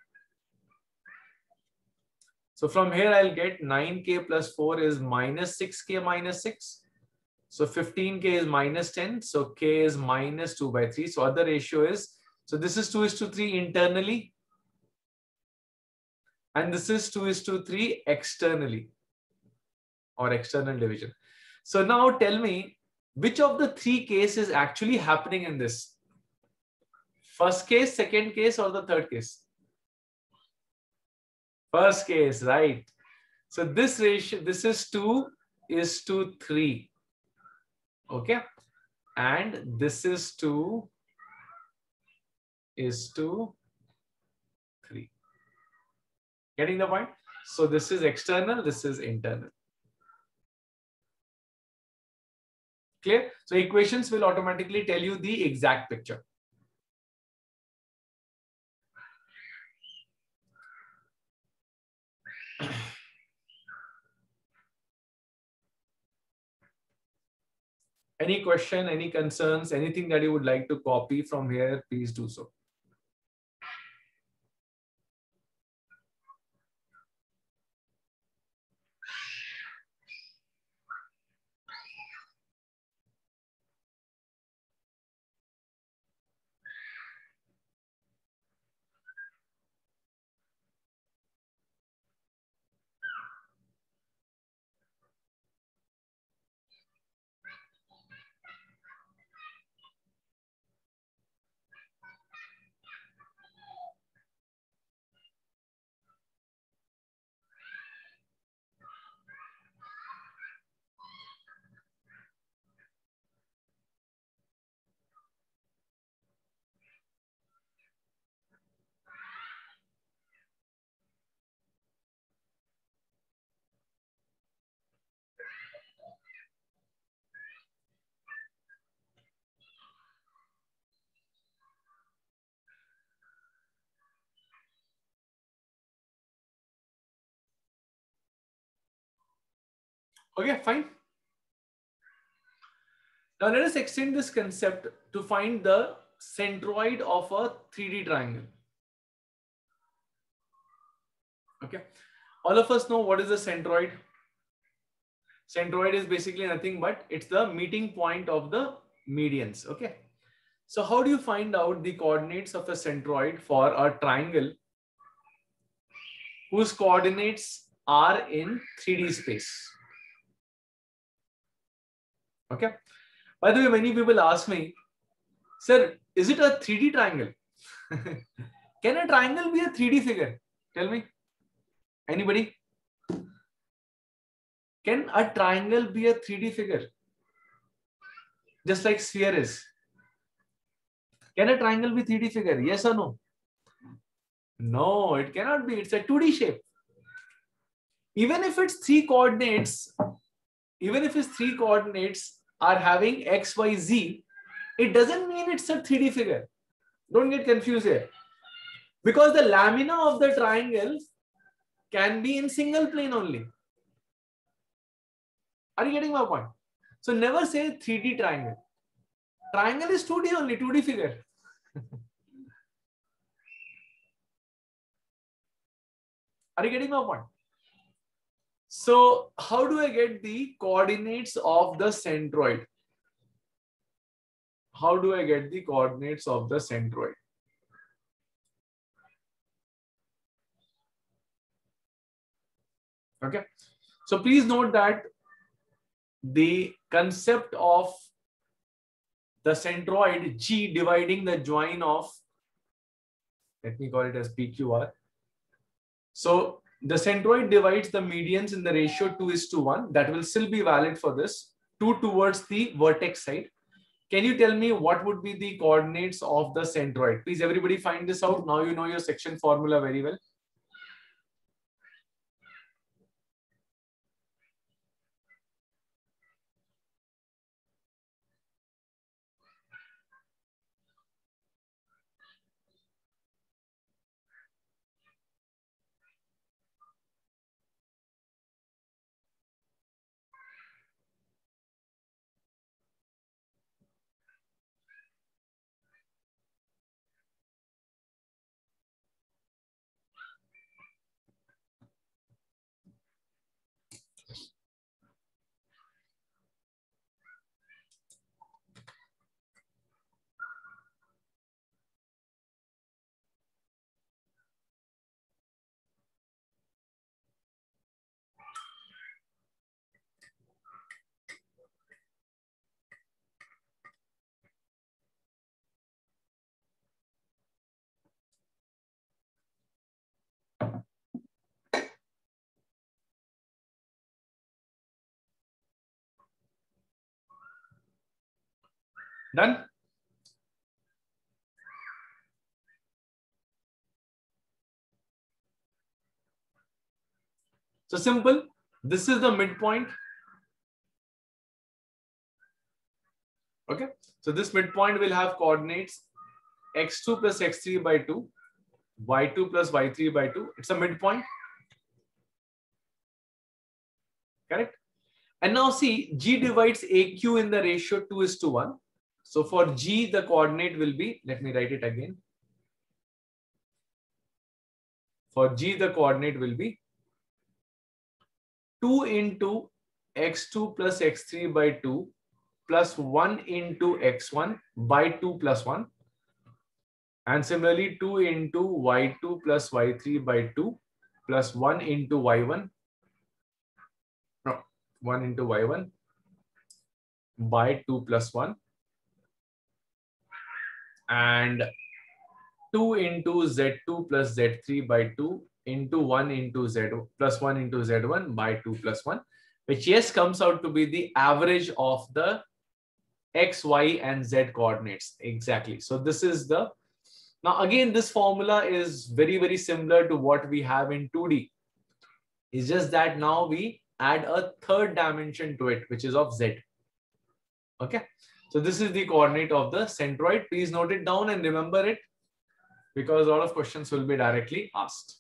Speaker 1: So from here, I'll get nine k plus four is minus six k minus six. So fifteen k is minus ten. So k is minus two by three. So other ratio is, so this is two is to three internally. And this is two is to three externally, or external division. So now tell me, which of the three cases is actually happening in this? First case, second case, or the third case? First case, right? So this ratio, this is two is to three. Okay. And this is two is to three. Getting the point? So this is external, this is internal. Clear? So equations will automatically tell you the exact picture. Any question, any concerns, anything that you would like to copy from here, please do so. Okay, fine. Now let us extend this concept to find the centroid of a three D triangle. Okay. All of us know what is the centroid. Centroid is basically nothing but it's the meeting point of the medians. Okay. So how do you find out the coordinates of a centroid for a triangle whose coordinates are in three D space? Okay. By the way, many people ask me, sir, is it a three D triangle? Can a triangle be a three D figure? Tell me. Anybody? Can a triangle be a three D figure? Just like sphere is. Can a triangle be three D figure? Yes or no? No, it cannot be. It's a two D shape. Even if its three coordinates, even if its three coordinates are having X, Y, Z, it doesn't mean it's a three D figure. Don't get confused here. Because the lamina of the triangle can be in single plane only. Are you getting my point? So never say three D triangle. Triangle is two D only, two D figure. Are you getting my point? So how do I get the coordinates of the centroid? How do I get the coordinates of the centroid? Okay. So please note that the concept of the centroid G dividing the join of, let me call it as P Q R. So the centroid divides the medians in the ratio two is to one. That will still be valid for this. two towards the vertex side. Can you tell me what would be the coordinates of the centroid? Please, everybody find this out. Now you know your section formula very well. Done? So simple. This is the midpoint. Okay. So this midpoint will have coordinates x two plus x three by two, y two plus y three by two. It's a midpoint. Correct? And now see, G divides A Q in the ratio two is to one. So for G, the coordinate will be, let me write it again. For G, the coordinate will be two into x two plus x three by two plus one into x one by two plus one. And similarly, two into y two plus y three by two plus one into y one. No, one into y one by two plus one. And two into z two plus z three by two into one into z plus one into z one by two plus one, which yes comes out to be the average of the x, y, and z coordinates. Exactly. So this is the, now again, this formula is very, very similar to what we have in two D. It's just that now we add a third dimension to it, which is of z. Okay. So this is the coordinate of the centroid. Please note it down and remember it, because a lot of questions will be directly asked.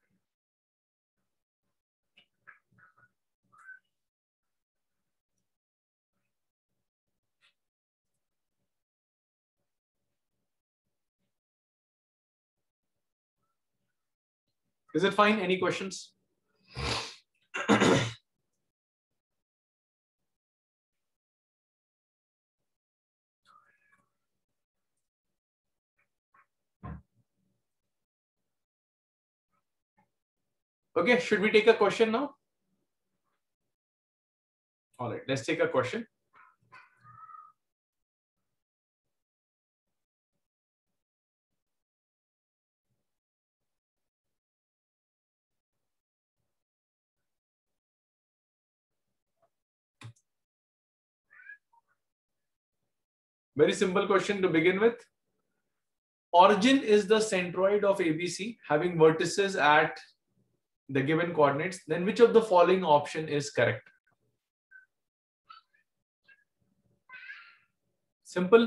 Speaker 1: Is it fine? Any questions? Okay, should we take a question now? All right, let's take a question. Very simple question to begin with. Origin is the centroid of A B C having vertices at the given coordinates. Then which of the following option is correct? Simple.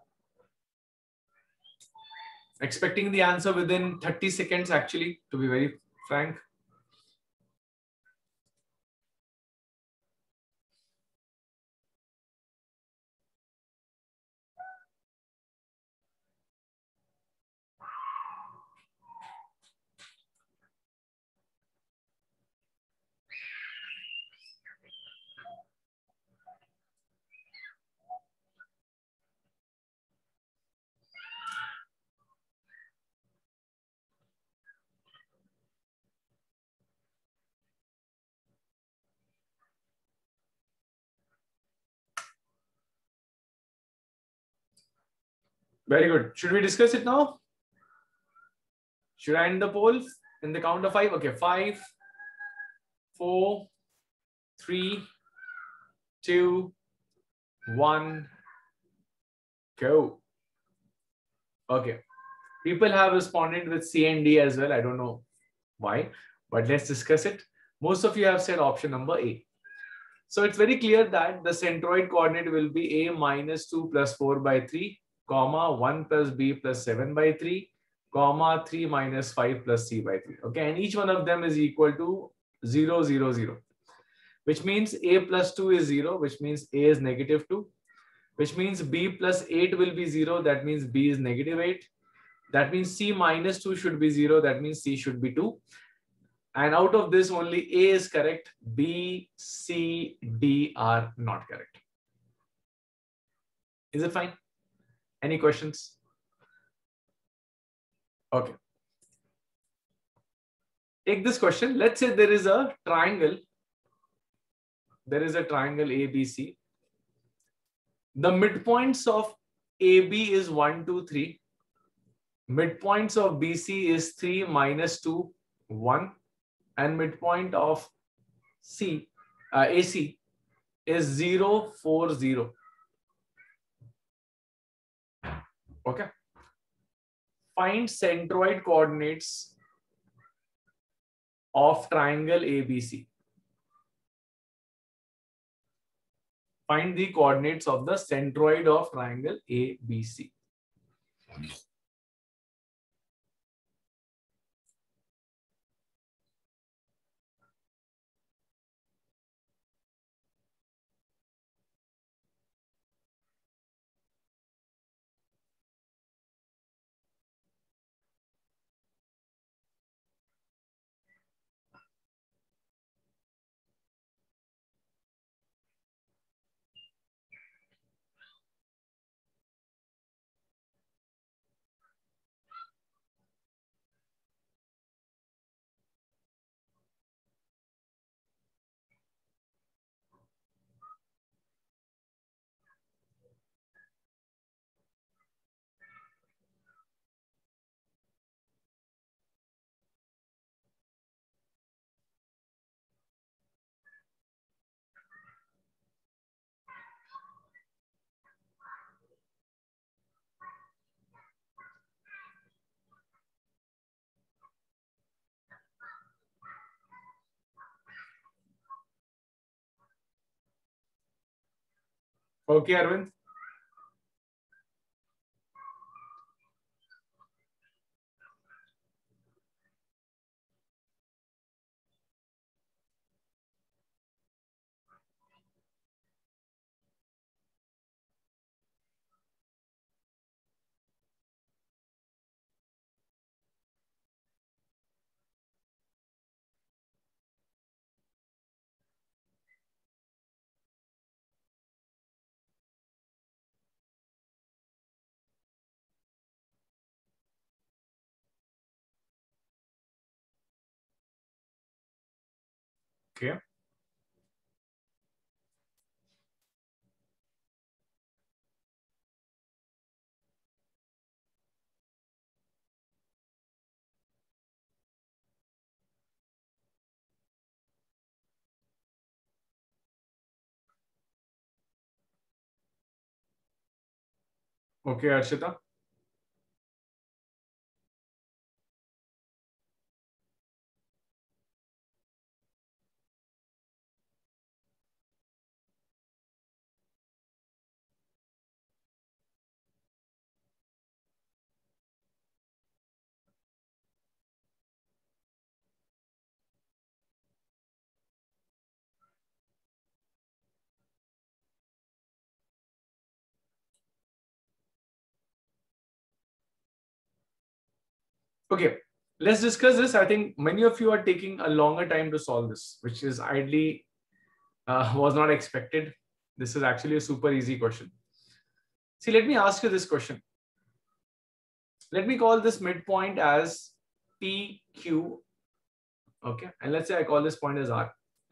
Speaker 1: Expecting the answer within thirty seconds, actually, to be very frank. Very good. Should we discuss it now? Should I end the poll in the count of five? Okay, five, four, three, two, one, go. Okay. People have responded with C and D as well. I don't know why, but let's discuss it. Most of you have said option number A. So it's very clear that the centroid coordinate will be A minus two plus four by three, comma one plus B plus seven by three, comma three minus five plus C by three. Okay, and each one of them is equal to zero, zero, zero, which means A plus two is zero, which means A is negative two, which means B plus eight will be zero. That means B is negative eight. That means C minus two should be zero. That means C should be two. And out of this, only A is correct. B, C, D are not correct. Is it fine? Any questions? Okay. Take this question. Let's say there is a triangle. There is a triangle A B C. The midpoints of A B is one, two, three. Midpoints of B C is three, minus two, one. And midpoint of C, uh, A C is zero, four, zero. Okay. Find centroid coordinates of triangle A B C. Find the coordinates of the centroid of triangle A B C. Okay, Arvind. Okay. Okay, Arshita. Okay, let's discuss this. I think many of you are taking a longer time to solve this, which is ideally uh, was not expected. This is actually a super easy question. See, let me ask you this question. Let me call this midpoint as P Q. Okay, and let's say I call this point as R.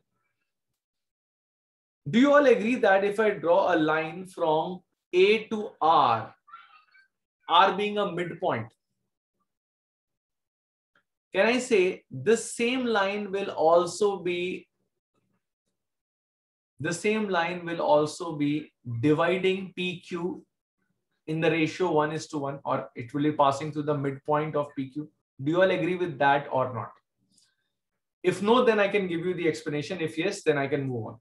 Speaker 1: Do you all agree that if I draw a line from A to R, R being a midpoint, can I say this same line will also be the same line will also be dividing P Q in the ratio one is to one, or it will be passing through the midpoint of P Q? Do you all agree with that or not? If no, then I can give you the explanation. If yes, then I can move on.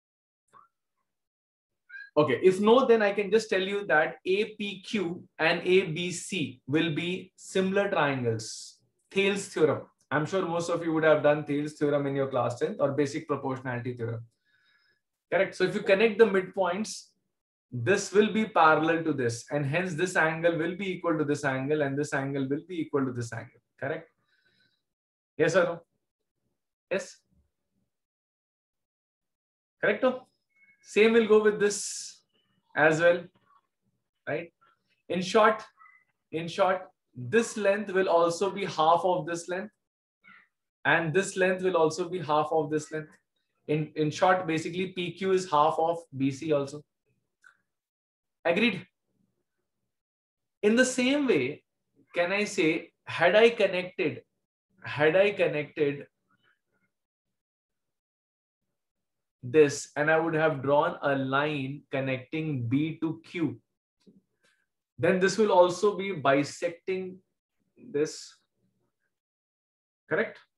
Speaker 1: Okay, if no, then I can just tell you that A P Q and A B C will be similar triangles. Thales theorem. I'm sure most of you would have done Thales theorem in your class tenth or basic proportionality theorem. Correct. So if you connect the midpoints, this will be parallel to this, and hence this angle will be equal to this angle, and this angle will be equal to this angle. Correct? Yes or no? Yes. Correct? Same will go with this as well, right? In short, in short, this length will also be half of this length, and this length will also be half of this length. In, in short, basically P Q is half of B C also. Agreed? In the same way, can I say, had I connected, had I connected this and I would have drawn a line connecting B to Q, then this will also be bisecting this. Correct?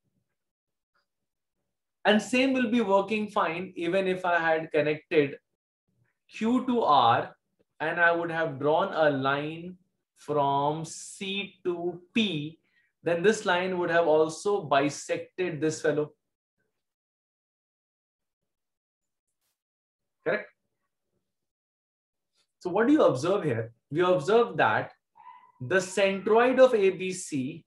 Speaker 1: And same will be working fine even if I had connected Q to R and I would have drawn a line from C to P, then this line would have also bisected this fellow. Correct? So what do you observe here? We observe that the centroid of A B C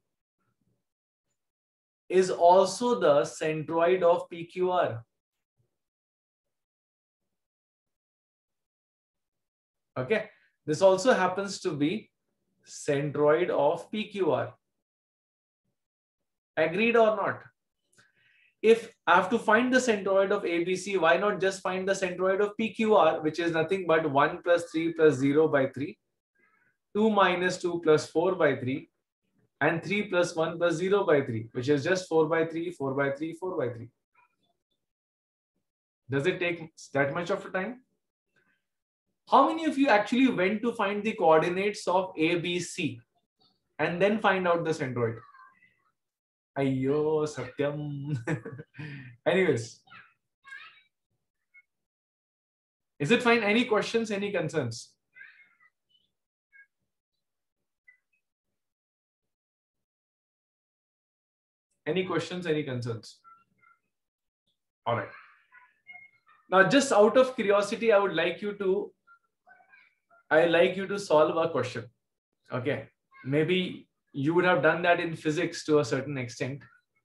Speaker 1: is also the centroid of P Q R. Okay, this also happens to be centroid of P Q R. Agreed or not? If I have to find the centroid of A B C, why not just find the centroid of P Q R, which is nothing but one plus three plus zero by three, two minus two plus four by three, and three plus one plus zero by three, which is just four by three, four by three, four by three. Does it take that much of a time? How many of you actually went to find the coordinates of A B C and then find out the centroid? Ayyo, Satyam. Anyways. Is it fine? Any questions, any concerns? Any questions, any concerns? All right. Now, just out of curiosity, I would like you to, I like you to solve a question. Okay. Maybe you would have done that in physics to a certain extent.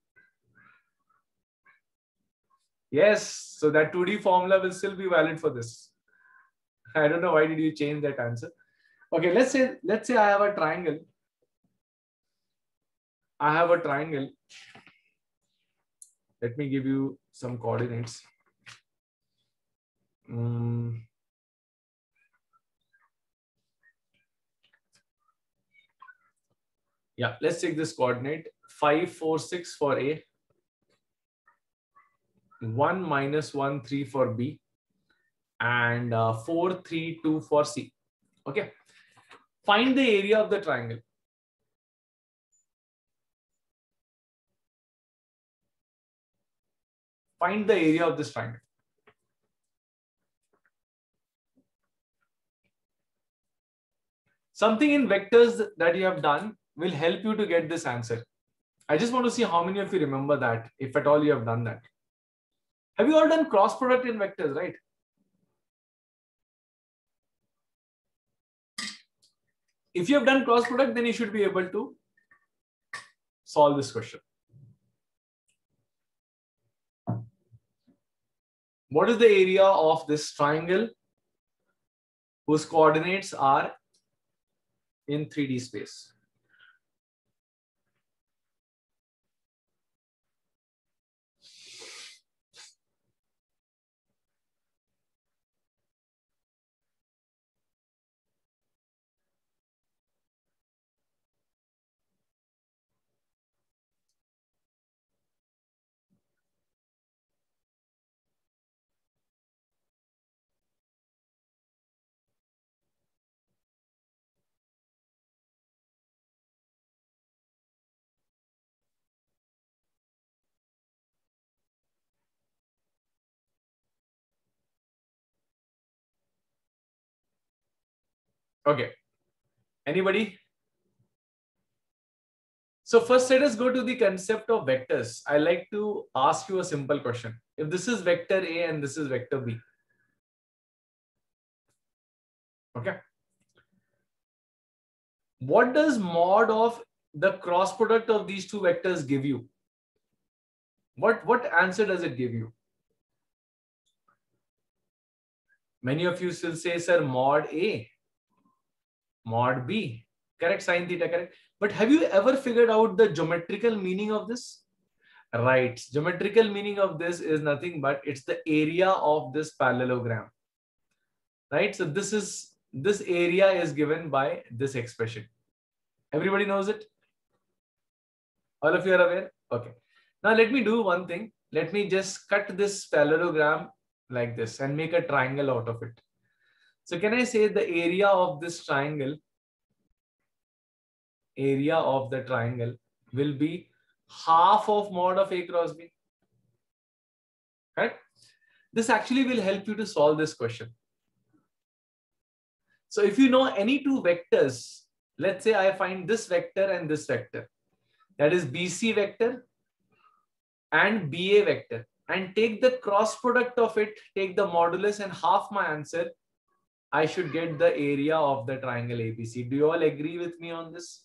Speaker 1: Yes. So that two D formula will still be valid for this. I don't know why did you change that answer. Okay. Let's say, let's say I have a triangle. I have a triangle. Let me give you some coordinates. Um, yeah, let's take this coordinate five, four, six for A, one, minus one, three for B, and uh, four, three, two for C. Okay. Find the area of the triangle. Find the area of this triangle. Something in vectors that you have done will help you to get this answer. I just want to see how many of you remember that, if at all you have done that. Have you all done cross product in vectors, right? If you have done cross product, then you should be able to solve this question. What is the area of this triangle whose coordinates are in three D space? Okay. Anybody? So first, let us go to the concept of vectors. I like to ask you a simple question. If this is vector A and this is vector B. Okay. What does mod of the cross product of these two vectors give you? What, what answer does it give you? Many of you still say, sir, mod A, mod B. Correct, sine theta, correct. But have you ever figured out the geometrical meaning of this? Right. Geometrical meaning of this is nothing but it's the area of this parallelogram. Right. So this is this area is given by this expression. Everybody knows it? All of you are aware? Okay. Now let me do one thing. Let me just cut this parallelogram like this and make a triangle out of it. So can I say the area of this triangle, area of the triangle will be half of mod of A cross B? Right? This actually will help you to solve this question. So if you know any two vectors, let's say I find this vector and this vector, that is B C vector and B A vector, and take the cross product of it, take the modulus and half my answer, I should get the area of the triangle A B C. Do you all agree with me on this?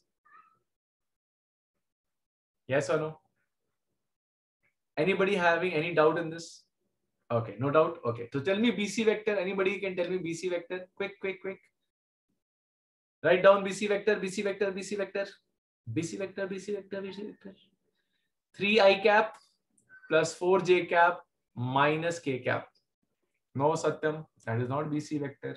Speaker 1: Yes or no? Anybody having any doubt in this? Okay, no doubt. Okay, so tell me B C vector. Anybody can tell me B C vector? Quick, quick, quick. Write down B C vector, B C vector, B C vector, B C vector, B C vector, B C vector. three I cap plus four J cap minus K cap. No, Satyam, that is not B C vector.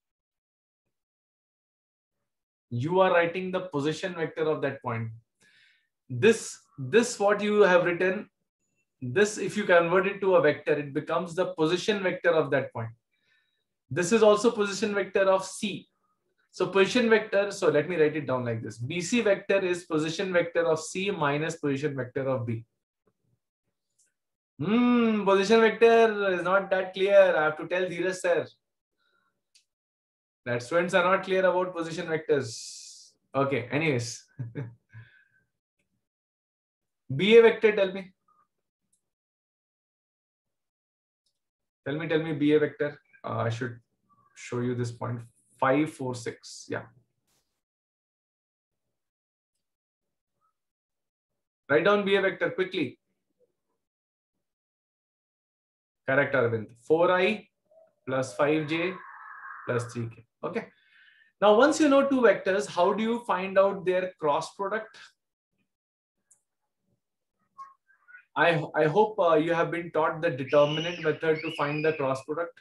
Speaker 1: You are writing the position vector of that point. This, this what you have written, this if you convert it to a vector, it becomes the position vector of that point. This is also position vector of C. So position vector, so let me write it down like this. B C vector is position vector of C minus position vector of B. Hmm, position vector is not that clear. I have to tell Dheeraj sir that students are not clear about position vectors. Okay, anyways. B A vector, tell me. Tell me, tell me B A vector. Uh, I should show you this point. five, four, six. Yeah. Write down B A vector quickly. Correct, Arvind. four I plus five J plus three K. Okay. Now, once you know two vectors, how do you find out their cross product? I, I hope uh, you have been taught the determinant method to find the cross product.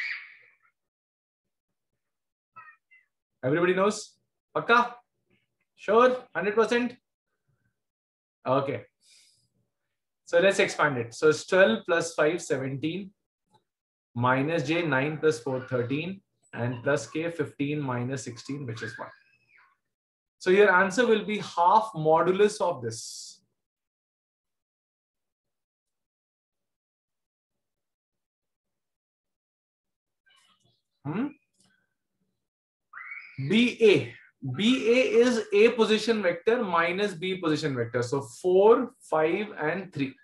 Speaker 1: Everybody knows? Pakka? Sure? one hundred percent? Okay. So let's expand it. So it's twelve plus five, seventeen, minus J, nine plus four, thirteen, and plus K, fifteen minus sixteen, which is one. So your answer will be half modulus of this. Hmm? B A. B A is A position vector minus B position vector. So four, five, and three.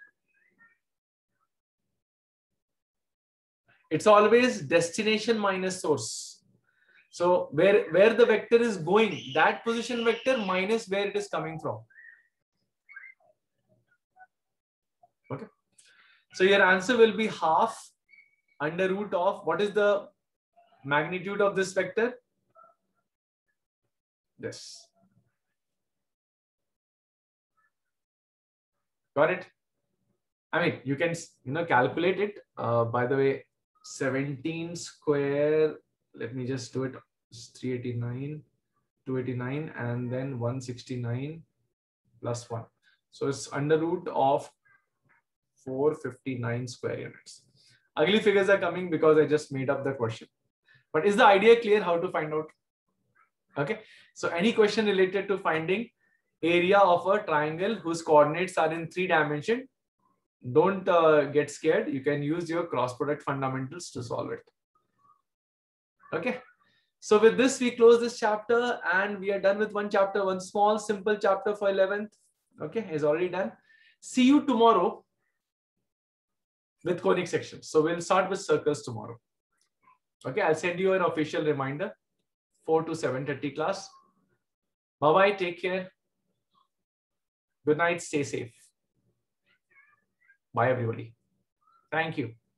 Speaker 1: It's always destination minus source. So where, where the vector is going, that position vector minus where it is coming from. Okay. So your answer will be half under root of, what is the magnitude of this vector? This. Got it? I mean, you can, you know, calculate it. Uh, by the way, seventeen square, let me just do it. It's three eighty-nine, two eighty-nine, and then one sixty-nine plus one. So it's under root of four fifty-nine square units. Ugly figures are coming because I just made up the question. But is the idea clear how to find out? Okay. So any question related to finding area of a triangle whose coordinates are in three dimension, don't uh, get scared. You can use your cross product fundamentals to solve it. Okay. So with this, we close this chapter and we are done with one chapter. One small, simple chapter for eleventh. Okay, is already done. See you tomorrow with conic sections. So we'll start with circles tomorrow. Okay, I'll send you an official reminder. four to seven thirty class. Bye-bye. Take care. Good night. Stay safe. Bye, everybody. Thank you.